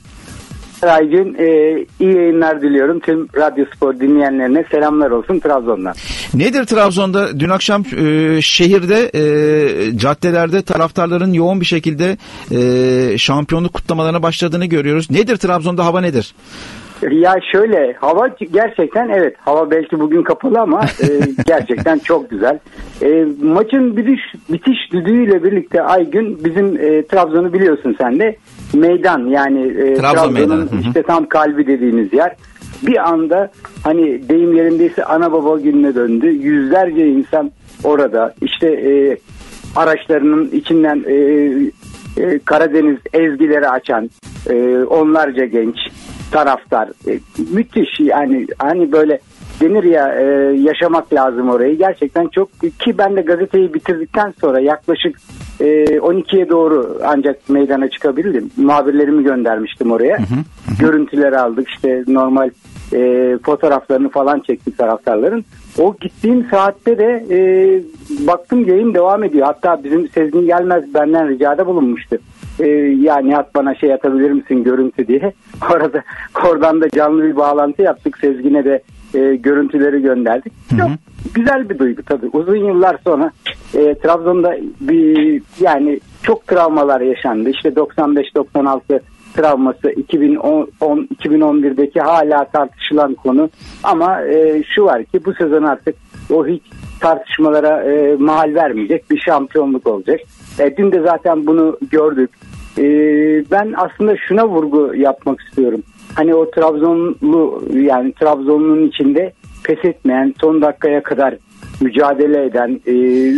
Aygün, e, iyi yayınlar diliyorum. Tüm Radyo Spor dinleyenlerine selamlar olsun Trabzon'dan. Nedir Trabzon'da? Dün akşam e, şehirde, e, caddelerde taraftarların yoğun bir şekilde e, şampiyonluk kutlamalarına başladığını görüyoruz. Nedir Trabzon'da, hava nedir? Ya şöyle, hava gerçekten, evet, hava belki bugün kapalı ama e, gerçekten çok güzel. E, maçın bitiş, bitiş düdüğüyle birlikte Aygün, bizim e, Trabzon'u biliyorsun sen de, meydan yani e, Trabzon Trabzon'un işte tam kalbi dediğimiz yer. Bir anda hani deyim yerindeyse ana baba gününe döndü. Yüzlerce insan orada, işte e, araçlarının içinden e, e, Karadeniz ezgileri açan e, onlarca genç taraftar, e, müthiş yani, hani böyle denir ya, e, yaşamak lazım orayı. Gerçekten çok, ki ben de gazeteyi bitirdikten sonra yaklaşık e, on ikiye doğru ancak meydana çıkabildim. Muhabirlerimi göndermiştim oraya. Hı hı, hı. Görüntüleri aldık, işte normal e, fotoğraflarını falan çektik taraftarların. O gittiğim saatte de e, baktım yayın devam ediyor. Hatta bizim Sezgin Gelmez benden ricada bulunmuştu. Ee, ya Nihat bana şey atabilir misin görüntü diye. Orada oradan da canlı bir bağlantı yaptık. Sezgin'e de e, görüntüleri gönderdik. Hı hı. Çok güzel bir duygu tabii. Uzun yıllar sonra e, Trabzon'da bir, yani çok travmalar yaşandı. İşte doksan beş doksan altı travması, iki bin on iki bin on birdeki hala tartışılan konu. Ama e, şu var ki bu sezon artık o hiç tartışmalara e, mahal vermeyecek bir şampiyonluk olacak. E, dün de zaten bunu gördük. E, ben aslında şuna vurgu yapmak istiyorum. Hani o Trabzonlu, yani Trabzonlu'nun içinde pes etmeyen, son dakikaya kadar mücadele eden, e,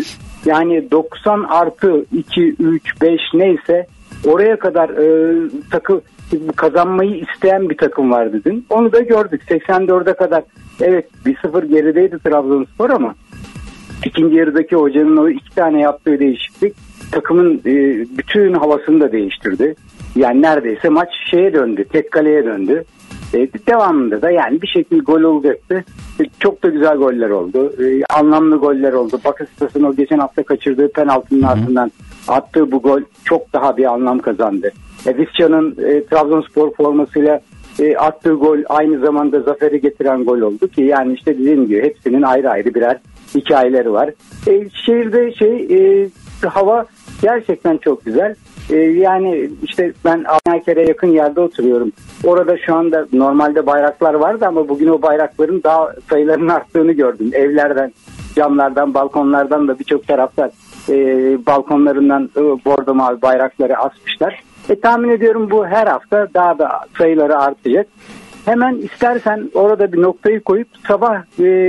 yani doksan artı iki, üç, beş neyse oraya kadar e, takı kazanmayı isteyen bir takım vardı dün. Onu da gördük. seksen dörde kadar evet bir sıfır gerideydi Trabzonspor ama ikinci yarıdaki hocanın o iki tane yaptığı değişiklik takımın e, bütün havasını da değiştirdi. Yani neredeyse maç şeye döndü, tek kaleye döndü. E, devamında da yani bir şekilde gol olacaktı. E, çok da güzel goller oldu. E, anlamlı goller oldu. Bakasetas'ın o geçen hafta kaçırdığı penaltının Hı-hı. ardından attığı bu gol çok daha bir anlam kazandı. E, Visca'nın e, Trabzonspor formasıyla e, attığı gol aynı zamanda zaferi getiren gol oldu ki yani işte dediğim gibi hepsinin ayrı ayrı birer hikayeleri var. E, şehirde şey e, hava gerçekten çok güzel. e, yani işte ben Alnayker'e yakın yerde oturuyorum. Orada şu anda normalde bayraklar vardı ama bugün o bayrakların daha sayılarının arttığını gördüm. Evlerden, camlardan, balkonlardan da birçok taraftar e, balkonlarından e, bordo mavi bayrakları asmışlar. E, tahmin ediyorum bu her hafta daha da sayıları artacak. Hemen istersen orada bir noktayı koyup sabah e,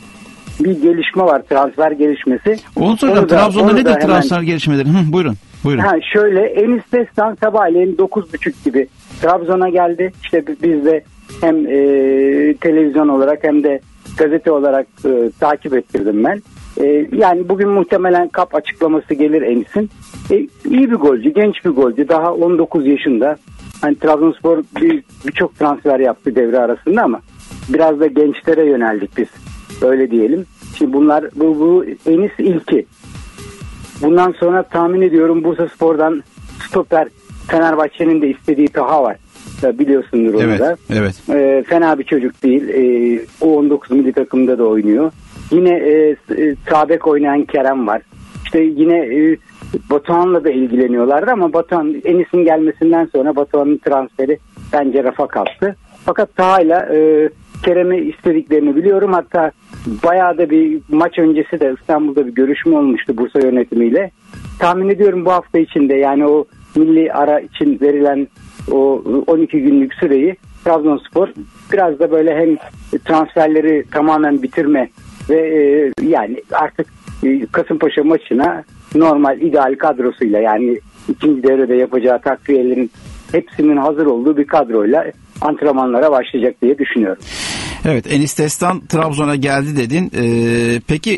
bir gelişme var, transfer gelişmesi. Onu soracağım. Trabzon'da nedir transfer hemen... gelişmeleri? Hı, buyurun. Buyurun. Ha, şöyle Enis Destan sabahleyin dokuz buçuk gibi Trabzon'a geldi. İşte biz de hem e, televizyon olarak hem de gazete olarak e, takip ettirdim ben. E, yani bugün muhtemelen kap açıklaması gelir Enis'in. E, iyi bir golcü, genç bir golcü. Daha on dokuz yaşında. Hani Trabzonspor birçok bir transfer yaptı devre arasında ama biraz da gençlere yöneldik biz. Öyle diyelim. Şimdi bunlar bu, bu Enis ilki. Bundan sonra tahmin ediyorum Bursaspor'dan stoper Fenerbahçe'nin de istediği Taha var. Biliyorsundur onu evet, da. Evet. E, fena bir çocuk değil. E, o on dokuz milli takımda da oynuyor. Yine e, sağ bek oynayan Kerem var. İşte yine e, Batuhan'la da ilgileniyorlardı ama Batuhan Enis'in gelmesinden sonra Batuhan'ın transferi bence rafa kalktı. Fakat Taha'yla e, Kerem'i istediklerini biliyorum. Hatta bayağı da bir maç öncesi de İstanbul'da bir görüşme olmuştu Bursa yönetimiyle. Tahmin ediyorum bu hafta içinde yani o milli ara için verilen o on iki günlük süreyi Trabzonspor biraz da böyle hem transferleri tamamen bitirme ve e, yani artık e, Kasımpaşa maçına normal ideal kadrosuyla yani ikinci devrede yapacağı takviyelerin hepsinin hazır olduğu bir kadroyla antrenmanlara başlayacak diye düşünüyorum. Evet, Enis Destan Trabzon'a geldi dedin. Ee, peki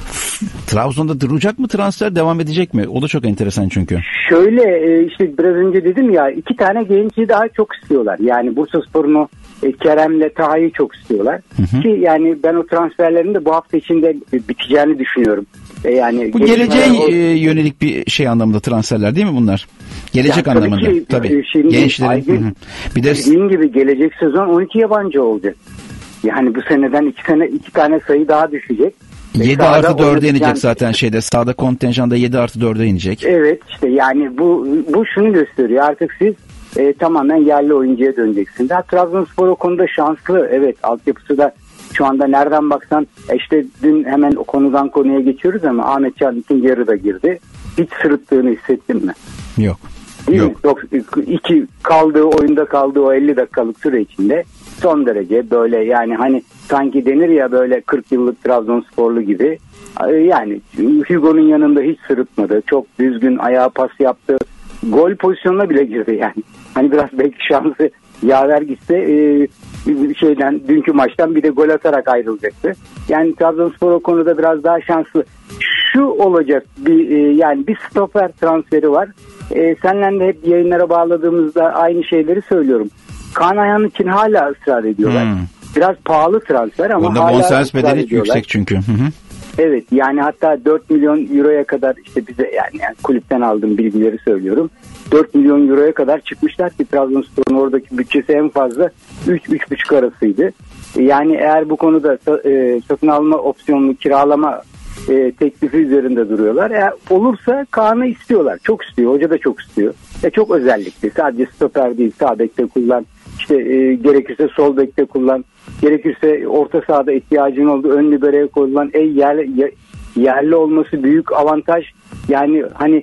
Trabzon'da duracak mı transfer, devam edecek mi? O da çok enteresan çünkü. Şöyle işte biraz önce dedim ya iki tane genci daha çok istiyorlar. Yani Bursaspor'un o e, Kerem'le Taha'yı çok istiyorlar. Hı hı. Ki yani ben o transferlerin de bu hafta içinde biteceğini düşünüyorum. E, yani bu geleceğe o... yönelik bir şey anlamında transferler değil mi bunlar? Gelecek ya, tabii anlamında. Ki, tabii. Şimdi gençlerin. Aygün, bir de dediğim gibi gelecek sezon on iki yabancı olacak. Yani bu seneden iki sene iki tane sayı daha düşecek. yedi artı dörde inecek zaten şeyde. Sağda kontenjanda yedi artı dörde inecek. Evet işte yani bu bu şunu gösteriyor. Artık siz e, tamamen yerli oyuncuya döneceksiniz. Ha, Trabzonspor o konuda şanslı. Evet, altyapısı da şu anda nereden baksan işte dün hemen o konudan konuya geçiyoruz ama Ahmet Can ikinci yarıda girdi. Hiç sırıttığını hissettin mi? Yok. Değil Yok. Mi? İki kaldığı oyunda kaldığı o elli dakikalık süre içinde son derece böyle yani hani sanki denir ya böyle kırk yıllık Trabzonsporlu gibi. Yani Hugo'nun yanında hiç sırıtmadı. Çok düzgün ayağa pas yaptı. Gol pozisyonuna bile girdi yani. Hani biraz belki şansı yaver gitse e, şeyden dünkü maçtan bir de gol atarak ayrılacaktı. Yani Trabzonspor o konuda biraz daha şanslı. Şu olacak bir e, yani bir stoper transferi var. E, seninle de hep yayınlara bağladığımızda aynı şeyleri söylüyorum. Kaan Ayhan için hala ısrar ediyorlar. Hmm. Biraz pahalı transfer ama bunda hala bonservis bedeli yüksek çünkü. Hı hı. Evet yani hatta dört milyon euroya kadar işte bize yani, yani kulüpten aldığım bilgileri söylüyorum. dört milyon euroya kadar çıkmışlar ki Trabzonspor'un oradaki bütçesi en fazla üç üç buçuk arasıydı. Yani eğer bu konuda e, satın alma opsiyonlu kiralama e, teklifi üzerinde duruyorlar. Eğer olursa Kaan'ı istiyorlar. Çok istiyor. Hoca da çok istiyor. E, çok özellikli. Sadece stoper değil. Sağ bekte kullan. İşte e, gerekirse sol bekte kullan. Gerekirse orta sahada ihtiyacın olduğu ön libero'ya koyulan en yerli, yerli olması büyük avantaj. Yani hani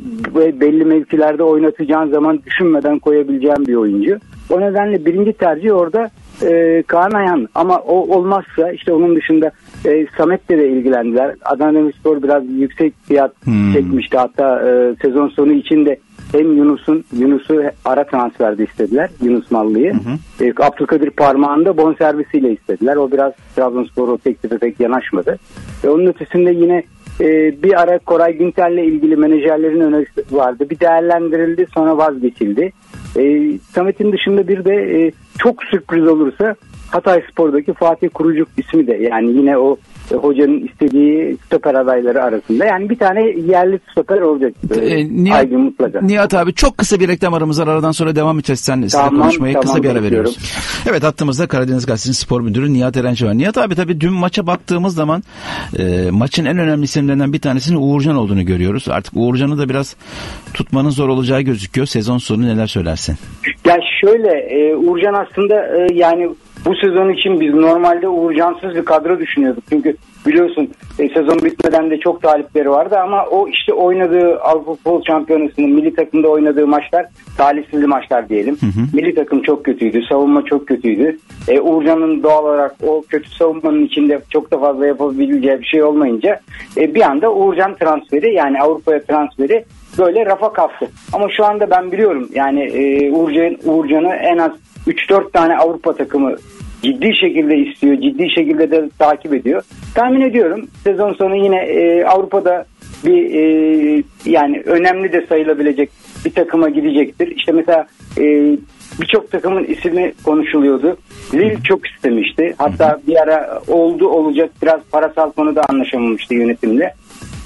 belli mevkilerde oynatacağın zaman düşünmeden koyabileceğin bir oyuncu. O nedenle birinci tercih orada e, Kaan Ayhan. Ama o olmazsa işte onun dışında e, Samet'le de ilgilendiler. Adana Demirspor biraz yüksek fiyat hmm. çekmişti. Hatta e, sezon sonu içinde hem Yunus'un Yunus'u ara transferde istediler. Yunus Mallı'yı. Hı hı. E, Abdülkadir Parmağı'nda bonservisiyle istediler. O biraz Trabzonspor o teklife pek yanaşmadı. E, onun ötesinde yine e, bir ara Koray Günter'le ilgili menajerlerin önerisi vardı. Bir değerlendirildi, sonra vazgeçildi. E, Samet'in dışında bir de e, çok sürpriz olursa Hatayspor'daki Fatih Kurucuk ismi de yani yine o e, hocanın istediği stoper adayları arasında. Yani bir tane yerli stoper olacak. E, Nihat, Aygün mutlaka. Nihat abi çok kısa bir reklam aramız var. Aradan sonra devam edeceğiz seninle Tamam, konuşmaya. tamam, kısa bir ara bekliyorum. veriyoruz. Evet, hattımızda Karadeniz Gazetesi Spor Müdürü Nihat Erenci var. Nihat abi, tabii dün maça baktığımız zaman e, maçın en önemli isimlerinden bir tanesinin Uğurcan olduğunu görüyoruz. Artık Uğurcan'ı da biraz tutmanın zor olacağı gözüküyor. Sezon sonu neler söylersin? Ya şöyle e, Uğurcan aslında e, yani bu sezon için biz normalde Uğurcan'sız bir kadro düşünüyorduk. Çünkü biliyorsun e, sezon bitmeden de çok talipleri vardı ama o işte oynadığı Avrupa Futbol Şampiyonası'nın milli takımda oynadığı maçlar talihsizli maçlar diyelim. Hı hı. Milli takım çok kötüydü, savunma çok kötüydü. E, Uğurcan'ın doğal olarak o kötü savunmanın içinde çok da fazla yapabileceği bir şey olmayınca e, bir anda Uğurcan transferi yani Avrupa'ya transferi böyle rafa kalktı. Ama şu anda ben biliyorum yani e, Uğurcan, Uğurcan'ı en az üç dört tane Avrupa takımı ciddi şekilde istiyor, ciddi şekilde de takip ediyor. Tahmin ediyorum sezon sonu yine e, Avrupa'da bir e, yani önemli de sayılabilecek bir takıma gidecektir. İşte mesela e, birçok takımın ismi konuşuluyordu. Lille çok istemişti. Hatta bir ara oldu olacak biraz parasal konuda anlaşamamıştı yönetimle.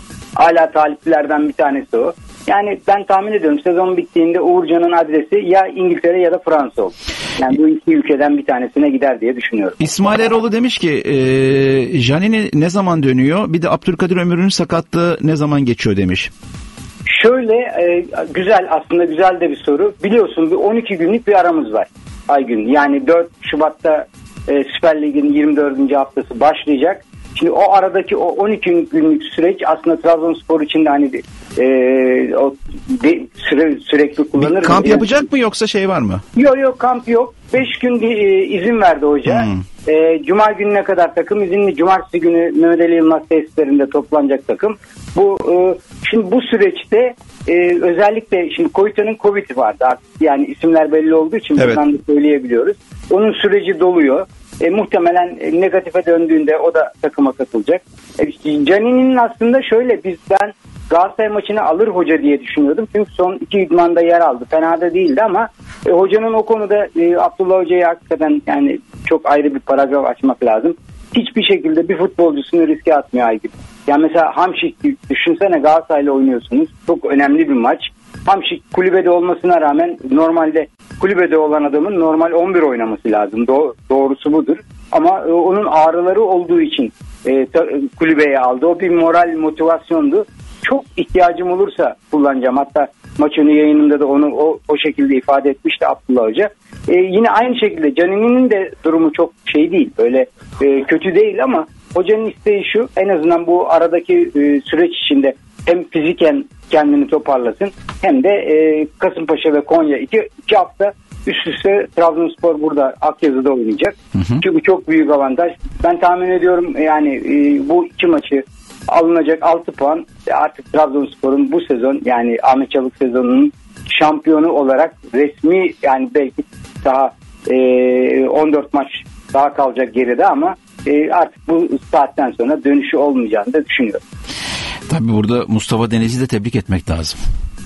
Hala taliplerden bir tanesi o. Yani ben tahmin ediyorum sezon bittiğinde Uğurcan'ın adresi ya İngiltere ya da Fransa olur. Yani bu iki ülkeden bir tanesine gider diye düşünüyorum. İsmail Eroğlu demiş ki e, Janini ne zaman dönüyor? Bir de Abdülkadir Ömür'ün sakatlığı ne zaman geçiyor demiş. Şöyle e, güzel aslında güzel de bir soru. Biliyorsun bir on iki günlük bir aramız var Aygün. Yani dört Şubat'ta e, Süper Lig'in yirmi dördüncü haftası başlayacak. Şimdi o aradaki o on iki günlük süreç aslında Trabzonspor için de hani e, o de, süre, sürekli kullanır. Bir kamp yapacak mı yoksa şey var mı? Yok yok kamp yok. beş gün e, izin verdi hoca. Hmm. E, Cuma gününe kadar takım izinli. Cumartesi günü Mehmet Ali Yılmaz tesislerinde toplanacak takım. Bu e, şimdi bu süreçte e, özellikle şimdi Koyta'nın Covid'i vardı artık. Yani isimler belli olduğu için evet. Buradan da söyleyebiliyoruz. Onun süreci doluyor. E, muhtemelen e, negatife döndüğünde o da takıma katılacak. E, Canini'nin aslında şöyle biz ben Galatasaray maçını alır hoca diye düşünüyordum. Çünkü son iki idmanda yer aldı. Fena da değildi ama e, hocanın o konuda e, Abdullah Hoca'ya hakikaten yani çok ayrı bir paragraf açmak lazım. Hiçbir şekilde bir futbolcusunu riske atmıyor Aygün. Yani mesela Hamşik düşünsene Galatasaray'la oynuyorsunuz. Çok önemli bir maç. Hamşik kulübede olmasına rağmen normalde kulübede olan adamın normal on bir oynaması lazım. Do- doğrusu budur. Ama e, onun ağrıları olduğu için e, ta- kulübeye aldı. O bir moral motivasyondu. Çok ihtiyacım olursa kullanacağım. Hatta maç önü yayınında da onu o, o şekilde ifade etmişti Abdullah Hoca. E, yine aynı şekilde Canini'nin de durumu çok şey değil. Öyle e, kötü değil ama hocanın isteği şu. En azından bu aradaki e, süreç içinde hem fiziken kendini toparlasın hem de e, Kasımpaşa ve Konya iki, iki hafta üst üste Trabzonspor burada Akyazı'da oynayacak. Hı hı. Çünkü bu çok büyük avantaj. Ben tahmin ediyorum yani e, bu iki maçı alınacak altı puan artık Trabzonspor'un bu sezon yani Ahmet Çalık sezonunun şampiyonu olarak resmi yani belki daha e, on dört maç daha kalacak geride ama e, artık bu saatten sonra dönüşü olmayacağını da düşünüyorum. Tabii burada Mustafa Deniz'i de tebrik etmek lazım.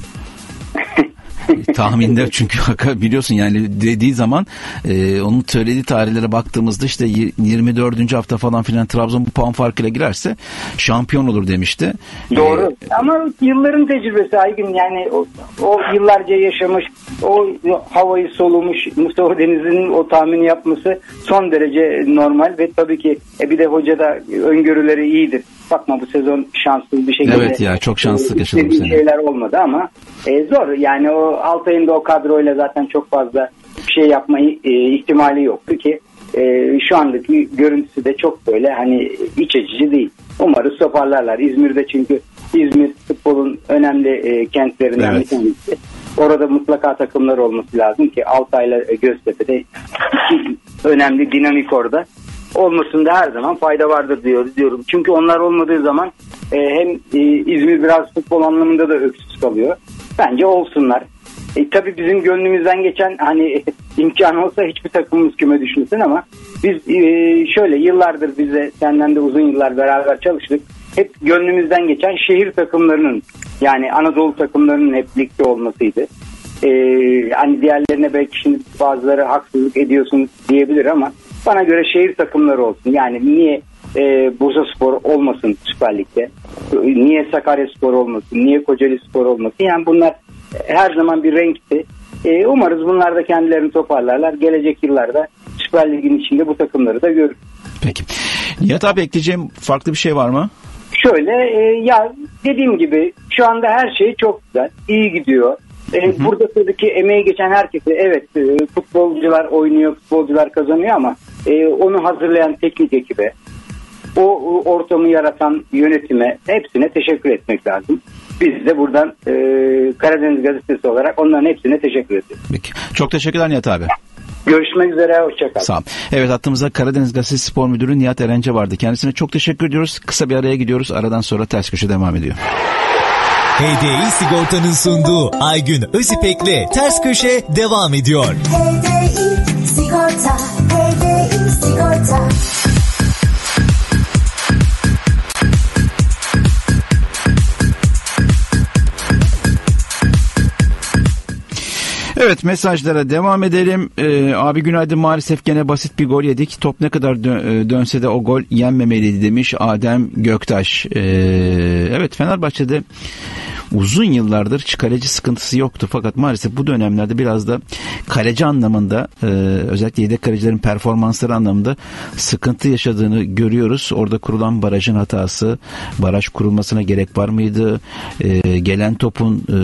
Tahminde çünkü biliyorsun yani dediği zaman e, onun söylediği tarihlere baktığımızda işte yirmi dördüncü hafta falan filan Trabzon bu puan farkıyla girerse şampiyon olur demişti. Doğru ee, ama yılların tecrübesi Aygün yani o, o yıllarca yaşamış o havayı solumuş Mustafa Deniz'in o tahmini yapması son derece normal ve tabii ki e, bir de hoca da öngörüleri iyidir. Bakma bu sezon şanssız bir şekilde. Evet ya çok şanslı yaşadım seni. Şeyler olmadı ama e, zor yani o Altay'ın o kadroyla zaten çok fazla bir şey yapma e, ihtimali yoktu ki e, şu andaki görüntüsü de çok böyle hani iç açıcı değil. Umarız toparlarlar. İzmir'de çünkü İzmir futbolun önemli e, kentlerinden evet. bir tanesi. Orada mutlaka takımlar olması lazım ki Altay'la Göztepe'de iki önemli dinamik orada. Olmasında her zaman fayda vardır diyoruz diyorum. Çünkü onlar olmadığı zaman e, hem e, İzmir biraz futbol anlamında da öksüz kalıyor. Bence olsunlar. E, tabii bizim gönlümüzden geçen hani imkan olsa hiçbir takımımız küme düşmesin ama biz e, şöyle yıllardır bize senden de uzun yıllar beraber çalıştık. Hep gönlümüzden geçen şehir takımlarının yani Anadolu takımlarının hep ligde olmasıydı. Ee, hani diğerlerine belki şimdi bazıları haksızlık ediyorsunuz diyebilir ama Bana göre şehir takımları olsun. Yani niye e, Bursaspor olmasın Süper Lig'de? Niye Sakaryaspor olmasın? Niye Kocaelispor olmasın? Yani bunlar her zaman bir renkti. E, umarız bunlar da kendilerini toparlarlar. Gelecek yıllarda Süper Lig'in içinde bu takımları da görürüz. Peki. Nihat abi, ekleyeceğim farklı bir şey var mı? Şöyle e, ya dediğim gibi şu anda her şey çok güzel. İyi gidiyor. E, hı hı. Burada tabii ki emeği geçen herkese evet e, futbolcular oynuyor, futbolcular kazanıyor ama e, onu hazırlayan teknik ekibe, o, o ortamı yaratan yönetime, hepsine teşekkür etmek lazım. Biz de buradan e, Karadeniz Gazetesi olarak onların hepsine teşekkür ediyoruz. Peki. Çok teşekkürler Nihat abi. Görüşmek üzere, hoşça kal. Sağ ol. Evet, hattımızda Karadeniz Gazetesi Spor Müdürü Nihat Erence vardı. Kendisine çok teşekkür ediyoruz. Kısa bir araya gidiyoruz. Aradan sonra Ters Köşe devam ediyor. H D I Sigorta'nın sunduğu Aygün Özipek'le Ters Köşe devam ediyor. H D I Sigorta, H D I Sigorta. Evet, mesajlara devam edelim. Ee, abi günaydın, maalesef gene basit bir gol yedik. Top ne kadar dö- dönse de o gol yenmemeliydi demiş Adem Göktaş. Ee, evet, Fenerbahçe'de uzun yıllardır hiç kaleci sıkıntısı yoktu. Fakat maalesef bu dönemlerde biraz da kaleci anlamında e, özellikle yedek kalecilerin performansları anlamında sıkıntı yaşadığını görüyoruz. Orada kurulan barajın hatası, baraj kurulmasına gerek var mıydı? E, gelen topun e,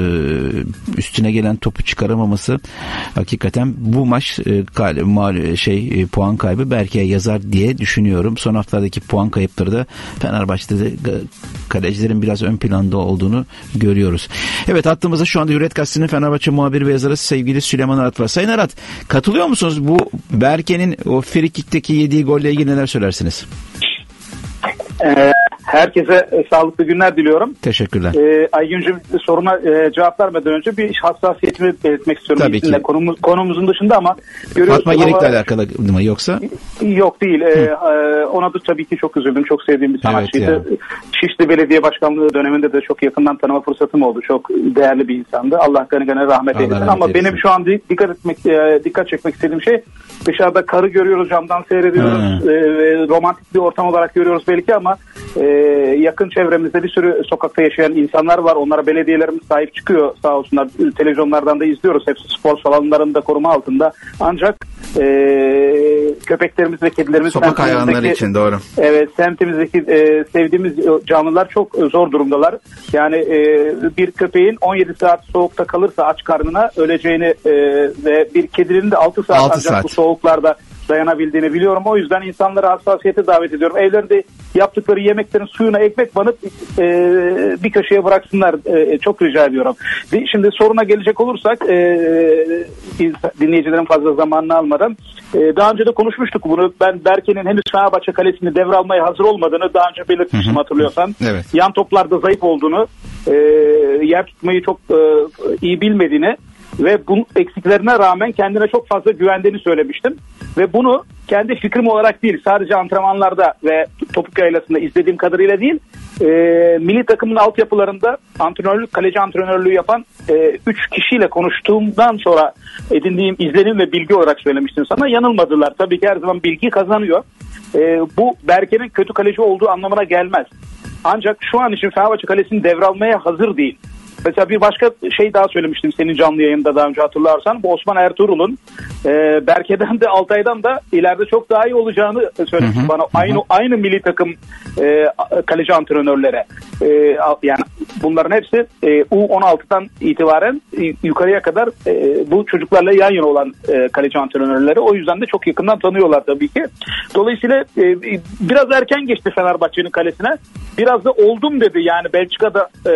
üstüne gelen topu çıkaramaması hakikaten bu maç e, kale, mal, şey e, puan kaybı Berke'ye yazar diye düşünüyorum. Son haftalardaki puan kayıpları da Fenerbahçe'de de, kalecilerin biraz ön planda olduğunu görüyoruz. Evet, hattımızda şu anda Hürriyet Gazetesi'nin Fenerbahçe muhabiri ve yazarı sevgili Süleyman Arat var. Sayın Arat, katılıyor musunuz? Bu Berke'nin o frikіктeki yediği golle ilgili neler söylersiniz? Ee, herkese e, sağlıklı günler diliyorum. Teşekkürler. Ee, Aygüncüm, soruna e, cevap vermeden önce bir hassasiyetimi belirtmek istiyorum. Tabii ki. Konumuz, konumuzun dışında ama Fatma Gerik'le alakalı mı yoksa? Yok değil. Ee, e, ona da tabii ki çok üzüldüm. Çok sevdiğim bir sanatçıydı. Evet, Şişli Belediye Başkanlığı döneminde de çok yakından tanıma fırsatım oldu. Çok değerli bir insandı. Allah gani gani rahmet eylesin. Ama eylesin. Benim şu an dikkat etmek, e, dikkat çekmek istediğim şey, dışarıda karı görüyoruz, camdan seyrediyoruz. E, romantik bir ortam olarak görüyoruz belki ama e, yakın çevremizde bir sürü sokakta yaşayan insanlar var. Onlara belediyelerimiz sahip çıkıyor sağ olsunlar. Televizyonlardan da izliyoruz. Hepsi spor salonlarında koruma altında. Ancak e, köpeklerimiz ve kedilerimiz sokak hayvanları için doğru. Evet, semtimizdeki e, sevdiğimiz canlılar çok zor durumdalar. Yani e, bir köpeğin on yedi saat soğukta kalırsa aç karnına öleceğini e, ve bir kedinin de altı saat ancak saat. bu soğuklarda dayanabildiğini biliyorum. O yüzden insanlara hassasiyete davet ediyorum. Evlerinde yaptıkları yemeklerin suyuna ekmek banıp e, bir köşeye bıraksınlar. E, çok rica ediyorum. Şimdi soruna gelecek olursak e, dinleyicilerin fazla zamanını almadan e, daha önce de konuşmuştuk bunu. Ben Berke'nin henüz Fenerbahçe kalesini devralmaya hazır olmadığını daha önce belirtmiştim, hatırlıyorsan. Evet. Yan toplarda zayıf olduğunu, e, yer tutmayı çok e, iyi bilmediğini ve bunun eksiklerine rağmen kendine çok fazla güvendiğini söylemiştim. Ve bunu kendi fikrim olarak değil, sadece antrenmanlarda ve topuk yaylasında izlediğim kadarıyla değil, e, milli takımın altyapılarında antrenörlük, kaleci antrenörlüğü yapan üç e, kişiyle konuştuğumdan sonra edindiğim izlenim ve bilgi olarak söylemiştim sana. Yanılmadılar. Tabii ki her zaman bilgi kazanıyor. E, bu Berke'nin kötü kaleci olduğu anlamına gelmez. Ancak şu an için Fenerbahçe kalesini devralmaya hazır değil. Mesela bir başka şey daha söylemiştim senin canlı yayında daha önce, hatırlarsan. Bu Osman Ertuğrul'un e, Berke'den de Altay'dan da ileride çok daha iyi olacağını söylemişti bana. Hı hı. Aynı aynı milli takım e, kaleci antrenörlere. E, yani bunların hepsi e, U on altıdan itibaren e, yukarıya kadar e, bu çocuklarla yan yana olan e, kaleci antrenörleri. O yüzden de çok yakından tanıyorlar tabii ki. Dolayısıyla e, biraz erken geçti Fenerbahçe'nin kalesine. Biraz da oldum dedi. Yani Belçika'da e,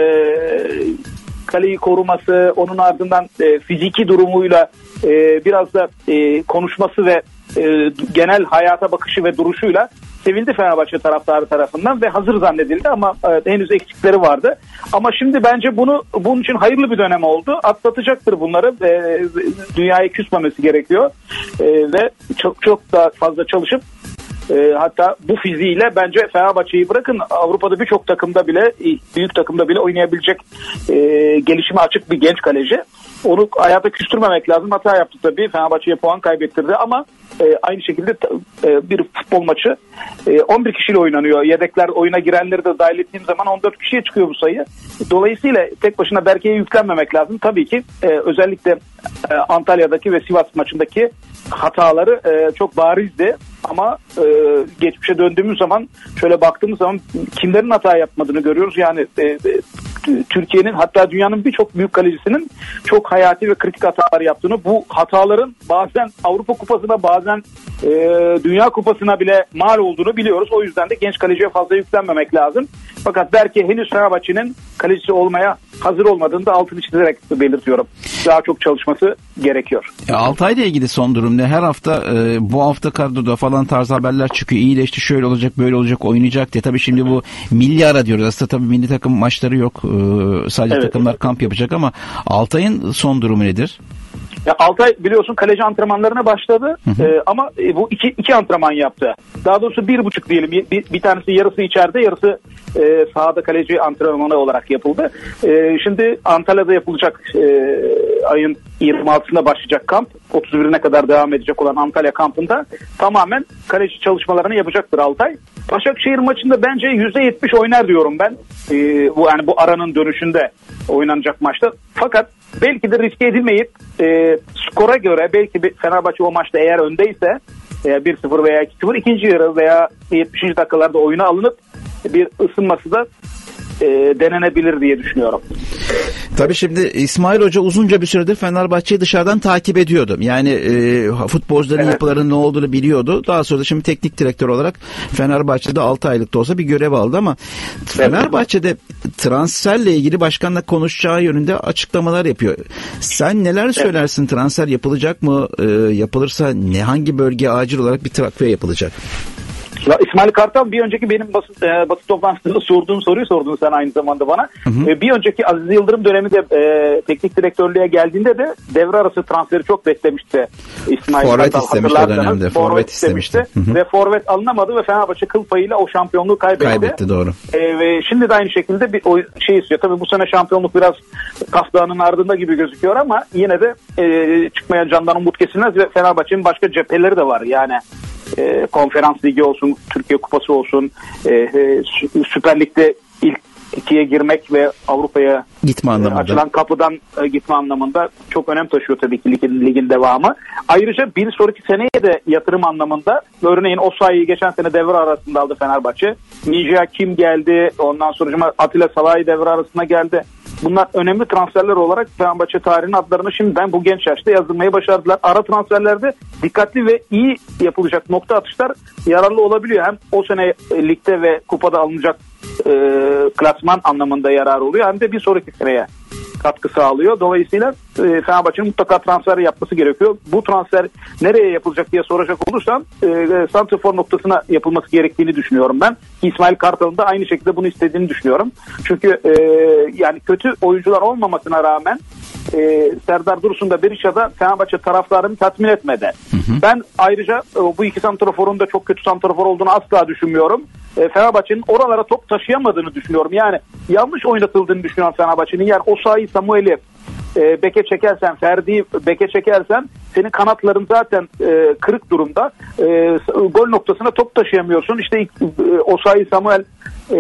kaleyi koruması, onun ardından e, fiziki durumuyla e, biraz da e, konuşması ve e, genel hayata bakışı ve duruşuyla sevildi Fenerbahçe taraftarı tarafından ve hazır zannedildi ama e, henüz eksikleri vardı. Ama şimdi bence bunu bunun için hayırlı bir dönem oldu. Atlatacaktır bunları ve dünyaya küsmemesi gerekiyor. E, ve çok çok daha fazla çalışıp E, hatta bu fiziğiyle bence Fenerbahçe'yi bırakın, Avrupa'da birçok takımda bile, büyük takımda bile oynayabilecek e, gelişime açık bir genç kaleci. Onu hayata küstürmemek lazım. Hata yaptı tabii. Fenerbahçe'ye puan kaybettirdi ama e, aynı şekilde e, bir futbol maçı e, on bir kişiyle oynanıyor. Yedekler oyuna girenleri de dahil ettiğim zaman on dört kişiye çıkıyor bu sayı. Dolayısıyla tek başına Berke'ye yüklenmemek lazım. Tabii ki e, özellikle e, Antalya'daki ve Sivas maçındaki hataları e, çok barizdi. Ama e, geçmişe döndüğümüz zaman şöyle baktığımız zaman kimlerin hata yapmadığını görüyoruz. Yani e, e, Türkiye'nin hatta dünyanın birçok büyük kalecisinin çok hayati ve kritik hatalar yaptığını, bu hataların bazen Avrupa Kupası'na bazen e, Dünya Kupası'na bile mal olduğunu biliyoruz. O yüzden de genç kaleciye fazla yüklenmemek lazım. Fakat belki henüz Fenerbahçe'nin kalecisi olmaya hazır olmadığını da altını çizerek belirtiyorum. Daha çok çalışması gerekiyor. E, Altay'la ilgili son durum ne? Her hafta e, bu hafta kadroda falan tarz haberler çıkıyor. İyileşti, şöyle olacak, böyle olacak, oynayacak diye. Tabii şimdi bu milli ara diyoruz. Aslında tabii milli takım maçları yok. E, sadece evet. Takımlar kamp yapacak ama Altay'ın son durumu nedir? Ya Altay biliyorsun kaleci antrenmanlarına başladı hı hı. E, ama e, bu iki, iki antrenman yaptı. Daha doğrusu bir buçuk diyelim. Bir, bir, bir tanesi yarısı içeride, yarısı e, sahada kaleci antrenmanı olarak yapıldı. E, şimdi Antalya'da yapılacak e, ayın yirmi altısında başlayacak kamp. otuz birine kadar devam edecek olan Antalya kampında tamamen kaleci çalışmalarını yapacaktır Altay. Başakşehir maçında bence yüzde yetmiş oynar diyorum ben. E, bu yani bu aranın dönüşünde oynanacak maçta. Fakat belki de riske edilmeyip e, skora göre belki bir Fenerbahçe o maçta eğer öndeyse e, bir sıfır veya iki sıfır ikinci yarı veya yetmişinci dakikalarda oyuna alınıp bir ısınması da e, denenebilir diye düşünüyorum. Tabii şimdi İsmail Hoca uzunca bir süredir Fenerbahçe'yi dışarıdan takip ediyordu. Yani e, futbolcuların evet. yapılarının ne olduğunu biliyordu. Daha sonra da şimdi teknik direktör olarak Fenerbahçe'de altı aylık da olsa bir görev aldı ama evet. Fenerbahçe'de transferle ilgili başkanla konuşacağı yönünde açıklamalar yapıyor. Sen neler söylersin? Evet. Transfer yapılacak mı? E, yapılırsa ne, hangi bölgeye acil olarak bir transfer yapılacak? Ya İsmail Kartal bir önceki benim basın, e, basın toplantısında sorduğum soruyu sordun sen aynı zamanda bana. Hı hı. E, bir önceki Aziz Yıldırım döneminde e, teknik direktörlüğe geldiğinde de devre arası transferi çok beklemişti İsmail forvet Kartal. Istemiş o dönemde. Forvet istemişti. istemişti. Hı hı. Ve forvet alınamadı ve Fenerbahçe kıl payıyla o şampiyonluğu kaybetti. Kaybetti doğru. E, ve şimdi de aynı şekilde bir o şey istiyor. Tabii bu sene şampiyonluk biraz Kaf Dağı'nın ardında gibi gözüküyor ama yine de e, çıkmayan candan umut kesilmez ve Fenerbahçe'nin başka cepheleri de var. Yani E, konferans ligi olsun, Türkiye Kupası olsun, e, e, Süper Lig'de ilk ikiye girmek ve Avrupa'ya gitme anlamında. Açılan kapıdan e, gitme anlamında çok önem taşıyor tabii ki ligin, ligin devamı. Ayrıca bir sonraki seneye de yatırım anlamında, örneğin Osayi'yi geçen sene devre arasında aldı Fenerbahçe. Nija Kim geldi, ondan sonra Atilla Salahi devre arasında geldi. Bunlar önemli transferler olarak Fenerbahçe tarihinin adlarını şimdiden bu genç yaşta yazdırmayı başardılar. Ara transferlerde dikkatli ve iyi yapılacak nokta atışlar yararlı olabiliyor. Hem o sene ligde ve kupada alınacak e, klasman anlamında yarar oluyor, hem de bir sonraki seneye katkı sağlıyor. Dolayısıyla e, Fenerbahçe'nin mutlaka transfer yapması gerekiyor. Bu transfer nereye yapılacak diye soracak olursam e, santrafor noktasına yapılması gerektiğini düşünüyorum ben. İsmail Kartal'ın da aynı şekilde bunu istediğini düşünüyorum. Çünkü e, yani kötü oyuncular olmamasına rağmen e, Serdar Dursun da Berisha'da Fenerbahçe taraftarını tatmin etmedi. Hı hı. Ben ayrıca e, bu iki santraforun da çok kötü santrafor olduğunu asla düşünmüyorum. E, Fenerbahçe'nin oralara top taşıyamadığını düşünüyorum. Yani yanlış oynatıldığını düşünüyorum Fenerbahçe'nin. Yani Osayi Samuel'i e, beke çekersen, Ferdi'yi beke çekersen senin kanatların zaten e, kırık durumda. E, gol noktasına top taşıyamıyorsun. İşte e, Osayi Samuel e,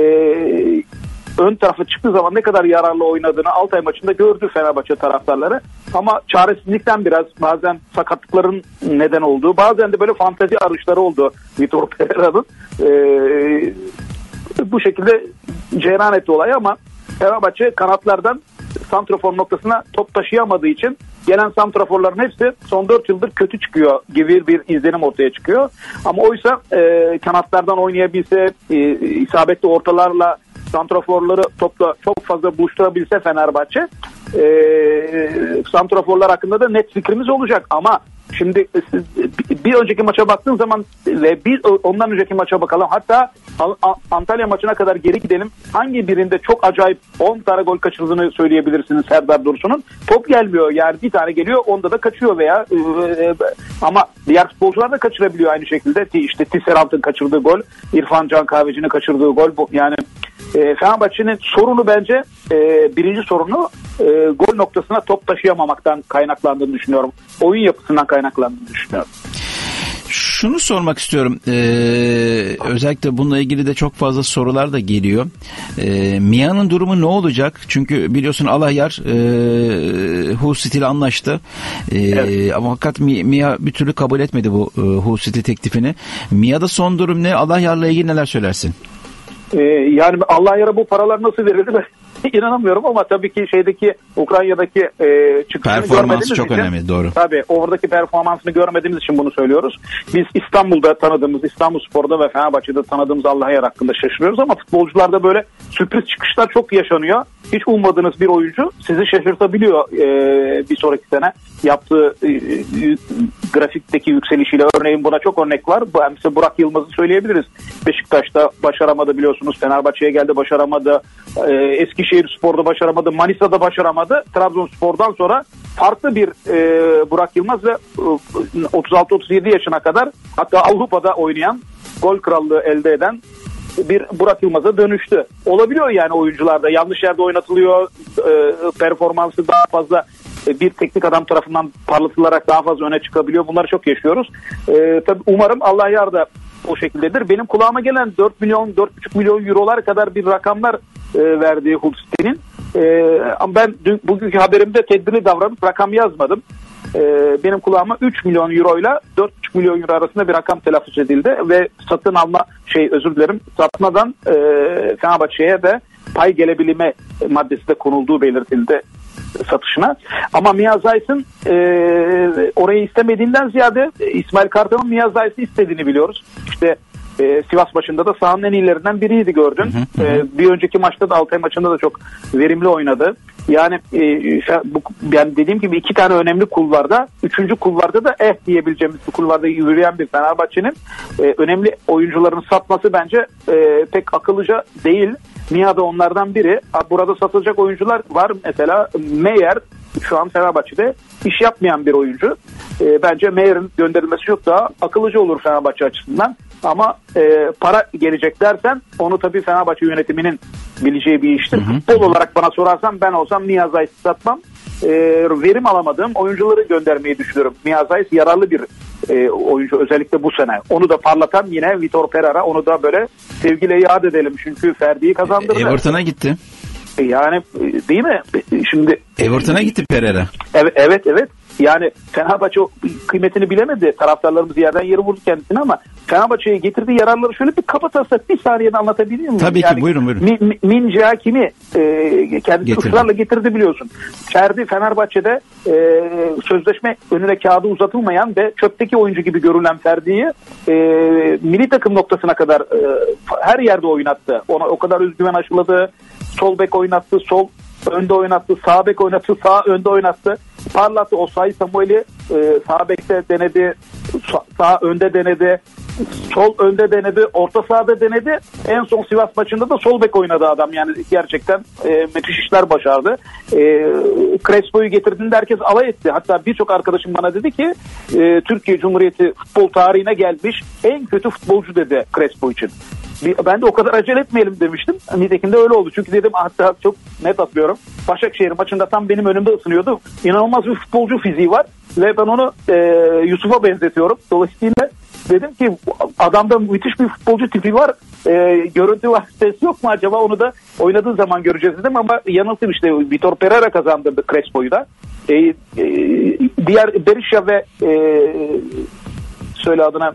ön tarafa çıktığı zaman ne kadar yararlı oynadığını Altay maçında gördü Fenerbahçe taraftarları. Ama çaresizlikten biraz, bazen sakatlıkların neden olduğu, bazen de böyle fantezi arayışları oldu Vitor Pereira'nın. Ee, bu şekilde cereyan etti olay ama Fenerbahçe kanatlardan santrafor noktasına top taşıyamadığı için gelen santraforların hepsi son dört yıldır kötü çıkıyor gibi bir izlenim ortaya çıkıyor. Ama oysa e, kanatlardan oynayabilse, e, isabetli ortalarla santraforları topla çok fazla buluşturabilse Fenerbahçe, e, santraforlar hakkında da net fikrimiz olacak. Ama şimdi bir önceki maça baktığın zaman ve bir ondan önceki maça bakalım, hatta Antalya maçına kadar geri gidelim, hangi birinde çok acayip on tane gol kaçırdığını söyleyebilirsiniz Serdar Dursun'un. Top gelmiyor, yani bir tane geliyor, onda da kaçıyor veya ama diğer futbolcular da kaçırabiliyor aynı şekilde. İşte Tisserant'ın kaçırdığı gol, İrfan Can Kahveci'nin kaçırdığı gol, yani E, Fenerbahçe'nin sorunu bence e, birinci sorunu e, gol noktasına top taşıyamamaktan kaynaklandığını düşünüyorum. Oyun yapısından kaynaklandığını düşünüyorum. şunu sormak istiyorum. Ee, özellikle bununla ilgili de çok fazla sorular da geliyor. Ee, Mia'nın durumu ne olacak? Çünkü biliyorsun Alahyar e, Hull City ile anlaştı. Ee, evet. Ama fakat Mia bir türlü kabul etmedi bu e, Hull City teklifini. Mia'da son durum ne? Alahyar'la ilgili neler söylersin? Ee, yani Alahyar'a bu paralar nasıl verildi ben inanamıyorum ama tabii ki şeydeki Ukrayna'daki e, çıkışını performansı çok için, önemli, doğru. Tabii oradaki performansını görmediğimiz için bunu söylüyoruz. Biz İstanbul'da tanıdığımız, İstanbulspor'da ve Fenerbahçe'de tanıdığımız Alahyar hakkında şaşırıyoruz ama futbolcularda böyle sürpriz çıkışlar çok yaşanıyor. Hiç ummadığınız bir oyuncu sizi şaşırtabiliyor e, bir sonraki sene yaptığı e, grafikteki yükselişiyle. Örneğin buna çok örnek var. Bu mesela Burak Yılmaz'ı söyleyebiliriz. Beşiktaş'ta başaramadı biliyorsunuz. Fenerbahçe'ye geldi, başaramadı. E, Eskişehirspor'da başaramadı. Manisa'da başaramadı. Trabzonspor'dan sonra farklı bir e, Burak Yılmaz ve e, otuz altı otuz yedi yaşına kadar hatta Avrupa'da oynayan, gol krallığı elde eden bir Burak Yılmaz'a dönüştü. Olabiliyor yani oyuncularda. Yanlış yerde oynatılıyor. E, performansı daha fazla e, bir teknik adam tarafından parlatılarak daha fazla öne çıkabiliyor. Bunları çok yaşıyoruz. E, tabii umarım Alahyar da o şekildedir. Benim kulağıma gelen dört milyon dört buçuk milyon eurolar kadar bir rakamlar e, verdiği Hull City'nin. E, ama ben dün, bugünkü haberimde tedbirli davranıp rakam yazmadım. E, benim kulağıma üç milyon euro ile dört buçuk milyon euro arasında bir rakam telaffuz edildi ve satın alma şey özür dilerim satmadan e, Fenerbahçe'ye de pay gelebilme maddesi de konulduğu belirtildi satışına. Ama Mia Zeiss'in e, orayı istemediğinden ziyade e, İsmail Kartal'ın Mia Zeiss'i istediğini biliyoruz. İşte e, Sivas maçında da sahanın en iyilerinden biriydi gördün. Hı hı. E, bir önceki maçta da Altay maçında da çok verimli oynadı. Yani e, bu, yani dediğim gibi iki tane önemli kulvarda, üçüncü kulvarda da eh diyebileceğimiz bir kulvarda yürüyen bir Fenerbahçe'nin e, önemli oyuncularını satması bence e, pek akıllıca değil. Mia da onlardan biri. Burada satılacak oyuncular var. Mesela Meyer şu an Fenerbahçe'de iş yapmayan bir oyuncu. E, bence Meyer'in gönderilmesi çok daha akıllıca olur Fenerbahçe açısından. Ama e, para gelecek dersen onu tabii Fenerbahçe yönetiminin bileceği bir iştir. Hı hı. Futbol olarak bana sorarsan ben olsam Mia Zeiss'i satmam. E, verim alamadığım oyuncuları göndermeyi düşünüyorum. Mia Zeiss yararlı bir e, oyuncu özellikle bu sene. Onu da parlatan yine Vitor Pereira, onu da böyle sevgiyle yad edelim. Çünkü Ferdi'yi kazandırdı. Everton'a gitti. E, yani değil mi? Şimdi Everton'a gitti Pereira. Evet evet evet. Yani Fenerbahçe kıymetini bilemedi. Taraftarlarımız yerden yere vurdu kendisine ama Fenerbahçe'ye getirdiği yararları şöyle bir kapatarsak bir saniyede anlatabilir miyim? Tabii yani, ki buyurun buyurun. Min, Min Hakimi e, kendisi ısrarla getirdi biliyorsun. Ferdi Fenerbahçe'de e, sözleşme önüne kağıdı uzatılmayan ve çöpteki oyuncu gibi görülen Ferdi'yi e, milli takım noktasına kadar e, her yerde oynattı. Ona o kadar özgüven aşıladı. Sol bek oynattı, sol önde oynattı, sağ bek oynattı, sağ önde oynattı. Parlattı. Osayi Samuel'i e, sağ bekte denedi, sağ, sağ önde denedi, sol önde denedi, orta sahada denedi. En son Sivas maçında da sol bek oynadı adam. Yani gerçekten e, müthiş işler başardı. E, Crespo'yu getirdiğinde herkes alay etti. Hatta birçok arkadaşım bana dedi ki e, Türkiye Cumhuriyeti futbol tarihine gelmiş en kötü futbolcu dedi Crespo için. Ben de o kadar acele etmeyelim demiştim. Nitekim de öyle oldu. Çünkü dedim hatta çok net hatırlıyorum. Başakşehir maçında tam benim önümde ısınıyordu. İnanılmaz bir futbolcu fiziği var. Ve ben onu e, Yusuf'a benzetiyorum. Dolayısıyla dedim ki adamda müthiş bir futbolcu tipi var. E, görüntü var, ses yok mu acaba? Onu da oynadığı zaman göreceğiz dedim ama yanılttım işte. Vitor Pereira kazandırdı Crespo'yu da. E, e, diğer Berisha ve e, söyle adına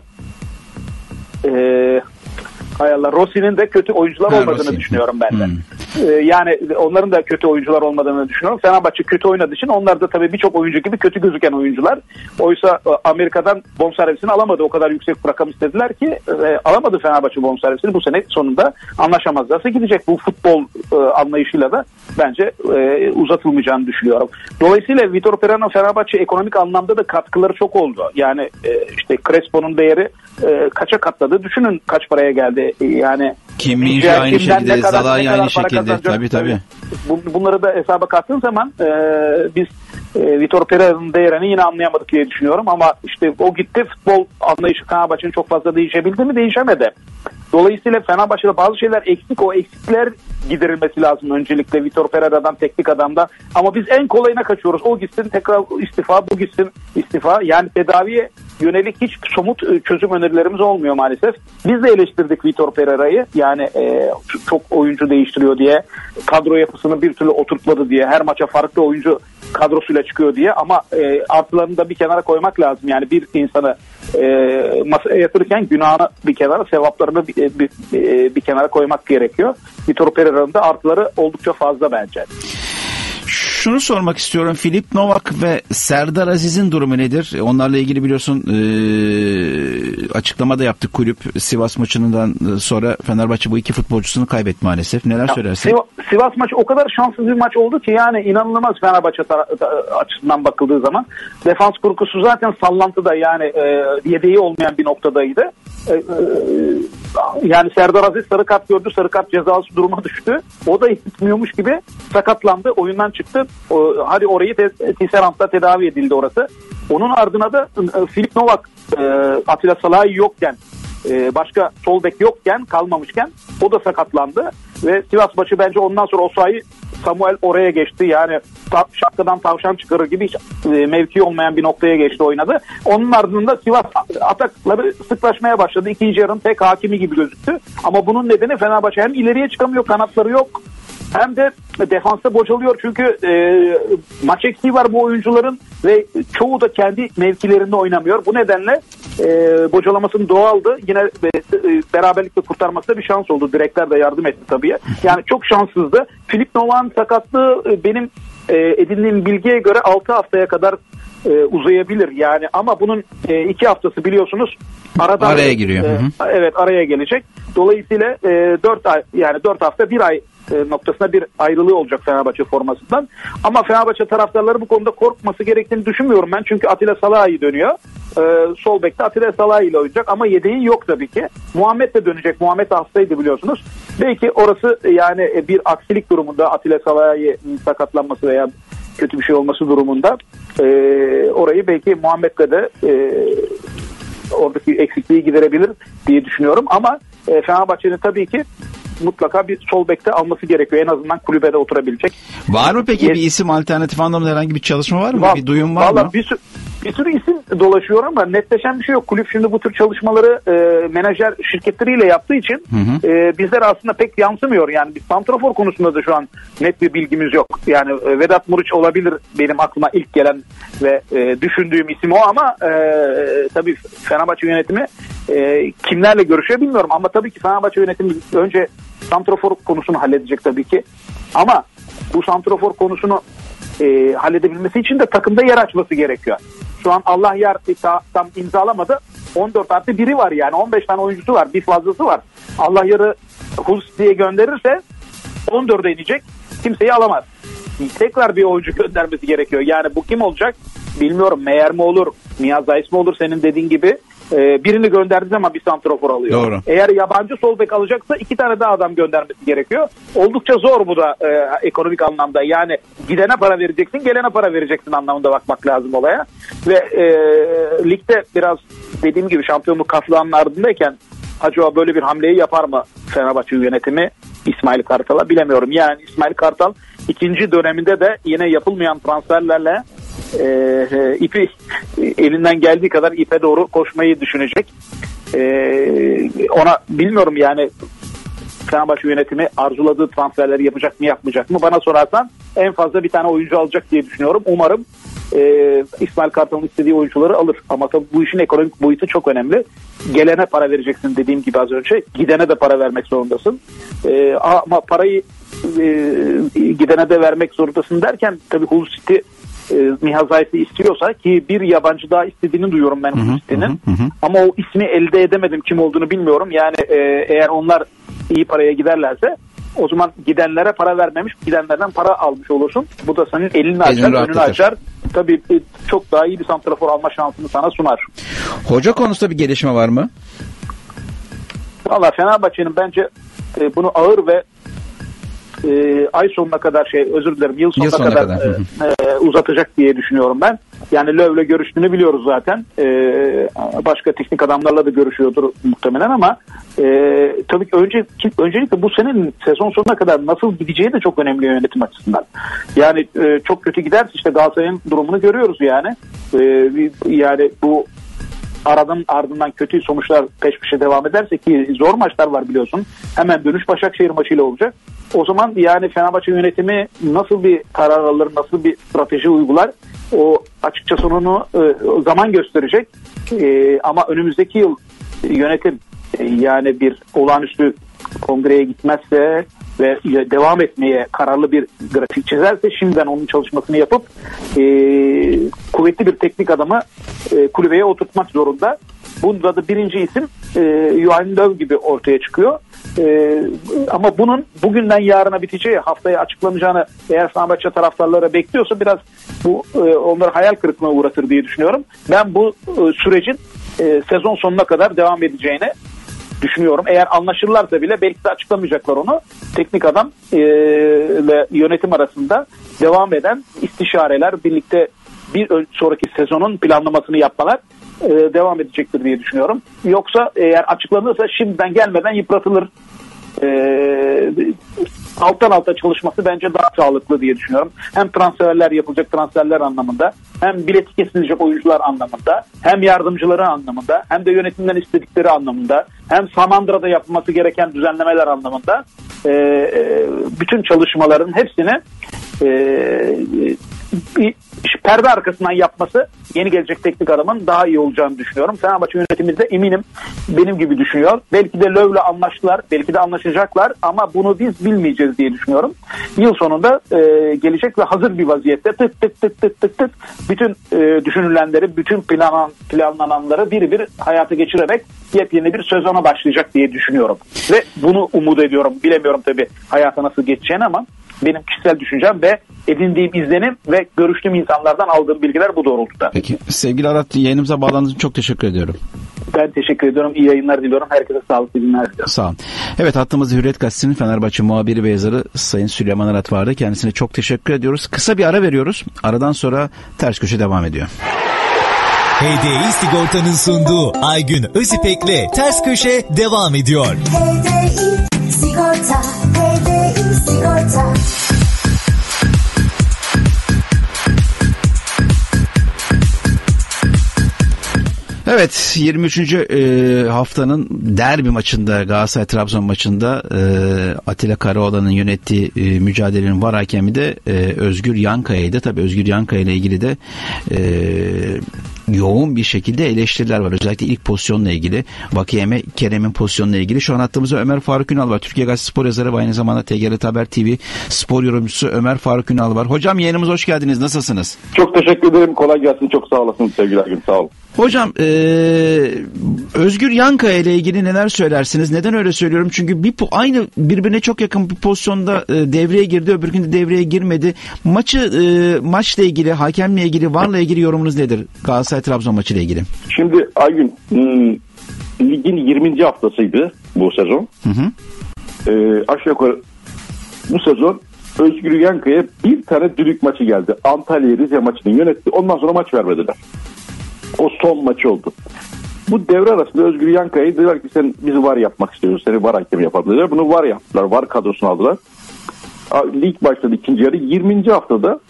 eee hay Allah, Rossi'nin de kötü oyuncular ha, olmadığını Rossi. düşünüyorum ben de. Hmm. Ee, yani onların da kötü oyuncular olmadığını düşünüyorum. Fenerbahçe kötü oynadığı için onlar da tabii birçok oyuncu gibi kötü gözüken oyuncular. Oysa Amerika'dan bonservisini alamadı. O kadar yüksek rakam istediler ki e, alamadı Fenerbahçe bonservisini. Bu sene sonunda anlaşamazlarsa gidecek. Bu futbol e, anlayışıyla da bence e, uzatılmayacağını düşünüyorum. Dolayısıyla Vitor Pereira'nın Fenerbahçe ekonomik anlamda da katkıları çok oldu. Yani e, işte Crespo'nun değeri e, kaça katladı? Düşünün kaç paraya geldi. Yani Kim Min-jae aynı şekilde, Zalai aynı şekilde. Tabii tabii. Bunları da hesaba kattığın zaman e, biz e, Vitor Pereira'nın değerini yine anlayamadık diye düşünüyorum ama işte o gitti, futbol anlayışı Fenerbahçe'nin çok fazla değişebildi mi? Değişemedi. Dolayısıyla Fenerbahçe'de bazı şeyler eksik, o eksikler giderilmesi lazım öncelikle Vitor Pereira'dan, teknik adamdan. Ama biz en kolayına kaçıyoruz. O gitsin tekrar istifa, bu gitsin istifa. Yani tedaviye yönelik hiç somut e, çözüm önerilerimiz olmuyor maalesef. Biz de eleştirdik Vitor Pereira'yı. Yani e, çok oyuncu değiştiriyor diye, kadro yapısını bir türlü oturtmadı diye, her maça farklı oyuncu kadrosuyla çıkıyor diye, ama e, artılarını da bir kenara koymak lazım. Yani bir insanı e, masaya yatırırken günahını bir kenara, sevaplarını bir, bir, bir, bir kenara koymak gerekiyor. Vitor Pereira'nın da artıları oldukça fazla bence. Şunu sormak istiyorum. Filip Novak ve Serdar Aziz'in durumu nedir? Onlarla ilgili biliyorsun e, açıklama da yaptık kulüp. Sivas maçından sonra Fenerbahçe bu iki futbolcusunu kaybetti maalesef. Neler ya, söylersin? Sivas, Sivas maçı o kadar şanssız bir maç oldu ki, yani inanılmaz Fenerbahçe açısından bakıldığı zaman. Defans kurgusu zaten sallantıda, yani e, yedeği olmayan bir noktadaydı. E, e, yani Serdar Aziz sarı kart gördü. Sarı kart cezası duruma düştü. O da gitmiyormuş gibi sakatlandı. Oyundan çıktı. O, hadi orayı te, Tisserant'ta tedavi edildi orası. Onun ardına da e, Filip Novak, e, Atilla Salahi yokken, e, başka sol bek yokken, kalmamışken o da sakatlandı. Ve Sivas maçı bence ondan sonra Osayi Samuel oraya geçti. Yani ta, şapkadan tavşan çıkarır gibi hiç e, mevki olmayan bir noktaya geçti, oynadı. Onun ardında Sivas atakları sıklaşmaya başladı. İkinci yarının tek hakimi gibi gözüktü. Ama bunun nedeni Fenerbahçe hem ileriye çıkamıyor, kanatları yok, hem de defansta bocalıyor. Çünkü e, maç eksiği var bu oyuncuların ve çoğu da kendi mevkilerinde oynamıyor. Bu nedenle e, bocalamasının doğaldı. Yine e, e, beraberlikle kurtarması da bir şans oldu. Direkler de yardım etti tabii. Yani çok şanssızdı. Filip Novak'ın sakatlığı e, benim e, edindiğim bilgiye göre altı haftaya kadar e, uzayabilir. Yani ama bunun e, iki haftası biliyorsunuz arada araya giriyor. E, hı hı. Evet, araya gelecek. Dolayısıyla e, dört ay, yani dört hafta bir ay noktasında bir ayrılığı olacak Fenerbahçe formasından. Ama Fenerbahçe taraftarları bu konuda korkması gerektiğini düşünmüyorum ben. Çünkü Atilla Salahi dönüyor. Ee, sol bekte Atilla Salahi ile oynayacak ama yedeği yok tabii ki. Muhammed de dönecek. Muhammed hastaydı biliyorsunuz. Belki orası yani bir aksilik durumunda, Atilla Salahi'nin sakatlanması veya kötü bir şey olması durumunda e, orayı belki Muhammed'le de e, oradaki eksikliği giderebilir diye düşünüyorum. Ama e, Fenerbahçe'nin tabii ki mutlaka bir sol bekte alması gerekiyor. En azından kulübede oturabilecek. Var mı peki bir isim, alternatif anlamda herhangi bir çalışma var mı? Var, bir duyum var vallahi mı? Bir, sürü, bir sürü isim dolaşıyor ama netleşen bir şey yok. Kulüp şimdi bu tür çalışmaları e, menajer şirketleriyle yaptığı için hı hı. E, bizler aslında pek yansımıyor. Yani bir santrafor konusunda da şu an net bir bilgimiz yok. Yani e, Vedat Muriç olabilir benim aklıma ilk gelen ve e, düşündüğüm isim o, ama e, tabii Fenerbahçe yönetimi e, kimlerle görüşüyor bilmiyorum. Ama tabii ki Fenerbahçe yönetimi önce santrafor konusunu halledecek tabii ki. Ama bu santrafor konusunu e, halledebilmesi için de takımda yer açması gerekiyor. Şu an Allah yar tam imzalamadı. on dört artı biri var yani. on beş tane oyuncusu var. Bir fazlası var. Allah yarı Hus diye gönderirse on dörde inecek. Kimseyi alamaz. Tekrar bir oyuncu göndermesi gerekiyor. Yani bu kim olacak? Bilmiyorum. Meyer mi olur? Nihat Zayis mi olur? Senin dediğin gibi. Ee, birini gönderdiği zaman bir santrafor alıyor. Doğru. Eğer yabancı sol bek alacaksa iki tane daha adam göndermesi gerekiyor. Oldukça zor bu da e, ekonomik anlamda. Yani gidene para vereceksin, gelene para vereceksin anlamında bakmak lazım olaya. Ve e, ligde biraz dediğim gibi şampiyonluk kaflağının ardındayken acaba böyle bir hamleyi yapar mı Fenerbahçe yönetimi İsmail Kartal'a, bilemiyorum. Yani İsmail Kartal ikinci döneminde de yine yapılmayan transferlerle e, e, ipi elinden geldiği kadar ipe doğru koşmayı düşünecek. E, ona bilmiyorum yani Fenerbahçe yönetimi arzuladığı transferleri yapacak mı yapmayacak mı? Bana sorarsan en fazla bir tane oyuncu alacak diye düşünüyorum. Umarım e, İsmail Kartal'ın istediği oyuncuları alır. Ama tabii bu işin ekonomik boyutu çok önemli. Gelene para vereceksin dediğim gibi az önce. Gidene de para vermek zorundasın. E, ama parayı e, gidene de vermek zorundasın derken tabii Hull City e, Nihat Zayis'i istiyorsa, ki bir yabancı daha istediğini duyuyorum ben Hull City'nin. Ama o ismi elde edemedim, kim olduğunu bilmiyorum. Yani e, eğer onlar iyi paraya giderlerse o zaman gidenlere para vermemiş, gidenlerden para almış olursun. Bu da senin elini açar, Elini önünü açar. Tabii çok daha iyi bir santrafor alma şansını sana sunar. Hoca konusunda bir gelişme var mı? Valla Fenerbahçe'nin bence e, bunu ağır ve e, ay sonuna kadar şey özür dilerim yıl sonuna, yıl sonuna kadar, kadar. E, e, uzatacak diye düşünüyorum ben. Yani Löw'le görüştüğünü biliyoruz zaten. E, başka teknik adamlarla da görüşüyordur muhtemelen ama e, tabii ki önce, öncelikle bu senin sezon sonuna kadar nasıl gideceği de çok önemli yönetim açısından. Yani e, çok kötü giderse işte Galatasaray'ın durumunu görüyoruz yani. E, yani bu aradan ardından kötü sonuçlar peş peşe devam ederse, ki zor maçlar var biliyorsun. Hemen dönüş Başakşehir maçıyla olacak. O zaman yani Fenerbahçe yönetimi nasıl bir karar alır, nasıl bir strateji uygular, o açıkçası onu e, zaman gösterecek. E, ama önümüzdeki yıl yönetim e, yani bir olağanüstü kongreye gitmezse ve devam etmeye kararlı bir grafik çizerse, şimdiden onun çalışmasını yapıp e, kuvvetli bir teknik adamı e, kulübeye oturtmak zorunda. Bunda da birinci isim e, Johan Löw gibi ortaya çıkıyor. E, ama bunun bugünden yarına biteceği, haftaya açıklanacağını eğer Fenerbahçe taraftarları bekliyorsa biraz bu e, onları hayal kırıklığına uğratır diye düşünüyorum. Ben bu e, sürecin e, sezon sonuna kadar devam edeceğini düşünüyorum. Eğer anlaşırlarsa bile belki de açıklamayacaklar onu. Teknik adam e, ile yönetim arasında devam eden istişareler, birlikte bir sonraki sezonun planlamasını yapmalar e, devam edecektir diye düşünüyorum. Yoksa eğer açıklanırsa şimdiden gelmeden yıpratılır. E, alttan alta çalışması bence daha sağlıklı diye düşünüyorum. Hem transferler yapılacak, transferler anlamında, hem bileti kesilecek oyuncular anlamında, hem yardımcıları anlamında, hem de yönetimden istedikleri anlamında, hem Samandıra'da yapılması gereken düzenlemeler anlamında e, e, bütün çalışmaların hepsini e, bir perde arkasından yapması yeni gelecek teknik adamın daha iyi olacağını düşünüyorum. Fenerbahçe yönetimi de eminim benim gibi düşünüyor. Belki de Löw'le anlaştılar, belki de anlaşacaklar ama bunu biz bilmeyeceğiz diye düşünüyorum. Yıl sonunda e, gelecek ve hazır bir vaziyette tık tık tık tık tık tık bütün e, düşünülenleri, bütün planan, planlananları bir bir hayata geçirerek yepyeni bir sezona başlayacak diye düşünüyorum. Ve bunu umut ediyorum. Bilemiyorum tabii hayata nasıl geçeceğini ama benim kişisel düşüncem ve edindiğim izlenim ve görüştüğüm insanlardan aldığım bilgiler bu doğrultuda. Peki. Sevgili Arat, yayınımıza bağlandığınız için çok teşekkür ediyorum. Ben teşekkür ediyorum. İyi yayınlar diliyorum. Herkese sağlıklı günler diliyorum. Sağ olun. Evet, hattımızda Hürriyet Gazetesi'nin Fenerbahçe muhabiri ve yazarı Sayın Süleyman Arat vardı. Kendisine çok teşekkür ediyoruz. Kısa bir ara veriyoruz. Aradan sonra Ters Köşe devam ediyor. H D I Sigorta'nın sunduğu Aygün Özipek'le Ters Köşe devam ediyor. H D I Sigorta, H D I Sigorta. Evet, yirmi üçüncü E, haftanın derbi maçında, Galatasaray-Trabzon maçında e, Atilla Karaoğlan'ın yönettiği e, mücadelenin var hakemi de e, Özgür Yankaya'ydı. Tabii Özgür Yankaya ile ilgili de e, yoğun bir şekilde eleştiriler var. Özellikle ilk pozisyonla ilgili, Vakiyeme Kerem'in pozisyonla ilgili. Şu an hattımızda Ömer Faruk Ünal var. Türkiye Gazetesi spor yazarı ve aynı zamanda T G R T Haber T V spor yorumcusu Ömer Faruk Ünal var. Hocam, yayınımıza hoş geldiniz. Nasılsınız? Çok teşekkür ederim. Kolay gelsin. Çok sağ olasın sevgili Aygün. Sağ olun. Hocam, e, Özgür Yankaya ile ilgili neler söylersiniz? Neden öyle söylüyorum? Çünkü bir aynı birbirine çok yakın bir pozisyonda e, devreye girdi, öbürkünde devreye girmedi. Maçı e, maçla ilgili, hakemle ilgili, V A R'la ilgili yorumunuz nedir? Galatasaray-Trabzon maçı ile ilgili. Şimdi Aygün, hmm, ligin yirminci haftasıydı bu sezon. Hı hı. E, aşağı yukarı bu sezon Özgür Yankaya bir tane düdük maçı geldi. Antalya Rize maçını yönetti. Ondan sonra maç vermediler. O son maçı oldu. Bu devre arasında Özgür Yankaya'yı dediler ki sen bizi var yapmak istiyoruz. Seni var hakem yapalım dediler. Bunu var yaptılar. Var kadrosunu aldılar. Lig başladı ikinci yarı. yirminci haftada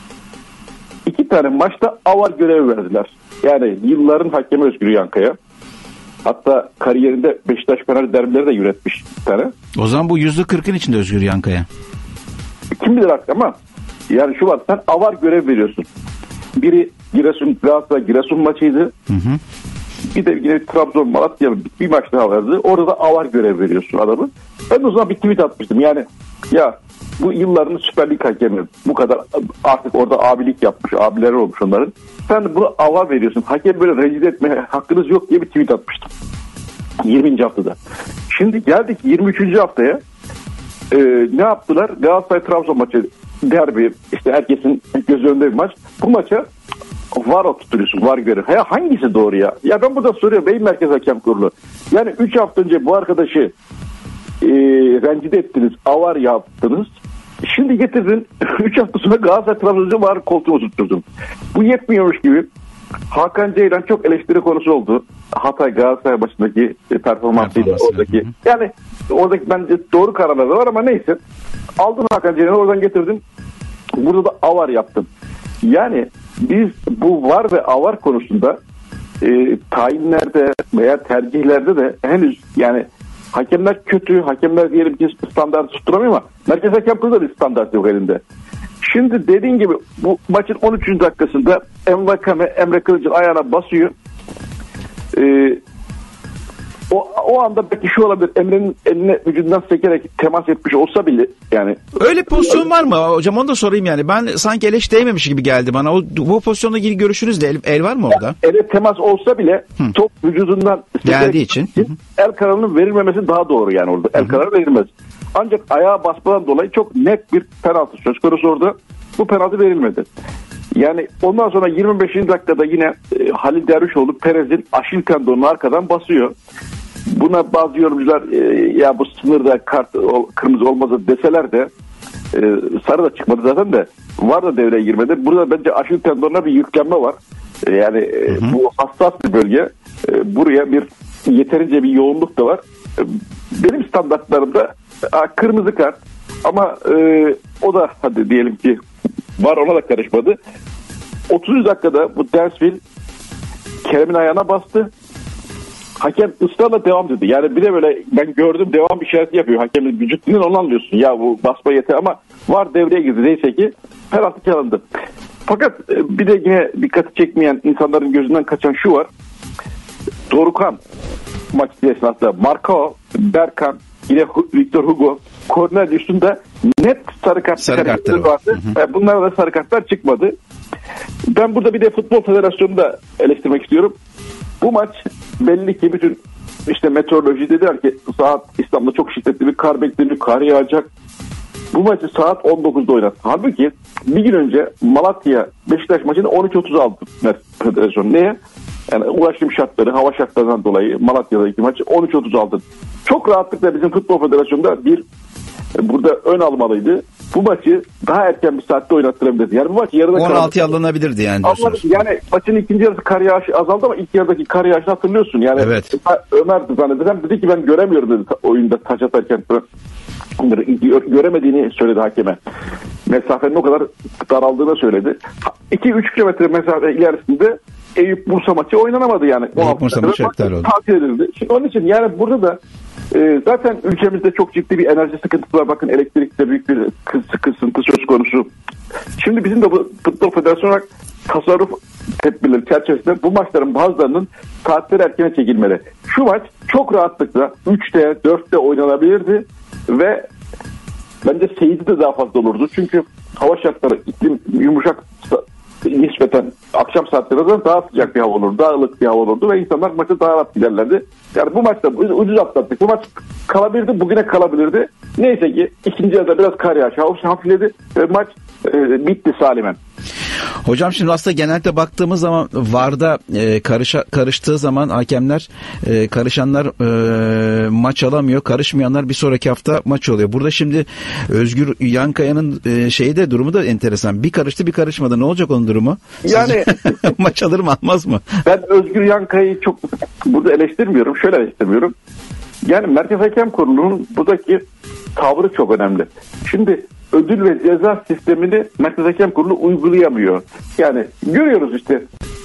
iki tane maçta avar görevi verdiler. Yani yılların hakemi Özgür Yankaya. Hatta kariyerinde Beşiktaş Fener derbileri de yönetmiş bir tane. O zaman bu yüzde kırkın içinde Özgür Yankaya. Kim bilir artık ama yani şu var, sen avar görev veriyorsun. Biri Giresun, Galatasaray Giresun maçıydı. Hı hı. Bir de yine Trabzon Malatya bir maç daha vardı. Orada da avar görev veriyorsun adamı. Ben de o zaman bir tweet atmıştım. Yani ya bu yılların Süper Lig hakemi bu kadar artık orada abilik yapmış, abileri olmuş onların. Sen bunu avar veriyorsun. Hakem böyle rencide etmeye hakkınız yok diye bir tweet atmıştım. yirminci haftada. Şimdi geldik yirmi üçüncü haftaya. Ee, ne yaptılar? Galatasaray Trabzon maçı derbi, işte herkesin göz önünde bir maç. Bu maça V A R oturtuyorsun, V A R görev. Ya hangisi doğru ya? Ya ben burada soruyorum Beyin Merkez Hakem Kurulu. Yani üç hafta önce bu arkadaşı e, rencide ettiniz, avar yaptınız. Şimdi getirdin üç hafta sonra Galatasaray Trabzon'u V A R koltuğu oturtturdun. Bu yetmiyormuş gibi Hakan Ceylan çok eleştiri konusu oldu. Hatay Galatasaray başındaki performansıyla oradaki. Yani oradaki bence doğru kararlar da var ama neyse. Aldın Hakan Ceylan'ı oradan getirdin. Burada da avar yaptın. Yani biz bu V A R ve avar konusunda e, tayinlerde veya tercihlerde de henüz yani hakemler kötü, hakemler diyelim ki standart tutturamıyor ama Merkez Hakem Kurulu da bir standart yok elinde. Şimdi dediğin gibi bu maçın on üçüncü dakikasında Envakame Emre Kılıç'ın ayağına basıyor. Ee, o, o anda belki şu olabilir, Emre'nin eline vücudundan sekerek temas etmiş olsa bile yani. Öyle pozisyon var mı hocam, onu da sorayım yani. Ben sanki eleş değmemiş gibi geldi bana. O, bu pozisyonla ilgili görüşünüz de el, el var mı orada? Ele temas olsa bile Hı. top vücudundan geldiği için Hı. el kararının verilmemesi daha doğru yani orada. El Hı. kararı verilmez. Ancak ayağa basmadan dolayı çok net bir penaltı söz konusu orada. Bu penaltı verilmedi. Yani ondan sonra yirmi beşinci dakikada yine e, Halil Dervişoğlu Perez'in Aşil tendonunu arkadan basıyor. Buna bazı yorumcular e, ya bu sınırda kart o, kırmızı olmazsa deseler de e, sarı da çıkmadı zaten de var da devreye girmedi. Burada bence Aşil tendonuna bir yüklenme var. E, yani e, hı hı. bu hassas bir bölge. E, buraya bir yeterince bir yoğunluk da var. E, benim standartlarımda a, kırmızı kart ama e, o da hadi diyelim ki var, ona da karışmadı. otuz dakikada bu Dersville Kerem'in ayağına bastı. Hakem ısrarla devam dedi. Yani bir de böyle ben gördüm devam işareti yapıyor. Hakemin vücut dilini onu anlıyorsun. Ya bu basma yeter ama var devreye girdi. Neyse ki penaltı çalındı. Fakat bir de yine dikkati çekmeyen, insanların gözünden kaçan şu var. Dorukhan maç esnasında Marcao, Berkan, yine Victor Hugo korner üstünde net sarı kart sarı kartları vardı. Hı hı. Bunlara da sarı kartlar çıkmadı. Ben burada bir de Futbol Federasyonu'nu da eleştirmek istiyorum. Bu maç belli ki bütün işte meteoroloji dediler ki saat İstanbul'da çok şiddetli bir kar bekleniyor, kar yağacak. Bu maçı saat on dokuzda oynattı. Halbuki bir gün önce Malatya Beşiktaş maçını on üç otuz aldı Federasyon. Neye? Yani ulaşım şartları, hava şartlarından dolayı Malatya'daki maçı on üç otuz aldı. Çok rahatlıkla bizim Futbol Federasyonu'nda bir burada ön almalıydı. Bu maçı daha erken bir saatte oynattırabilirdi. Yani bu maç yarıda on altıya alınabilirdi yani diyorsunuz. Yani maçın ikinci yarısı kar yağışı azaldı ama ilk yarıdaki kar yağışını hatırlıyorsun. Yani evet. Ömer de zannedersem dedi ki ben göremiyorum dedi oyunda taç atarken. Göremediğini söyledi hakeme. Mesafenin o kadar daraldığını söyledi. iki üç kilometre mesafe ilerisinde Eyüp Bursa maçı oynanamadı yani. Eyüp Bursa maçı iptal oldu. Tatil edildi. Şimdi onun için yani burada da e, zaten ülkemizde çok ciddi bir enerji sıkıntısı var. Bakın elektrikte büyük bir sıkıntı söz konusu. Şimdi bizim de bu Futbol Federasyonu olarak tasarruf tedbirleri çerçevesinde bu maçların bazılarının saatleri erkene çekilmeli. Şu maç çok rahatlıkla üçte dörtte oynanabilirdi ve bence seyirci de daha fazla olurdu. Çünkü hava şartları, iklim yumuşak nispeten akşam saatlerinde daha sıcak bir hava olurdu, daha ılık bir hava olurdu ve insanlar maçı daha rahat giderlerdi. Yani bu maçta ucuz atlattık. Bu maç kalabilirdi, bugüne kalabilirdi. Neyse ki ikinci yarıda biraz kar yağışı hafifledi ve maç e, bitti salimen. Hocam şimdi aslında genelde baktığımız zaman VAR'da e, karışa, karıştığı zaman hakemler e, karışanlar e, maç alamıyor, karışmayanlar bir sonraki hafta maç oluyor. Burada şimdi Özgür Yankaya'nın e, şeyi de durumu da enteresan. Bir karıştı bir karışmadı. Ne olacak onun durumu? Yani maç alır mı almaz mı? Ben Özgür Yankaya'yı çok burada eleştirmiyorum. Şöyle eleştirmiyorum. Yani Merkez Hakem Kurulu'nun buradaki tavrı çok önemli. Şimdi ödül ve ceza sistemini Merkez Hakem Kurulu uygulayamıyor. Yani görüyoruz işte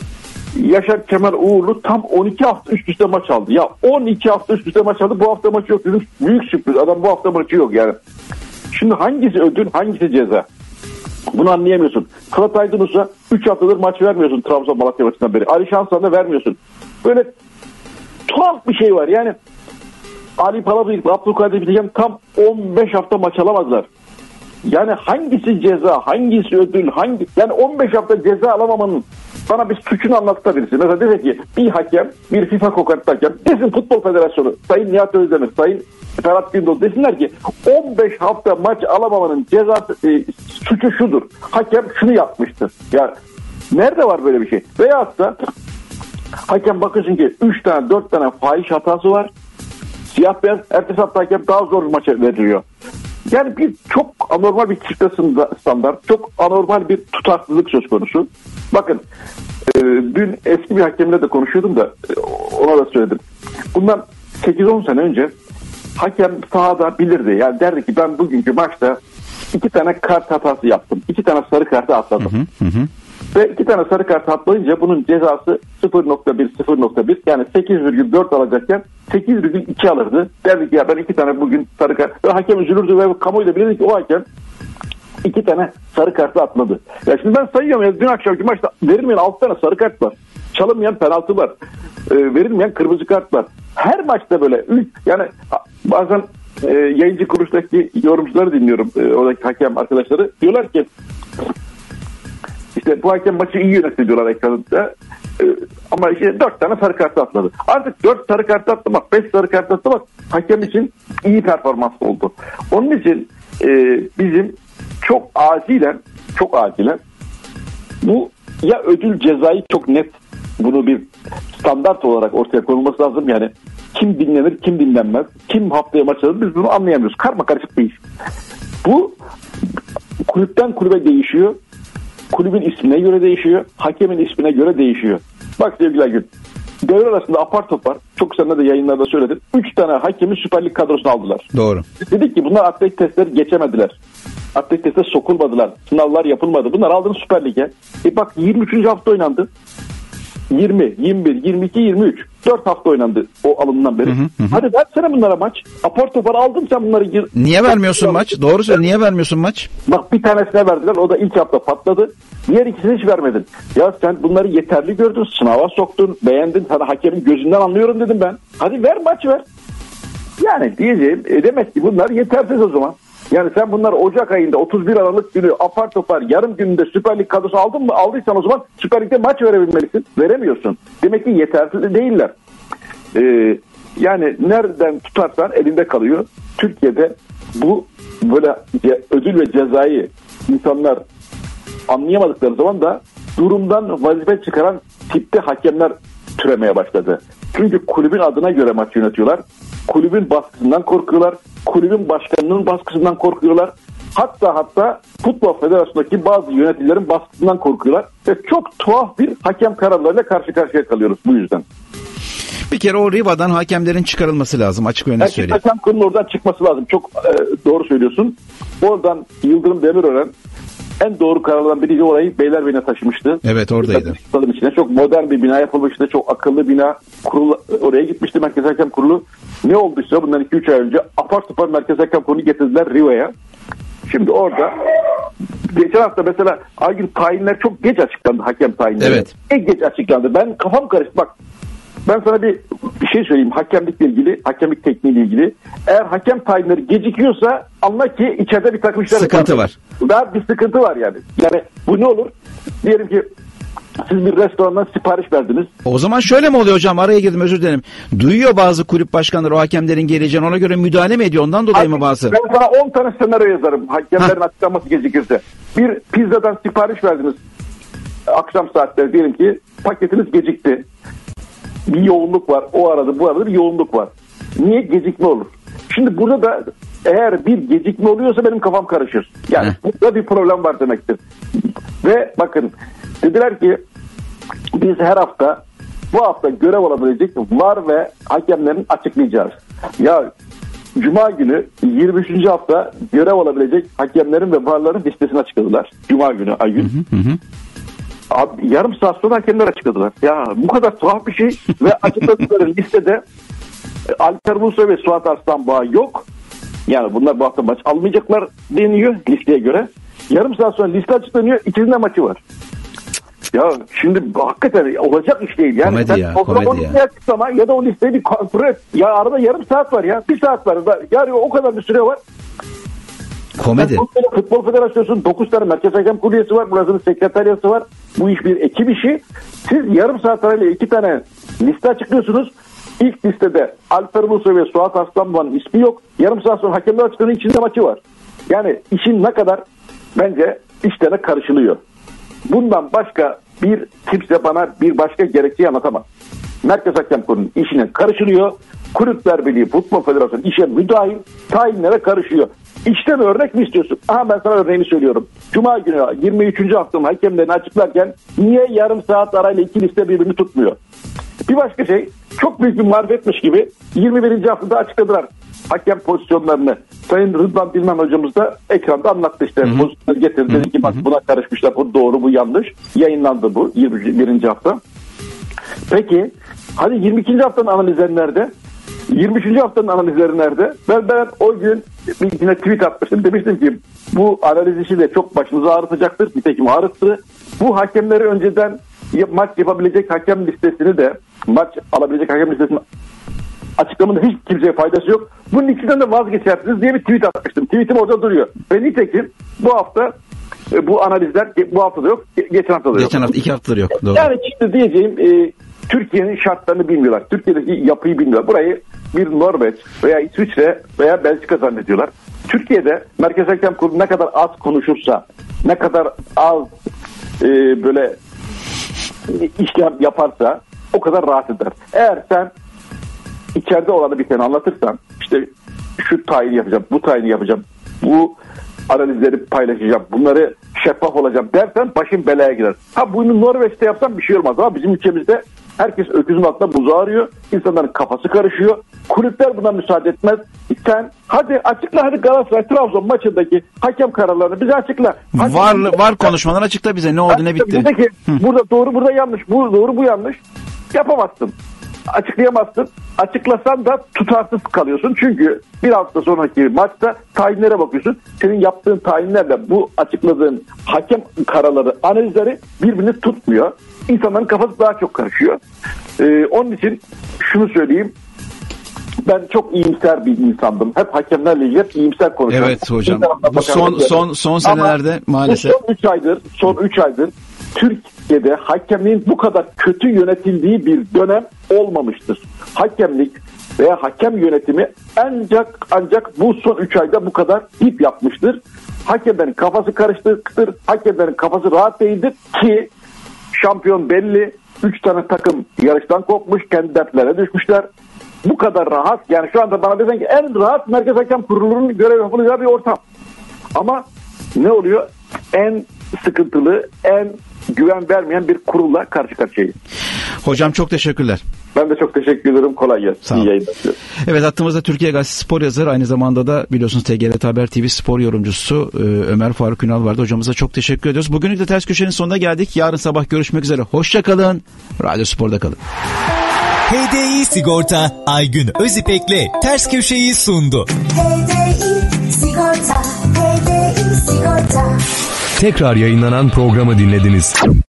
Yaşar Kemal Uğurlu tam on iki hafta üst üste maç aldı. Ya on iki hafta üst üste maç aldı. Bu hafta maçı yok dedim. Büyük sürpriz. Adam bu hafta maçı yok yani. Şimdi hangisi ödül, hangisi ceza? Bunu anlayamıyorsun. Fırat Aydınus'a üç haftadır maç vermiyorsun Trabzon Malatya maçından beri. Ali Şansan'a vermiyorsun. Böyle tuhaf bir şey var. Yani Ali Palabıyık, Abdülkadir Bilgen tam on beş hafta maç alamadılar. Yani hangisi ceza, hangisi ödül, hangi yani on beş hafta ceza alamamanın bana bir suçunu anlatsa birisi. Mesela dese ki bir hakem, bir FIFA kokartlı hakem desin Futbol Federasyonu, Sayın Nihat Özdemir, Sayın Ferhat Gündoğdu desinler ki on beş hafta maç alamamanın cezası, e, suçu şudur. Hakem şunu yapmıştır. Ya nerede var böyle bir şey? Veyahut da hakem bakıyorsun ki üç tane dört tane fahiş hatası var. Siyah beyaz, ertesi hafta hakem daha zor bir maça veriliyor. Yani bir çok anormal bir çifte standart, çok anormal bir tutarsızlık söz konusu. Bakın e, dün eski bir hakemle de konuşuyordum da e, ona da söyledim. Bundan sekiz on sene önce hakem sahada bilirdi. Yani derdi ki ben bugünkü maçta iki tane kart hatası yaptım. iki tane sarı kartı atladım. Hı hı hı. Ve iki tane sarı kart atlayınca bunun cezası sıfır nokta bir sıfır nokta bir yani sekiz virgül dört alacakken sekiz virgül iki alırdı. Derdi ki ya ben iki tane bugün sarı kart. Ve hakem üzülürdü ve kamuoyu da bilirdi ki o hakem iki tane sarı kartı atladı. Ya şimdi ben sayıyorum ya dün akşamki maçta verilmeyen altı tane sarı kart var. Çalınmayan penaltı var. E, verilmeyen kırmızı kart var. Her maçta böyle yani bazen e, yayıncı kuruluştaki yorumcuları dinliyorum. E, oradaki hakem arkadaşları diyorlar ki İşte bu hakem maçı iyi yönetti diyorlar ekranında. Ee, ama işte dört tane sarı kartı atladı. Artık dört sarı kartı atlamak, beş sarı kartı atlamak hakem için iyi performans oldu. Onun için e, bizim çok acilen, çok acilen bu ya ödül cezayı çok net bunu bir standart olarak ortaya konulması lazım. Yani kim dinlenir, kim dinlenmez, kim haftaya maç alır biz bunu anlayamıyoruz. Karma karışık bir iş. Bu kulüpten kulübe değişiyor. Kulübün ismine göre değişiyor. Hakemin ismine göre değişiyor. Bak sevgili Aygün. Devre arasında apar topar. Çok sen de yayınlarda söyledin. Üç tane hakemin Süper Lig kadrosunu aldılar. Doğru. Dedik ki bunlar atletik testleri geçemediler. Atletik teste sokulmadılar. Sınavlar yapılmadı. Bunlar aldınız Süper Lig'e. E bak yirmi üçüncü hafta oynandı. yirmi, yirmi bir, yirmi iki, yirmi üç. dört hafta oynandı o alımından beri. Hı hı hı. Hadi versene bunlara maç. Apar topar aldın sen bunları. Gir... Niye vermiyorsun maç? Doğru söyle, niye vermiyorsun maç? Bak bir tanesine verdiler. O da ilk hafta patladı. Diğer ikisini hiç vermedin. Ya sen bunları yeterli gördün. Sınava soktun. Beğendin. Sana hakemin gözünden anlıyorum dedim ben. Hadi ver maç ver. Yani diyeceğim e demek ki bunlar yetersiz o zaman. Yani sen bunlar Ocak ayında otuz bir Aralık günü apar topar yarım gününde Süper Lig kadrosu aldın mı? Aldıysan o zaman Süper Lig'de maç verebilmelisin. Veremiyorsun. Demek ki yetersiz değiller. Ee, yani nereden tutarsan elinde kalıyor. Türkiye'de bu böyle ce- ödül ve cezayı insanlar anlayamadıkları zaman da durumdan vazife çıkaran tipte hakemler türemeye başladı. Çünkü kulübün adına göre maç yönetiyorlar. Kulübün baskısından korkuyorlar. Kulübün başkanının baskısından korkuyorlar. Hatta hatta Futbol Federasyonu'ndaki bazı yöneticilerin baskısından korkuyorlar. Ve çok tuhaf bir hakem kararlarıyla karşı karşıya kalıyoruz bu yüzden. Bir kere o Riva'dan hakemlerin çıkarılması lazım, açık ve net söyleyeyim. Hakem kurulunun oradan çıkması lazım. Çok e, doğru söylüyorsun. Oradan Yıldırım Demirören en doğru kararlardan biri orayı Beylerbeyi'ne taşımıştı. Evet, oradaydı. İçine çok modern bir bina yapılmıştı. Çok akıllı bina. Kurul, oraya gitmişti Merkez Hakem Kurulu. Ne olduysa bundan iki üç ay önce apar topar Merkez Hakem Kurulu'nu getirdiler Riva'ya. Şimdi orada geçen hafta mesela Aygün tayinler çok geç açıklandı, hakem tayinleri. Evet. En geç açıklandı. Ben kafam karıştı. Bak ben sana bir, bir şey söyleyeyim. Hakemlikle ilgili, hakemlik tekniğiyle ilgili. Eğer hakem tayinleri gecikiyorsa anla ki içeride bir takım işler sıkıntı var. Daha bir sıkıntı var yani. Yani bu ne olur? Diyelim ki siz bir restorandan sipariş verdiniz. O zaman şöyle mi oluyor hocam? Araya girdim, özür dilerim. Duyuyor bazı kulüp başkanları o hakemlerin geleceğini, ona göre müdahale mi ediyor? Ondan dolayı mı bazı? Ben sana on tane senaryo yazarım. Hakemlerin açıklaması gecikirse. Bir pizzadan sipariş verdiniz. Akşam saatleri diyelim ki paketiniz gecikti. Bir yoğunluk var. O arada bu arada bir yoğunluk var. Niye gecikme olur? Şimdi burada da eğer bir gecikme oluyorsa benim kafam karışır. Yani Heh. burada bir problem var demektir. Ve bakın dediler ki biz her hafta bu hafta görev alabilecek var ve hakemlerin açıklayacağız. Ya Cuma günü yirmi üçüncü hafta görev alabilecek hakemlerin ve varların listesini açıkladılar. Cuma günü ay gün. Hı hı. Abi, yarım saat sonra hakemler açıkladılar. Ya bu kadar tuhaf bir şey ve açıkladıkları listede Alper Buse ve Suat Arslanbağ yok. Yani bunlar bu hafta maç almayacaklar deniyor listeye göre. Yarım saat sonra liste açıklanıyor. İkisinin de maçı var. Ya şimdi hakikaten olacak iş değil. Yani komedi ya, o zaman komedi ya. Açıklama ya da o listeyi bir kontrol et. Ya arada yarım saat var ya. Bir saat var. Yani o kadar bir süre var. Komedi. Futbol, Futbol Federasyonu'nun dokuz tane Merkez Hakem Kurulu üyesi var. Burasının sekreteryası var. Bu iş bir ekip işi. Siz yarım saat arayla iki tane liste açıklıyorsunuz. İlk listede Alper Ulusoy ve Suat Arslanbağ'ın ismi yok. Yarım saat sonra hakemler açıklanıyor. İçinde maçı var. Yani işin ne kadar bence işlerine karışılıyor. Bundan başka bir kimse bana bir başka gerekçeyi anlatamaz. Merkez Hakem Kurulu'nun işine karışılıyor. Kulüpler Birliği, Futbol Federasyonu işe müdahil, tayinlere karışıyor. İşte bir örnek mi istiyorsun? Aha ben sana örneğini söylüyorum. Cuma günü yirmi üçüncü haftanın hakemlerini açıklarken niye yarım saat arayla iki liste birbirini tutmuyor? Bir başka şey, çok büyük bir marifetmiş gibi yirmi birinci haftada açıkladılar. hakem pozisyonlarını Sayın Rıdvan Dilmen hocamız da ekranda anlattı işte. Pozisyonları getirdi. Dedi ki bak buna karışmışlar. Bu doğru, bu yanlış. Yayınlandı bu yirmi birinci hafta. Peki hadi yirmi ikinci haftanın analizleri nerede? yirmi üçüncü haftanın analizleri nerede? Ben, ben o gün bir yine tweet atmıştım. Demiştim ki bu analiz işi de çok başınızı ağrıtacaktır. Nitekim ağrıttı. Bu hakemleri önceden maç yapabilecek hakem listesini de maç alabilecek hakem listesini açıklamanın hiç kimseye faydası yok. Bunun ikisinden de vazgeçersiniz diye bir tweet atmıştım. Tweetim orada duruyor. Ve nitekim bu hafta bu analizler bu hafta da yok. Geçen hafta da yok. Geçen hafta iki haftadır yok. Doğru. Yani şimdi diyeceğim e, Türkiye'nin şartlarını bilmiyorlar. Türkiye'deki yapıyı bilmiyorlar. Burayı bir Norveç veya İsviçre veya Belçika zannediyorlar. Türkiye'de Merkez Hakem Kurulu ne kadar az konuşursa, ne kadar az e, böyle işlem yaparsa o kadar rahat eder. Eğer sen içeride olanı bir tane anlatırsan, işte şu tayini yapacağım, bu tayini yapacağım, bu analizleri paylaşacağım, bunları şeffaf olacağım dersen başın belaya girer. Ha bunu Norveç'te yapsam bir şey olmaz ama bizim ülkemizde herkes öküzün altında buzu arıyor. İnsanların kafası karışıyor. Kulüpler buna müsaade etmez. Sen hadi açıkla, hadi Galatasaray Trabzon maçındaki hakem kararlarını bize açıkla. Hadi var var konuşmalar açıkla bize, ne oldu açıkla, ne bitti. Buradaki, burada doğru, burada yanlış, bu doğru, bu yanlış. Yapamazsın. Açıklayamazsın. Açıklasan da tutarsız kalıyorsun. Çünkü bir hafta sonraki maçta tayinlere bakıyorsun. Senin yaptığın tayinlerle bu açıkladığın hakem kararları, analizleri birbirini tutmuyor. İnsanların kafası daha çok karışıyor. Ee, onun için şunu söyleyeyim. Ben çok iyimser bir insandım. Hep hakemlerle ilgili hep iyimser konuşuyorum. Evet hocam. Bu son son son senelerde ama maalesef. Son üç aydır, son üç aydır Türkiye'de hakemliğin bu kadar kötü yönetildiği bir dönem olmamıştır. Hakemlik veya hakem yönetimi ancak ancak bu son üç ayda bu kadar ip yapmıştır. Hakemlerin kafası karışıktır. Hakemlerin kafası rahat değildir ki şampiyon belli. Üç tane takım yarıştan kopmuş, kendi dertlere düşmüşler. Bu kadar rahat, yani şu anda bana desen ki en rahat Merkez Hakem Kurulu'nun görev yapılacağı bir ortam. Ama ne oluyor? En sıkıntılı, en güven vermeyen bir kurulla karşı karşıyayız. Hocam çok teşekkürler. Ben de çok teşekkür ederim. Kolay gelsin. İyi yayınlar. Evet, hattımızda Türkiye Gazetesi spor yazarı, aynı zamanda da biliyorsunuz T G R T Haber T V spor yorumcusu Ömer Faruk Ünal vardı. Hocamıza çok teşekkür ediyoruz. Bugünlük de Ters Köşe'nin sonuna geldik. Yarın sabah görüşmek üzere. Hoşça kalın. Radyo Spor'da kalın. H D I Sigorta Aygün Özipek'le Ters Köşe'yi sundu. H D I Sigorta, H D I Sigorta. Tekrar yayınlanan programı dinlediniz.